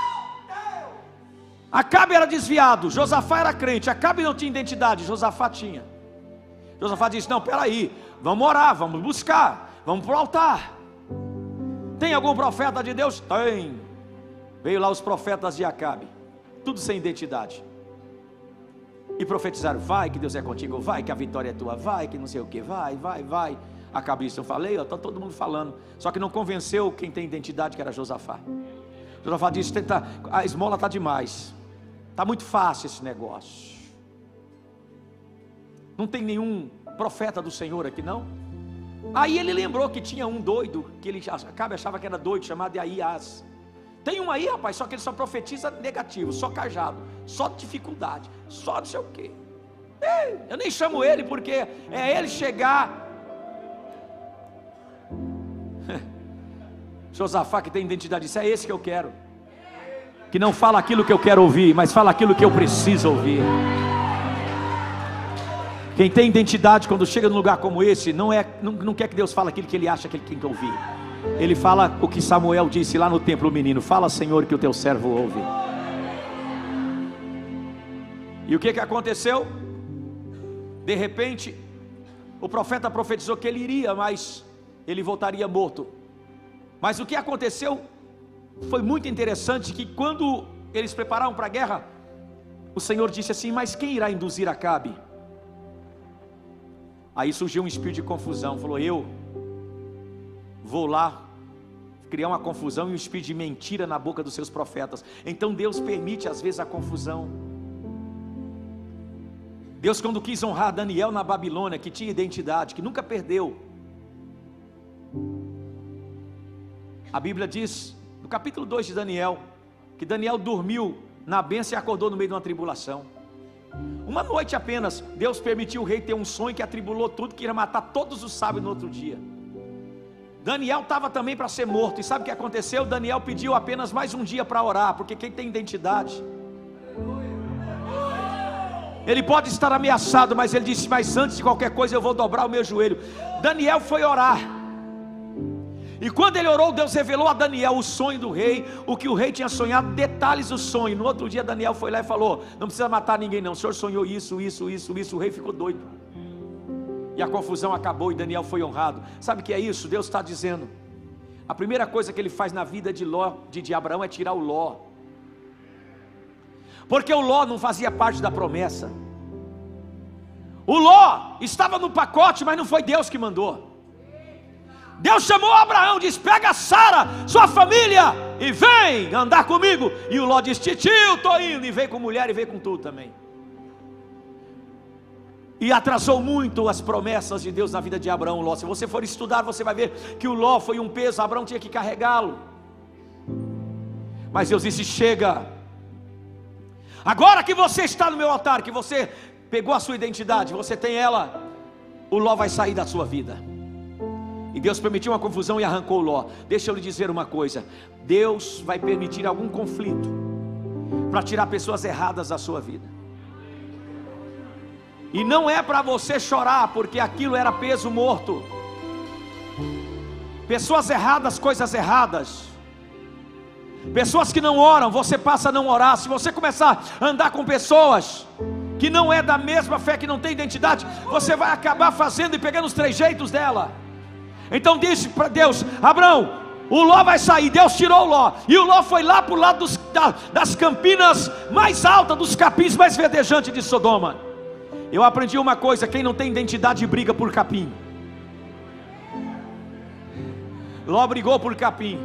Acabe era desviado, Josafá era crente. Acabe não tinha identidade, Josafá tinha. Josafá disse: não, peraí, vamos orar, vamos buscar, vamos para o altar. Tem algum profeta de Deus? Tem. Veio lá os profetas de Acabe, tudo sem identidade, e profetizaram: vai que Deus é contigo, vai que a vitória é tua, vai que não sei o que, vai, vai, vai. Acabe disse: eu falei, está todo mundo falando, só que não convenceu quem tem identidade, que era Josafá. Josafá disse: tá, a esmola está demais, está muito fácil esse negócio. Não tem nenhum profeta do Senhor aqui não? Aí ele lembrou que tinha um doido, que ele Acabe achava que era doido, chamado Ahias. Tem um aí, rapaz, só que ele só profetiza negativo, só cajado, só dificuldade, só não sei o que. Eu nem chamo ele, porque é ele chegar. Josafá, que tem identidade, disse: é esse que eu quero, que não fala aquilo que eu quero ouvir, mas fala aquilo que eu preciso ouvir. Quem tem identidade, quando chega num lugar como esse, não, é, não, não quer que Deus fale aquilo que ele acha que ele tem que ouvir. Ele fala o que Samuel disse lá no templo: o menino, fala, Senhor, que o teu servo ouve. E o que que aconteceu? De repente, o profeta profetizou que ele iria, mas ele voltaria morto. Mas o que aconteceu foi muito interessante, que quando eles prepararam para a guerra, o Senhor disse assim: mas quem irá induzir Acabe? Aí surgiu um espírito de confusão, falou: eu vou lá criar uma confusão e um espírito de mentira na boca dos seus profetas. Então Deus permite às vezes a confusão. Deus, quando quis honrar Daniel na Babilônia, que tinha identidade, que nunca perdeu, a Bíblia diz, no capítulo dois de Daniel, que Daniel dormiu na bênção e acordou no meio de uma tribulação. Uma noite apenas, Deus permitiu o rei ter um sonho que atribulou tudo, que ia matar todos os sábios no outro dia. Daniel estava também para ser morto, e sabe o que aconteceu? Daniel pediu apenas mais um dia para orar, porque quem tem identidade, ele pode estar ameaçado, mas ele disse, mas antes de qualquer coisa eu vou dobrar o meu joelho. Daniel foi orar, e quando ele orou, Deus revelou a Daniel o sonho do rei, o que o rei tinha sonhado, detalhes do sonho. No outro dia Daniel foi lá e falou, não precisa matar ninguém não, o senhor sonhou isso, isso, isso, isso. O rei ficou doido, e a confusão acabou, e Daniel foi honrado. Sabe o que é isso? Deus está dizendo, a primeira coisa que ele faz na vida de, Ló, de, de Abraão é tirar o Ló, porque o Ló não fazia parte da promessa. O Ló estava no pacote, mas não foi Deus que mandou. Deus chamou Abraão, disse, pega Sara, sua família, e vem andar comigo. E o Ló disse, titio, estou indo. E veio com mulher e veio com tudo também. E atrasou muito as promessas de Deus na vida de Abraão. Ló, se você for estudar, você vai ver que o Ló foi um peso, Abraão tinha que carregá-lo. Mas Deus disse, chega, agora que você está no meu altar, que você pegou a sua identidade, você tem ela, o Ló vai sair da sua vida. E Deus permitiu uma confusão e arrancou Ló. Deixa eu lhe dizer uma coisa, Deus vai permitir algum conflito para tirar pessoas erradas da sua vida. E não é para você chorar, porque aquilo era peso morto. Pessoas erradas, coisas erradas. Pessoas que não oram, você passa a não orar. Se você começar a andar com pessoas que não é da mesma fé, que não tem identidade, você vai acabar fazendo e pegando os trejeitos dela. Então disse para Deus, Abraão, o Ló vai sair. Deus tirou o Ló, e o Ló foi lá para o lado dos, da, das campinas mais altas, dos capins mais verdejantes de Sodoma. Eu aprendi uma coisa, quem não tem identidade briga por capim. Ló brigou por capim,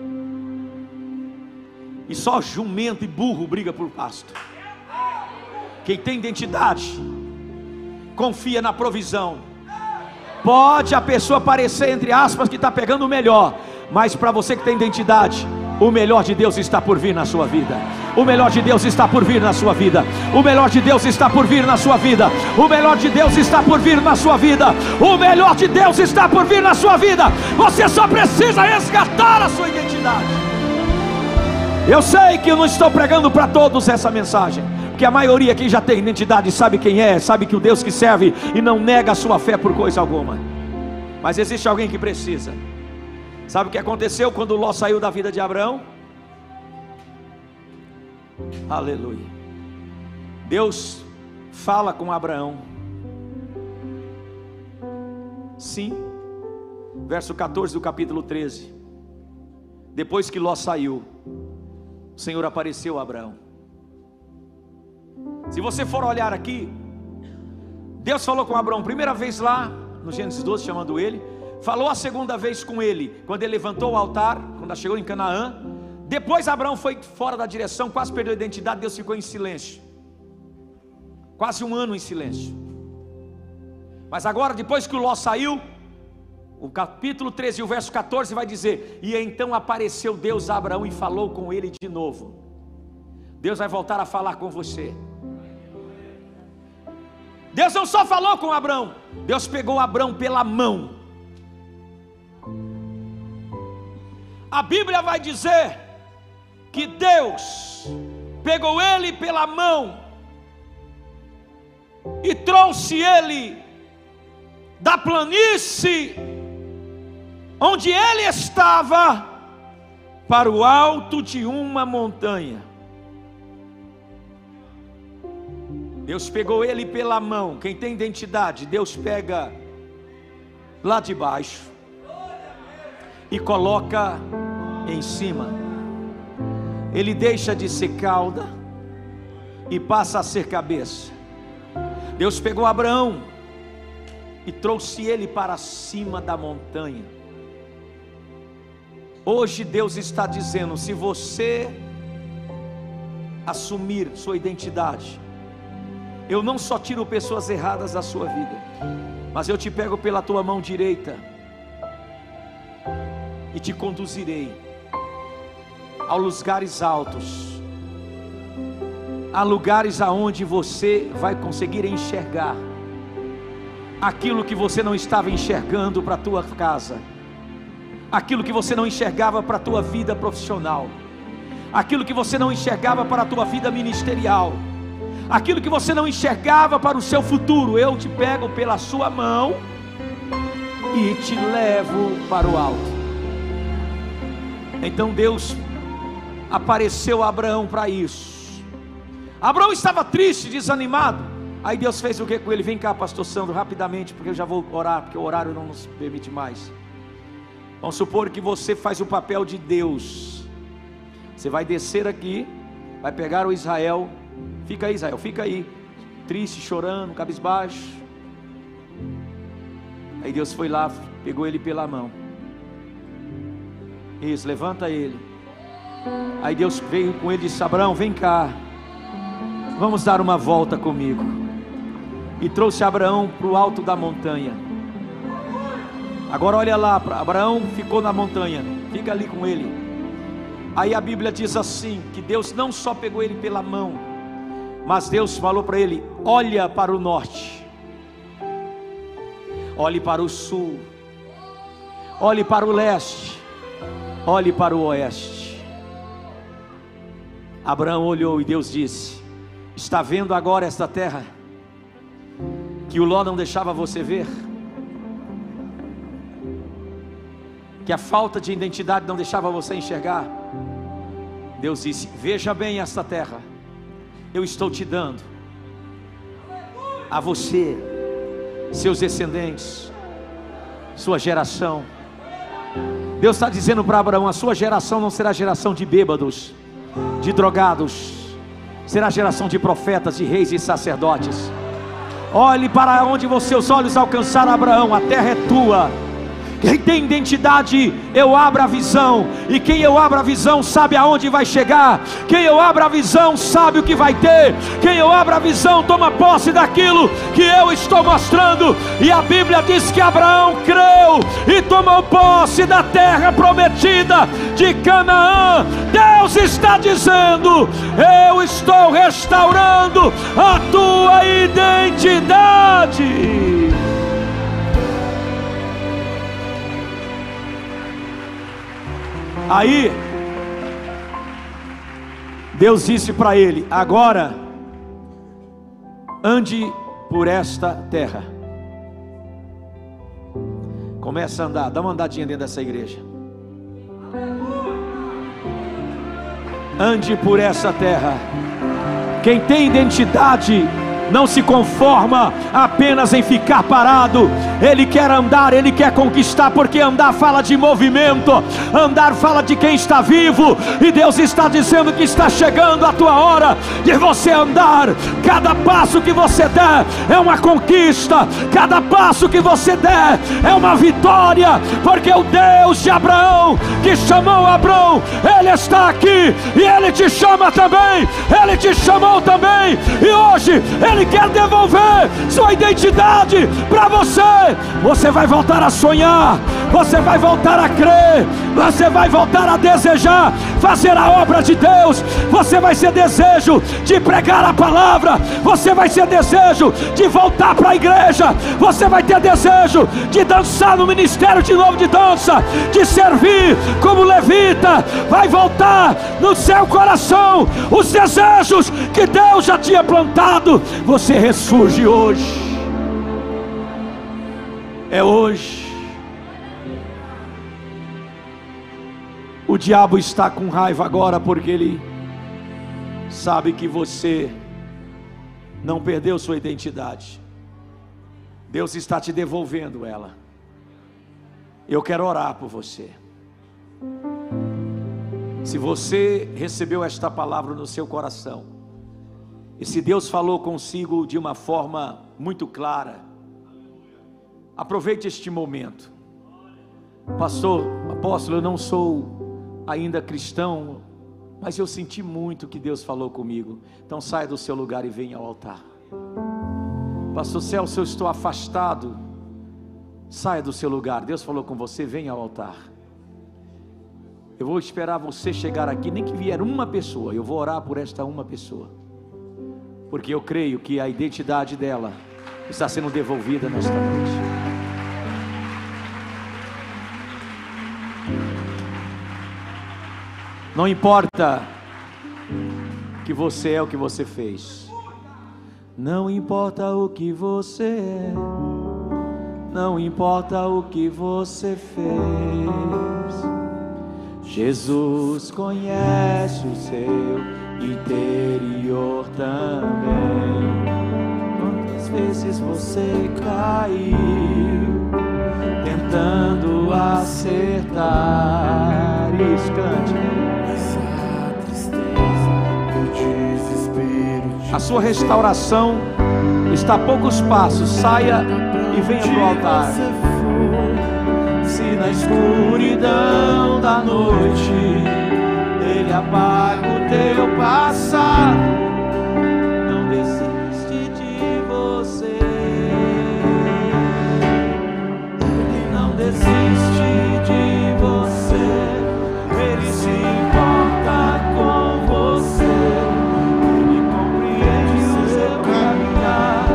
e só jumento e burro briga por pasto. Quem tem identidade confia na provisão. Pode a pessoa parecer, entre aspas, que está pegando o melhor, mas para você que tem identidade, o melhor de Deus está por vir na sua vida. O melhor de Deus está por vir na sua vida. O melhor de Deus está por vir na sua vida. O melhor de Deus está por vir na sua vida. O melhor de Deus está por vir na sua vida. Você só precisa resgatar a sua identidade. Eu sei que eu não estou pregando para todos essa mensagem, porque a maioria aqui já tem identidade, sabe quem é, sabe que o Deus que serve e não nega a sua fé por coisa alguma. Mas existe alguém que precisa. Sabe o que aconteceu quando Ló saiu da vida de Abraão? Aleluia. Deus fala com Abraão. Sim. Verso quatorze do capítulo treze. Depois que Ló saiu, o Senhor apareceu a Abraão. Se você for olhar aqui, Deus falou com Abraão primeira vez lá no Gênesis doze, chamando ele. Falou a segunda vez com ele quando ele levantou o altar, quando chegou em Canaã. Depois Abraão foi fora da direção, quase perdeu a identidade. Deus ficou em silêncio, quase um ano em silêncio. Mas agora, depois que o Ló saiu, o capítulo treze, o verso quatorze vai dizer: e então apareceu Deus a Abraão e falou com ele de novo. Deus vai voltar a falar com você. Deus não só falou com Abraão, Deus pegou Abraão pela mão. A Bíblia vai dizer que Deus pegou ele pela mão e trouxe ele da planície onde ele estava para o alto de uma montanha. Deus pegou ele pela mão. Quem tem identidade, Deus pega lá de baixo e coloca em cima. Ele deixa de ser cauda e passa a ser cabeça. Deus pegou Abraão e trouxe ele para cima da montanha. Hoje Deus está dizendo: se você assumir sua identidade, eu não só tiro pessoas erradas da sua vida, mas eu te pego pela tua mão direita e te conduzirei a lugares altos, a lugares aonde você vai conseguir enxergar aquilo que você não estava enxergando para a tua casa, aquilo que você não enxergava para a tua vida profissional, aquilo que você não enxergava para a tua vida ministerial, aquilo que você não enxergava para o seu futuro. Eu te pego pela sua mão e te levo para o alto. Então Deus apareceu a Abraão para isso. Abraão estava triste, desanimado. Aí Deus fez o que com ele? Vem cá, pastor Sandro, rapidamente, porque eu já vou orar, porque o horário não nos permite mais. Vamos supor que você faz o papel de Deus. Você vai descer aqui, vai pegar o Israel. Fica aí, Israel, fica aí, triste, chorando, cabisbaixo. Aí Deus foi lá, pegou ele pela mão. Isso, levanta ele. Aí Deus veio com ele e disse: Abraão, vem cá, vamos dar uma volta comigo. E trouxe Abraão para o alto da montanha. Agora olha lá, Abraão ficou na montanha, fica ali com ele. Aí a Bíblia diz assim, que Deus não só pegou ele pela mão, mas Deus falou para ele: olha para o norte, olhe para o sul, olhe para o leste, olhe para o oeste. Abraão olhou e Deus disse: está vendo agora esta terra que o Ló não deixava você ver, que a falta de identidade não deixava você enxergar? Deus disse: veja bem esta terra, eu estou te dando a você, seus descendentes, sua geração. Deus está dizendo para Abraão: a sua geração não será geração de bêbados, de drogados, será geração de profetas, de reis e sacerdotes. Olhe para onde os seus olhos alcançaram, Abraão, a terra é tua. Quem tem identidade, eu abro a visão. E quem eu abro a visão sabe aonde vai chegar. Quem eu abro a visão sabe o que vai ter. Quem eu abro a visão toma posse daquilo que eu estou mostrando. E a Bíblia diz que Abraão creu e tomou posse da terra prometida de Canaã. Deus está dizendo: eu estou restaurando a tua identidade. Aí Deus disse para ele: agora ande por esta terra. Começa a andar, dá uma andadinha dentro dessa igreja. Ande por essa terra. Quem tem identidade não se conforma apenas em ficar parado. Ele quer andar, ele quer conquistar, porque andar fala de movimento, andar fala de quem está vivo. E Deus está dizendo que está chegando a tua hora de você andar. Cada passo que você der é uma conquista, cada passo que você der é uma vitória, porque o Deus de Abraão, que chamou Abraão, Ele está aqui, e Ele te chama também, Ele te chamou também, e hoje Ele quer devolver sua identidade para você. Você vai voltar a sonhar, você vai voltar a crer, você vai voltar a desejar fazer a obra de Deus. Você vai ser desejo de pregar a palavra, você vai ser desejo de voltar para a igreja, você vai ter desejo de dançar no ministério de novo de dança, de servir como levita. Vai voltar no seu coração os desejos que Deus já tinha plantado. Você ressurge hoje. É hoje. O diabo está com raiva agora, porque ele sabe que você não perdeu sua identidade. Deus está te devolvendo ela. Eu quero orar por você. Se você recebeu esta palavra no seu coração, e se Deus falou consigo de uma forma muito clara, aproveite este momento. Pastor, apóstolo, eu não sou ainda cristão, mas eu senti muito que Deus falou comigo. Então saia do seu lugar e venha ao altar. Pastor Celso, eu estou afastado. Saia do seu lugar. Deus falou com você, venha ao altar. Eu vou esperar você chegar aqui, nem que vier uma pessoa. Eu vou orar por esta uma pessoa, porque eu creio que a identidade dela está sendo devolvida nesta noite. Não importa que você é o que você fez. Não importa o que você é. Não importa o que você fez. Jesus conhece o seu interior também. Quantas vezes você caiu tentando acertar? Isso, cante. A sua restauração está a poucos passos. Saia e venha para o altar. Se na escuridão da noite Ele apaga o teu passado, não desiste de você. Ele não desiste de você. Ele se importa com você. Ele compreende o seu caminhar.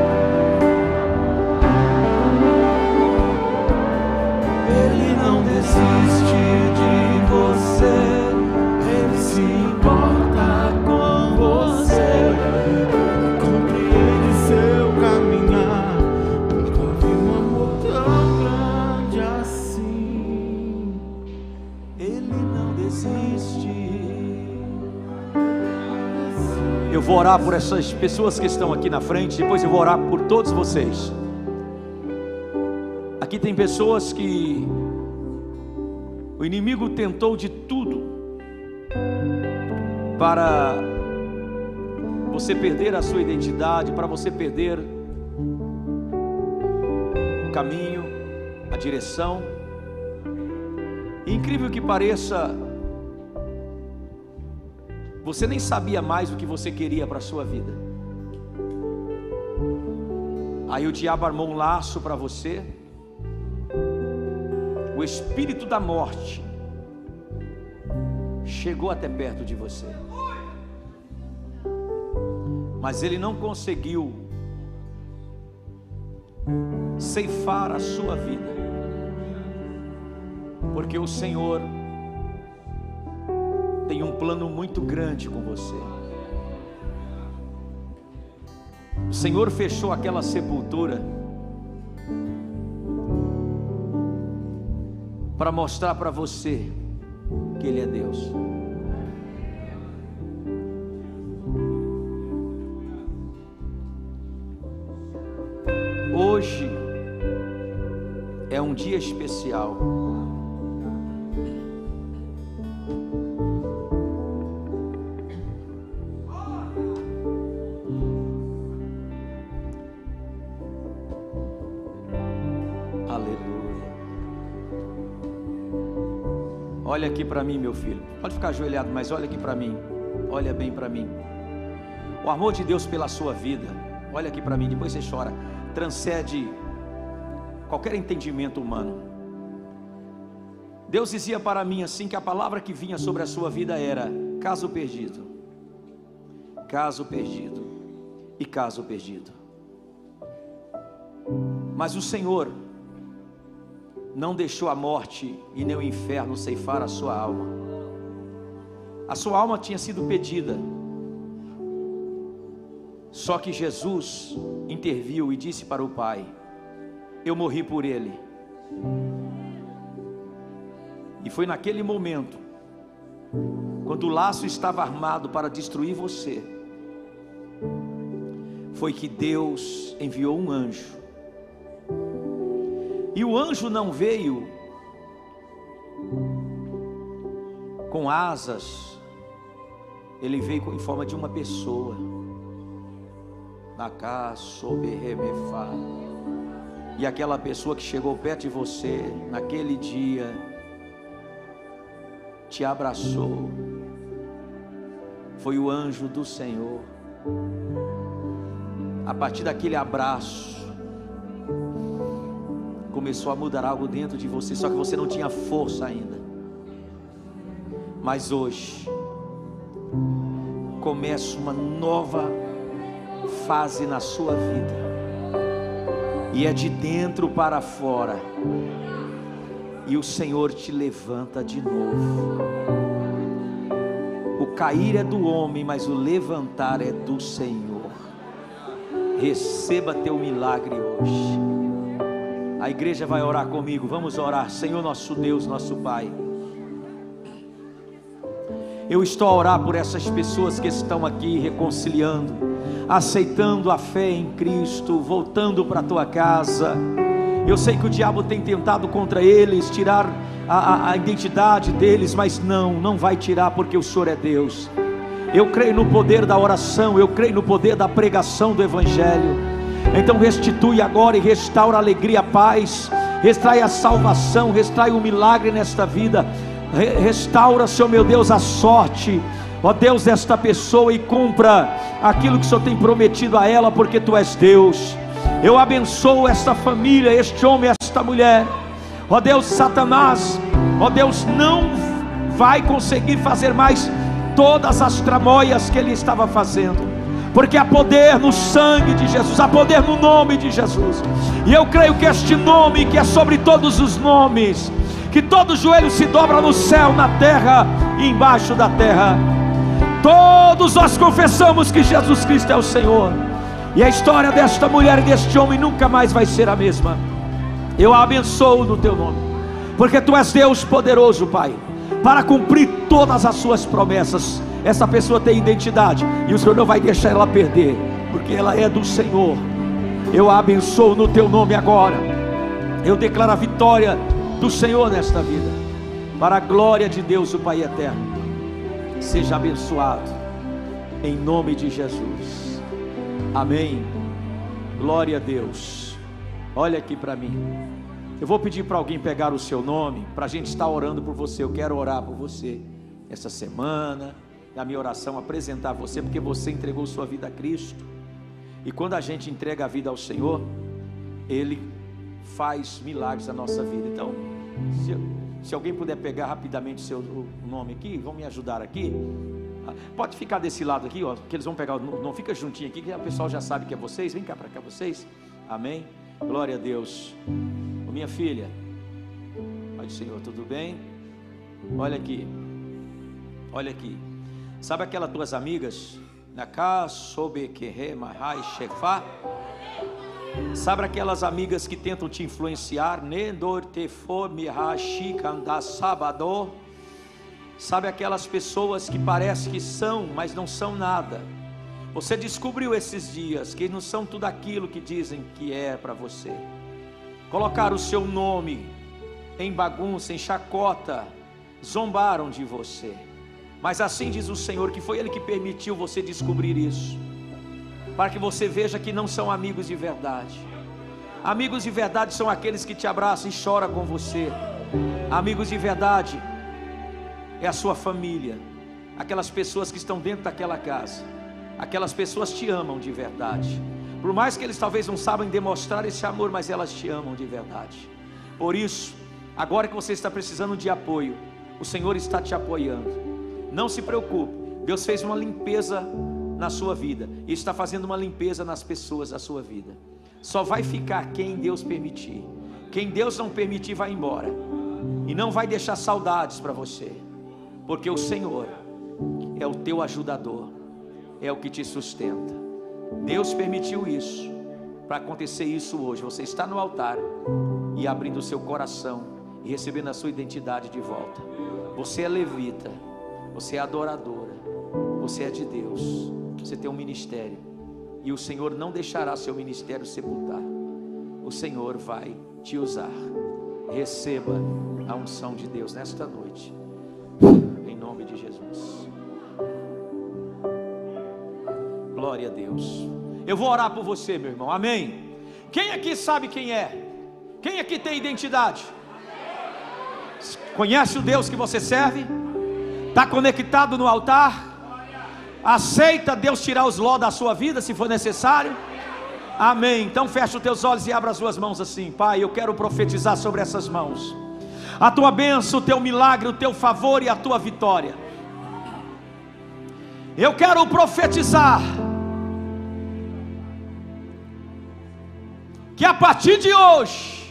Ele não desiste de você. Ele se importa com você. Ele compreende seu caminhar. Nunca vi um amor tão grande assim. Ele não desiste. Eu vou orar por essas pessoas que estão aqui na frente. Depois eu vou orar por todos vocês. Aqui tem pessoas que o inimigo tentou de tudo para você perder a sua identidade, para você perder o caminho, a direção. E, incrível que pareça, você nem sabia mais o que você queria para a sua vida. Aí o diabo armou um laço para você. O espírito da morte chegou até perto de você, mas ele não conseguiu ceifar a sua vida, porque o Senhor tem um plano muito grande com você. O Senhor fechou aquela sepultura para mostrar para você que Ele é Deus. Hoje é um dia especial. Olha aqui para mim, meu filho. Pode ficar ajoelhado, mas olha aqui para mim. Olha bem para mim. O amor de Deus pela sua vida, olha aqui para mim, depois você chora, transcende qualquer entendimento humano. Deus dizia para mim assim, que a palavra que vinha sobre a sua vida era caso perdido, caso perdido e caso perdido. Mas o Senhor não deixou a morte e nem o inferno ceifar a sua alma. A sua alma tinha sido pedida, só que Jesus interviu e disse para o Pai: eu morri por ele. E foi naquele momento, quando o laço estava armado para destruir você, foi que Deus enviou um anjo. E o anjo não veio com asas, ele veio em forma de uma pessoa. E aquela pessoa que chegou perto de você naquele dia te abraçou. Foi o anjo do Senhor. a partir daquele abraço, começou a mudar algo dentro de você, só que você não tinha força ainda. Mas hoje começa uma nova fase na sua vida, e é de dentro para fora, e o Senhor te levanta de novo. O cair é do homem, mas o levantar é do Senhor. Receba teu milagre hoje. A igreja vai orar comigo, vamos orar. Senhor nosso Deus, nosso Pai, eu estou a orar por essas pessoas que estão aqui reconciliando, aceitando a fé em Cristo, voltando para a tua casa. Eu sei que o diabo tem tentado contra eles, tirar a, a, a identidade deles, mas não, não vai tirar, porque o Senhor é Deus. Eu creio no poder da oração, eu creio no poder da pregação do Evangelho. Então restitui agora e restaura a alegria, a paz, restrai a salvação, restrai o milagre nesta vida. Restaura, Senhor meu Deus, a sorte, ó Deus, desta pessoa, e cumpra aquilo que o Senhor tem prometido a ela, porque Tu és Deus. Eu abençoo esta família, este homem, esta mulher. Ó Deus, Satanás, ó Deus, não vai conseguir fazer mais todas as tramóias que ele estava fazendo, porque há poder no sangue de Jesus, há poder no nome de Jesus. E eu creio que este nome, que é sobre todos os nomes, que todo joelho se dobra no céu, na terra e embaixo da terra, todos nós confessamos que Jesus Cristo é o Senhor, e a história desta mulher e deste homem nunca mais vai ser a mesma. Eu a abençoo no Teu nome, porque Tu és Deus poderoso, Pai, para cumprir todas as Suas promessas. Essa pessoa tem identidade, e o Senhor não vai deixar ela perder, porque ela é do Senhor. Eu a abençoo no Teu nome agora. Eu declaro a vitória do Senhor nesta vida, para a glória de Deus, o Pai eterno. Seja abençoado em nome de Jesus. Amém. Glória a Deus. Olha aqui para mim. Eu vou pedir para alguém pegar o seu nome, para a gente estar orando por você. Eu quero orar por você essa semana. A minha oração, apresentar você, porque você entregou sua vida a Cristo. E quando a gente entrega a vida ao Senhor, Ele faz milagres na nossa vida. Então, se, se alguém puder pegar rapidamente seu o nome aqui, vão me ajudar aqui. Pode ficar desse lado aqui, ó, que eles vão pegar. Não, não fica juntinho aqui, que o pessoal já sabe que é vocês. Vem cá para cá, vocês. Amém. Glória a Deus. Ô, minha filha, Pai do Senhor, tudo bem? Olha aqui, olha aqui. Sabe aquelas tuas amigas? Na casa sob que remahai chefá. Sabe aquelas amigas que tentam te influenciar? Sabe aquelas pessoas que parece que são, mas não são nada? Você descobriu esses dias que não são tudo aquilo que dizem que é para você. Colocaram o seu nome em bagunça, em chacota, zombaram de você. Mas assim diz o Senhor, que foi Ele que permitiu você descobrir isso, para que você veja que não são amigos de verdade. Amigos de verdade são aqueles que te abraçam e choram com você. Amigos de verdade é a sua família, aquelas pessoas que estão dentro daquela casa. Aquelas pessoas te amam de verdade, por mais que eles talvez não saibam demonstrar esse amor, mas elas te amam de verdade. Por isso, agora que você está precisando de apoio, o Senhor está te apoiando. Não se preocupe, Deus fez uma limpeza na sua vida, e está fazendo uma limpeza nas pessoas da sua vida. Só vai ficar quem Deus permitir. Quem Deus não permitir vai embora, e não vai deixar saudades para você, porque o Senhor é o teu ajudador, é o que te sustenta. Deus permitiu isso, para acontecer isso hoje. Você está no altar, e abrindo o seu coração, e recebendo a sua identidade de volta. Você é levita, você é adoradora, você é de Deus, você tem um ministério, e o Senhor não deixará seu ministério sepultar. O Senhor vai te usar. Receba a unção de Deus nesta noite, em nome de Jesus. Glória a Deus. Eu vou orar por você, meu irmão, amém? Quem aqui sabe quem é? Quem aqui tem identidade? Conhece o Deus que você serve? Está conectado no altar? Aceita Deus tirar os ló da sua vida, se for necessário? Amém. Então fecha os teus olhos e abra as suas mãos assim. Pai, eu quero profetizar sobre essas mãos a tua bênção, o teu milagre, o teu favor e a tua vitória. Eu quero profetizar que a partir de hoje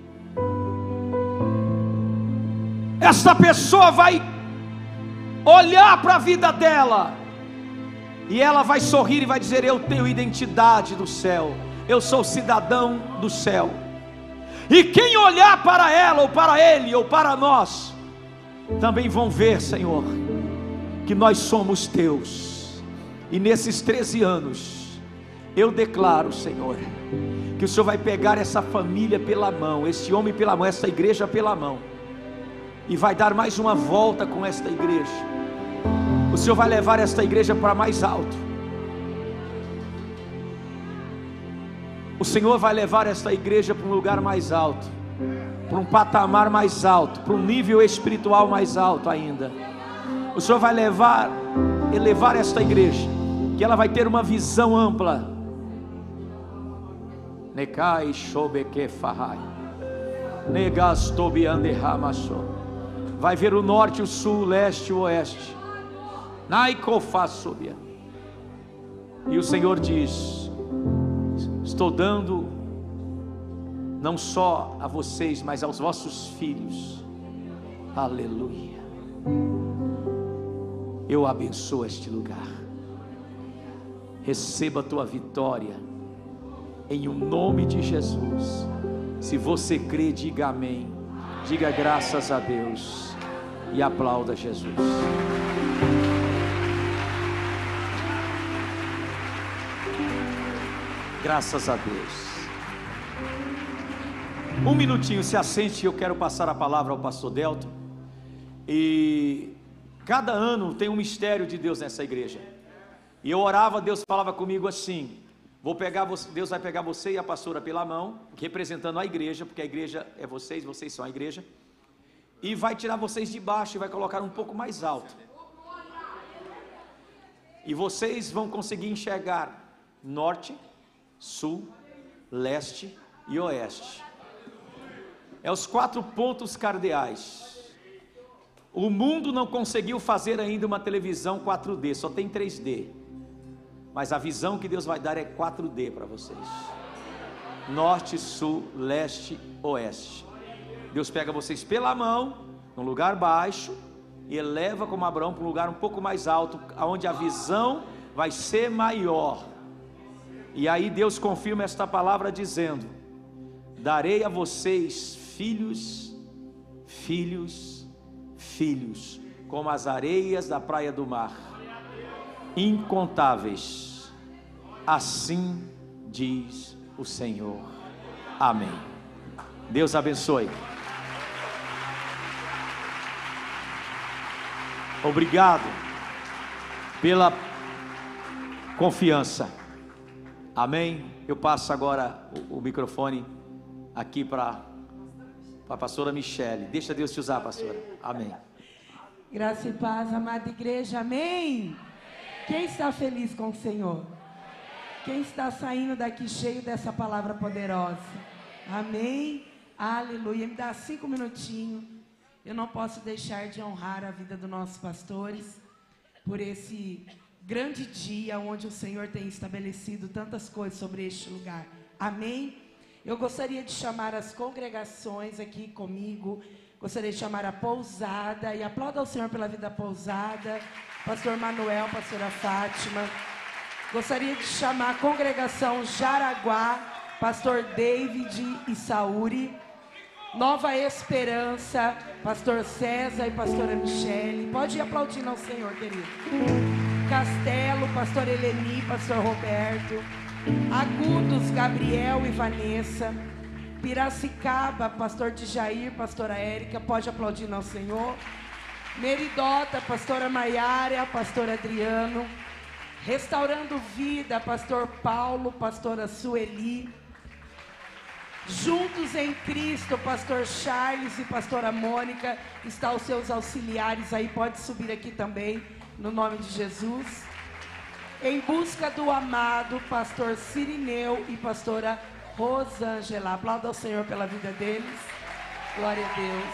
essa pessoa vai olhar para a vida dela e ela vai sorrir e vai dizer: eu tenho identidade do céu, eu sou cidadão do céu. E quem olhar para ela, ou para ele, ou para nós, também vão ver, Senhor, que nós somos teus. E nesses treze anos, eu declaro, Senhor, que o Senhor vai pegar essa família pela mão, esse homem pela mão, essa igreja pela mão, e vai dar mais uma volta com esta igreja. O Senhor vai levar esta igreja para mais alto. O Senhor vai levar esta igreja para um lugar mais alto, para um patamar mais alto, para um nível espiritual mais alto ainda. O Senhor vai levar, elevar esta igreja, que ela vai ter uma visão ampla. Nekai shobeke fahai, negas tobiande hamaso. Vai ver o norte, o sul, o leste e o oeste. Naikofasobia. E o Senhor diz: estou dando não só a vocês, mas aos vossos filhos. Aleluia. Eu abençoo este lugar. Receba a tua vitória em o nome de Jesus. Se você crê, diga amém. Diga graças a Deus e aplauda Jesus. Graças a Deus. Um minutinho, se assente, eu quero passar a palavra ao pastor Delton. E cada ano tem um mistério de Deus nessa igreja. E eu orava, Deus falava comigo assim: vou pegar você, Deus vai pegar você e a pastora pela mão, representando a igreja, porque a igreja é vocês, vocês são a igreja, e vai tirar vocês de baixo e vai colocar um pouco mais alto. E vocês vão conseguir enxergar norte, sul, leste e oeste. É os quatro pontos cardeais. O mundo não conseguiu fazer ainda uma televisão quatro D, só tem três D. Mas a visão que Deus vai dar é quatro D para vocês. Norte, sul, leste, oeste. Deus pega vocês pela mão, num lugar baixo, e eleva como Abraão para um lugar um pouco mais alto, onde a visão vai ser maior. E aí Deus confirma esta palavra dizendo: darei a vocês filhos, filhos, filhos, como as areias da praia do mar, incontáveis. Assim diz o Senhor. Amém. Deus abençoe. Obrigado pela confiança. Amém. Eu passo agora o, o microfone aqui para a pastora Michele. Deixa Deus te usar, pastora. Amém. Graça e paz, amada igreja. Amém. Quem está feliz com o Senhor? Quem está saindo daqui cheio dessa palavra poderosa? Amém. Aleluia. Me dá cinco minutinhos. Eu não posso deixar de honrar a vida dos nossos pastores por esse grande dia onde o Senhor tem estabelecido tantas coisas sobre este lugar. Amém? Eu gostaria de chamar as congregações aqui comigo. Gostaria de chamar a pousada. E aplauda ao Senhor pela vida pousada. Pastor Manuel, pastora Fátima. Gostaria de chamar a congregação Jaraguá. Pastor David e Saúri. Nova Esperança. Pastor César e pastora Michele. Pode ir aplaudindo ao Senhor, querido. Castelo, pastor Eleni, pastor Roberto. Agudos, Gabriel e Vanessa. Piracicaba, pastor Djair, pastora Érica. Pode aplaudir ao Senhor. Meridota, pastora Maiara, pastor Adriano. Restaurando Vida, pastor Paulo, pastora Sueli. Juntos em Cristo, pastor Charles e pastora Mônica. Está os seus auxiliares aí, pode subir aqui também, no nome de Jesus. Em busca do amado, pastor Cirineu e pastora Rosângela. Aplauda ao Senhor pela vida deles. Glória a Deus.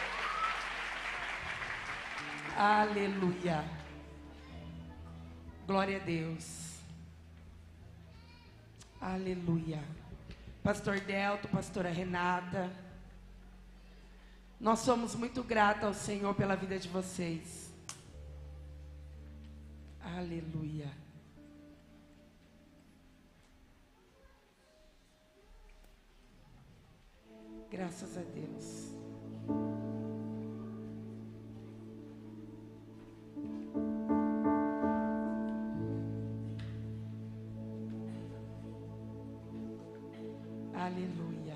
Aleluia. Glória a Deus. Aleluia. Pastor Delto, pastora Renata, nós somos muito gratos ao Senhor pela vida de vocês. Aleluia. Graças a Deus. Aleluia.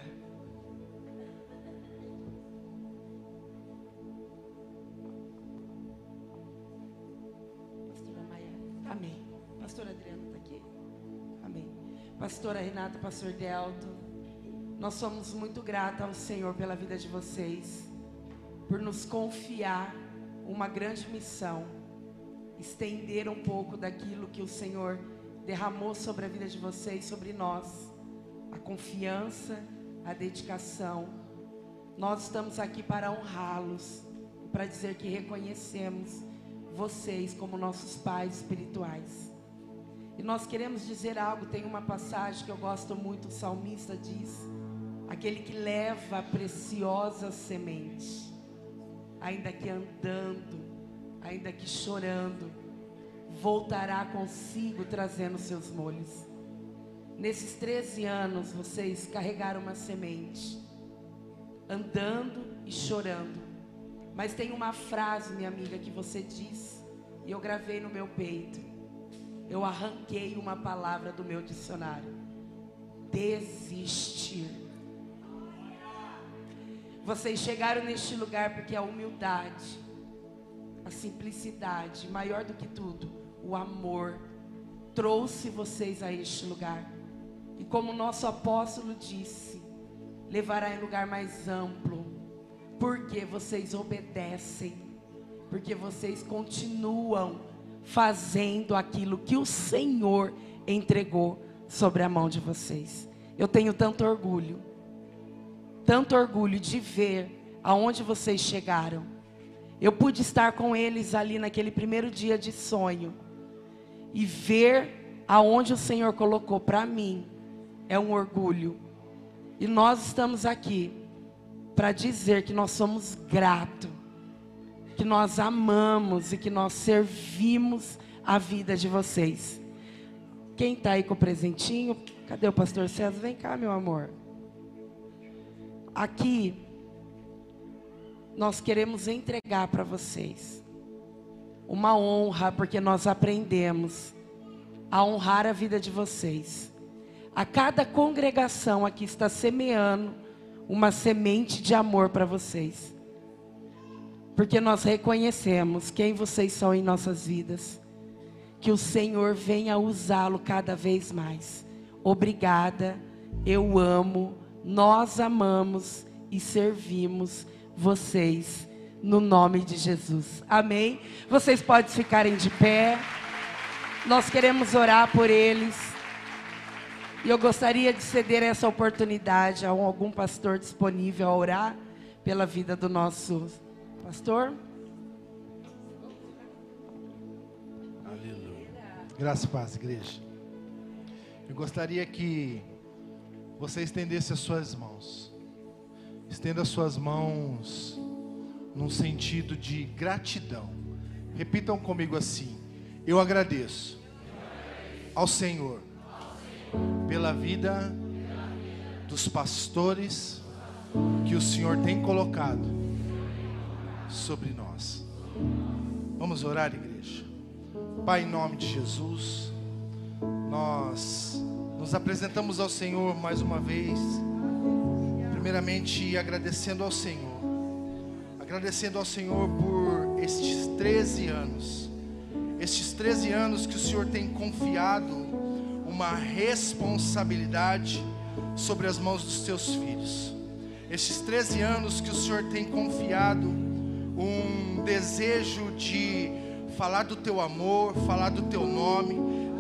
Pastora Maia. Amém. Pastora Adriana está aqui? Amém. Pastora Renata, pastor Delto, nós somos muito gratos ao Senhor pela vida de vocês, por nos confiar uma grande missão, estender um pouco daquilo que o Senhor derramou sobre a vida de vocês, sobre nós. A confiança, a dedicação. Nós estamos aqui para honrá-los, para dizer que reconhecemos vocês como nossos pais espirituais. E nós queremos dizer algo. Tem uma passagem que eu gosto muito, o salmista diz: aquele que leva a preciosa semente, ainda que andando, ainda que chorando, voltará consigo trazendo seus molhos. Nesses treze anos, vocês carregaram uma semente, andando e chorando. Mas tem uma frase, minha amiga, que você disse, e eu gravei no meu peito. Eu arranquei uma palavra do meu dicionário: desistir. Vocês chegaram neste lugar porque a humildade, a simplicidade, maior do que tudo, o amor, trouxe vocês a este lugar. E como o nosso apóstolo disse, levará em lugar mais amplo, porque vocês obedecem, porque vocês continuam fazendo aquilo que o Senhor entregou sobre a mão de vocês. Eu tenho tanto orgulho, tanto orgulho de ver aonde vocês chegaram. Eu pude estar com eles ali naquele primeiro dia de sonho e ver aonde o Senhor colocou. Para mim é um orgulho. E nós estamos aqui para dizer que nós somos gratos, que nós amamos e que nós servimos a vida de vocês. Quem está aí com o presentinho? Cadê o pastor César? Vem cá, meu amor. Aqui nós queremos entregar para vocês uma honra, porque nós aprendemos a honrar a vida de vocês. A cada congregação aqui está semeando uma semente de amor para vocês, porque nós reconhecemos quem vocês são em nossas vidas. Que o Senhor venha usá-lo cada vez mais. Obrigada, eu amo, nós amamos e servimos vocês no nome de Jesus. Amém? Vocês podem ficarem de pé. Nós queremos orar por eles. E eu gostaria de ceder essa oportunidade a algum pastor disponível a orar pela vida do nosso pastor. Aleluia. Graças e paz, igreja. Eu gostaria que você estendesse as suas mãos. Estenda as suas mãos num sentido de gratidão. Repitam comigo assim: eu agradeço ao Senhor pela vida dos pastores que o Senhor tem colocado sobre nós. Vamos orar, igreja. Pai, em nome de Jesus, nós nos apresentamos ao Senhor mais uma vez, primeiramente agradecendo ao Senhor, agradecendo ao Senhor por estes treze anos, estes treze anos que o Senhor tem confiado uma responsabilidade sobre as mãos dos teus filhos. Estes treze anos que o Senhor tem confiado um desejo de falar do teu amor, falar do teu nome,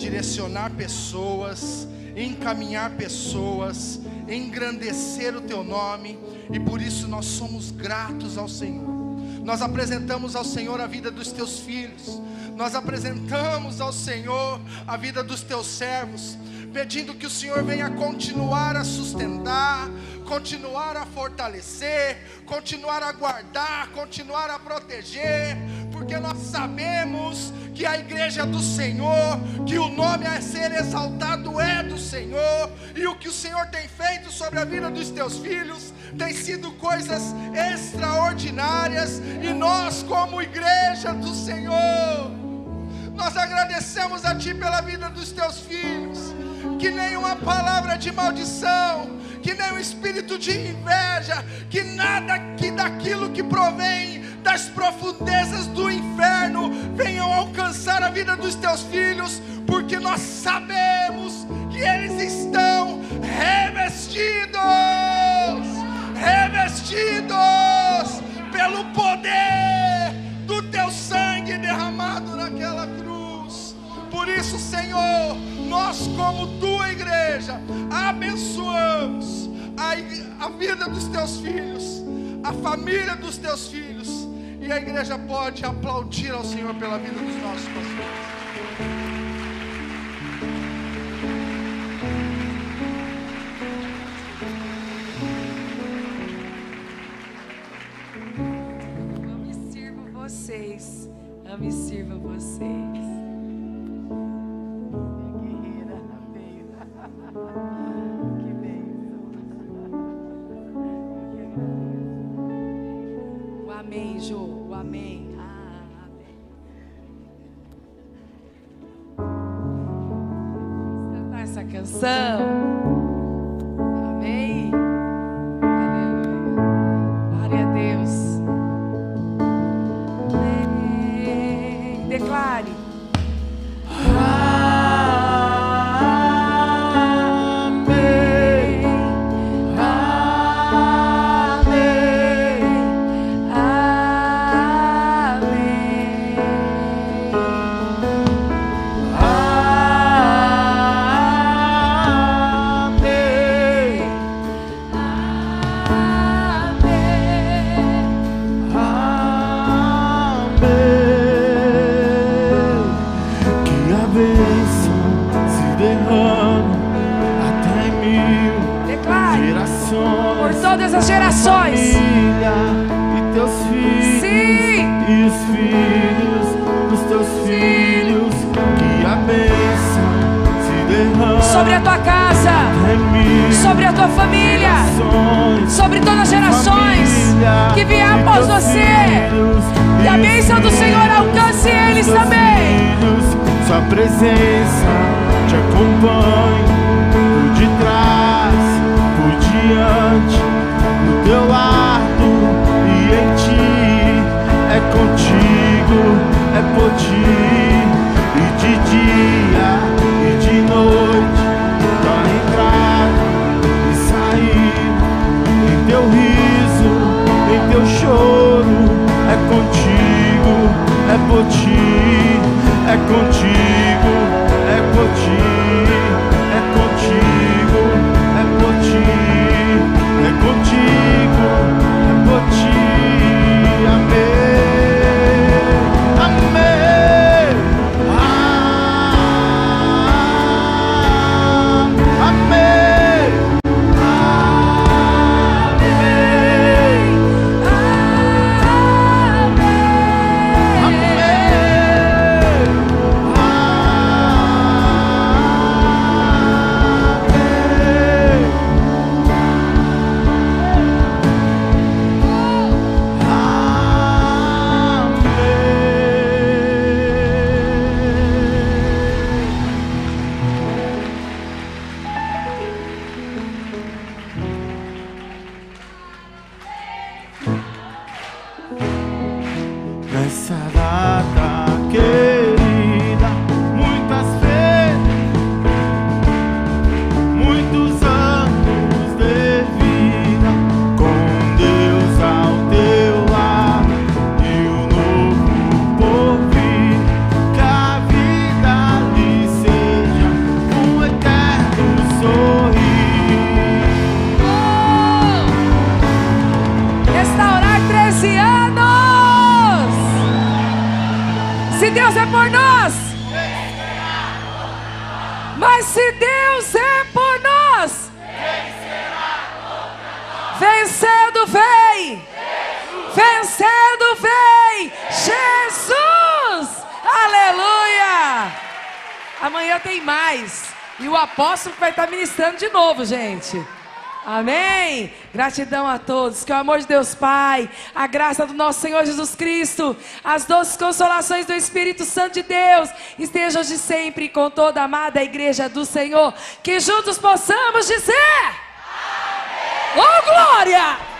direcionar pessoas, encaminhar pessoas, engrandecer o teu nome, e por isso nós somos gratos ao Senhor. Nós apresentamos ao Senhor a vida dos teus filhos, nós apresentamos ao Senhor a vida dos teus servos, pedindo que o Senhor venha continuar a sustentar, continuar a fortalecer, continuar a guardar, continuar a proteger, porque nós sabemos que a igreja do Senhor, que o nome a ser exaltado é do Senhor, e o que o Senhor tem feito sobre a vida dos teus filhos tem sido coisas extraordinárias, e nós, como igreja do Senhor, nós agradecemos a Ti pela vida dos Teus filhos. Que nenhuma palavra de maldição, que nenhum espírito de inveja, que nada que daquilo que provém das profundezas do inferno venham alcançar a vida dos Teus filhos, porque nós sabemos que eles estão revestidos, revestidos pelo poder do Teu sangue derramado naquela cruz. Por isso, Senhor, nós como Tua igreja abençoamos a, a vida dos Teus filhos, a família dos Teus filhos, e a igreja pode aplaudir ao Senhor pela vida dos nossos pastores. Ame e sirva vocês, ame e sirva vocês. Amém, Jô, o amém. Ah, amém. Vamos cantar essa canção. Amém. Aleluia. Glória a Deus. Amém. Declare. Todas as gerações, e teus filhos, sim, e os filhos dos teus filhos, que a bênção se derrama sobre a tua casa, sobre a tua família, sobre todas as gerações que vier após você, e a bênção do Senhor alcance eles também. Sua presença te acompanha por detrás, por diante, no teu lado e em ti, é contigo, é por ti, e de dia e de noite, tua entrada e sair, em teu riso, em teu choro, é contigo, é por ti, é contigo, é por ti, é contigo, é por ti. É contigo, é por ti, amém, amém, ah, amém, amém, amém, nessa data querida, muitas vezes, muitos anos de vida, com Deus ao teu lado e o novo por vir, que a vida lhe Deus é por nós, mas se Deus é por nós, vencendo vem, vencendo vem, Jesus, aleluia. Amanhã tem mais, e o apóstolo vai estar ministrando de novo, gente. Amém. Gratidão a todos. Que o amor de Deus Pai, a graça do nosso Senhor Jesus Cristo, as doces consolações do Espírito Santo de Deus estejam de sempre com toda a amada igreja do Senhor. Que juntos possamos dizer: amém. Oh, glória!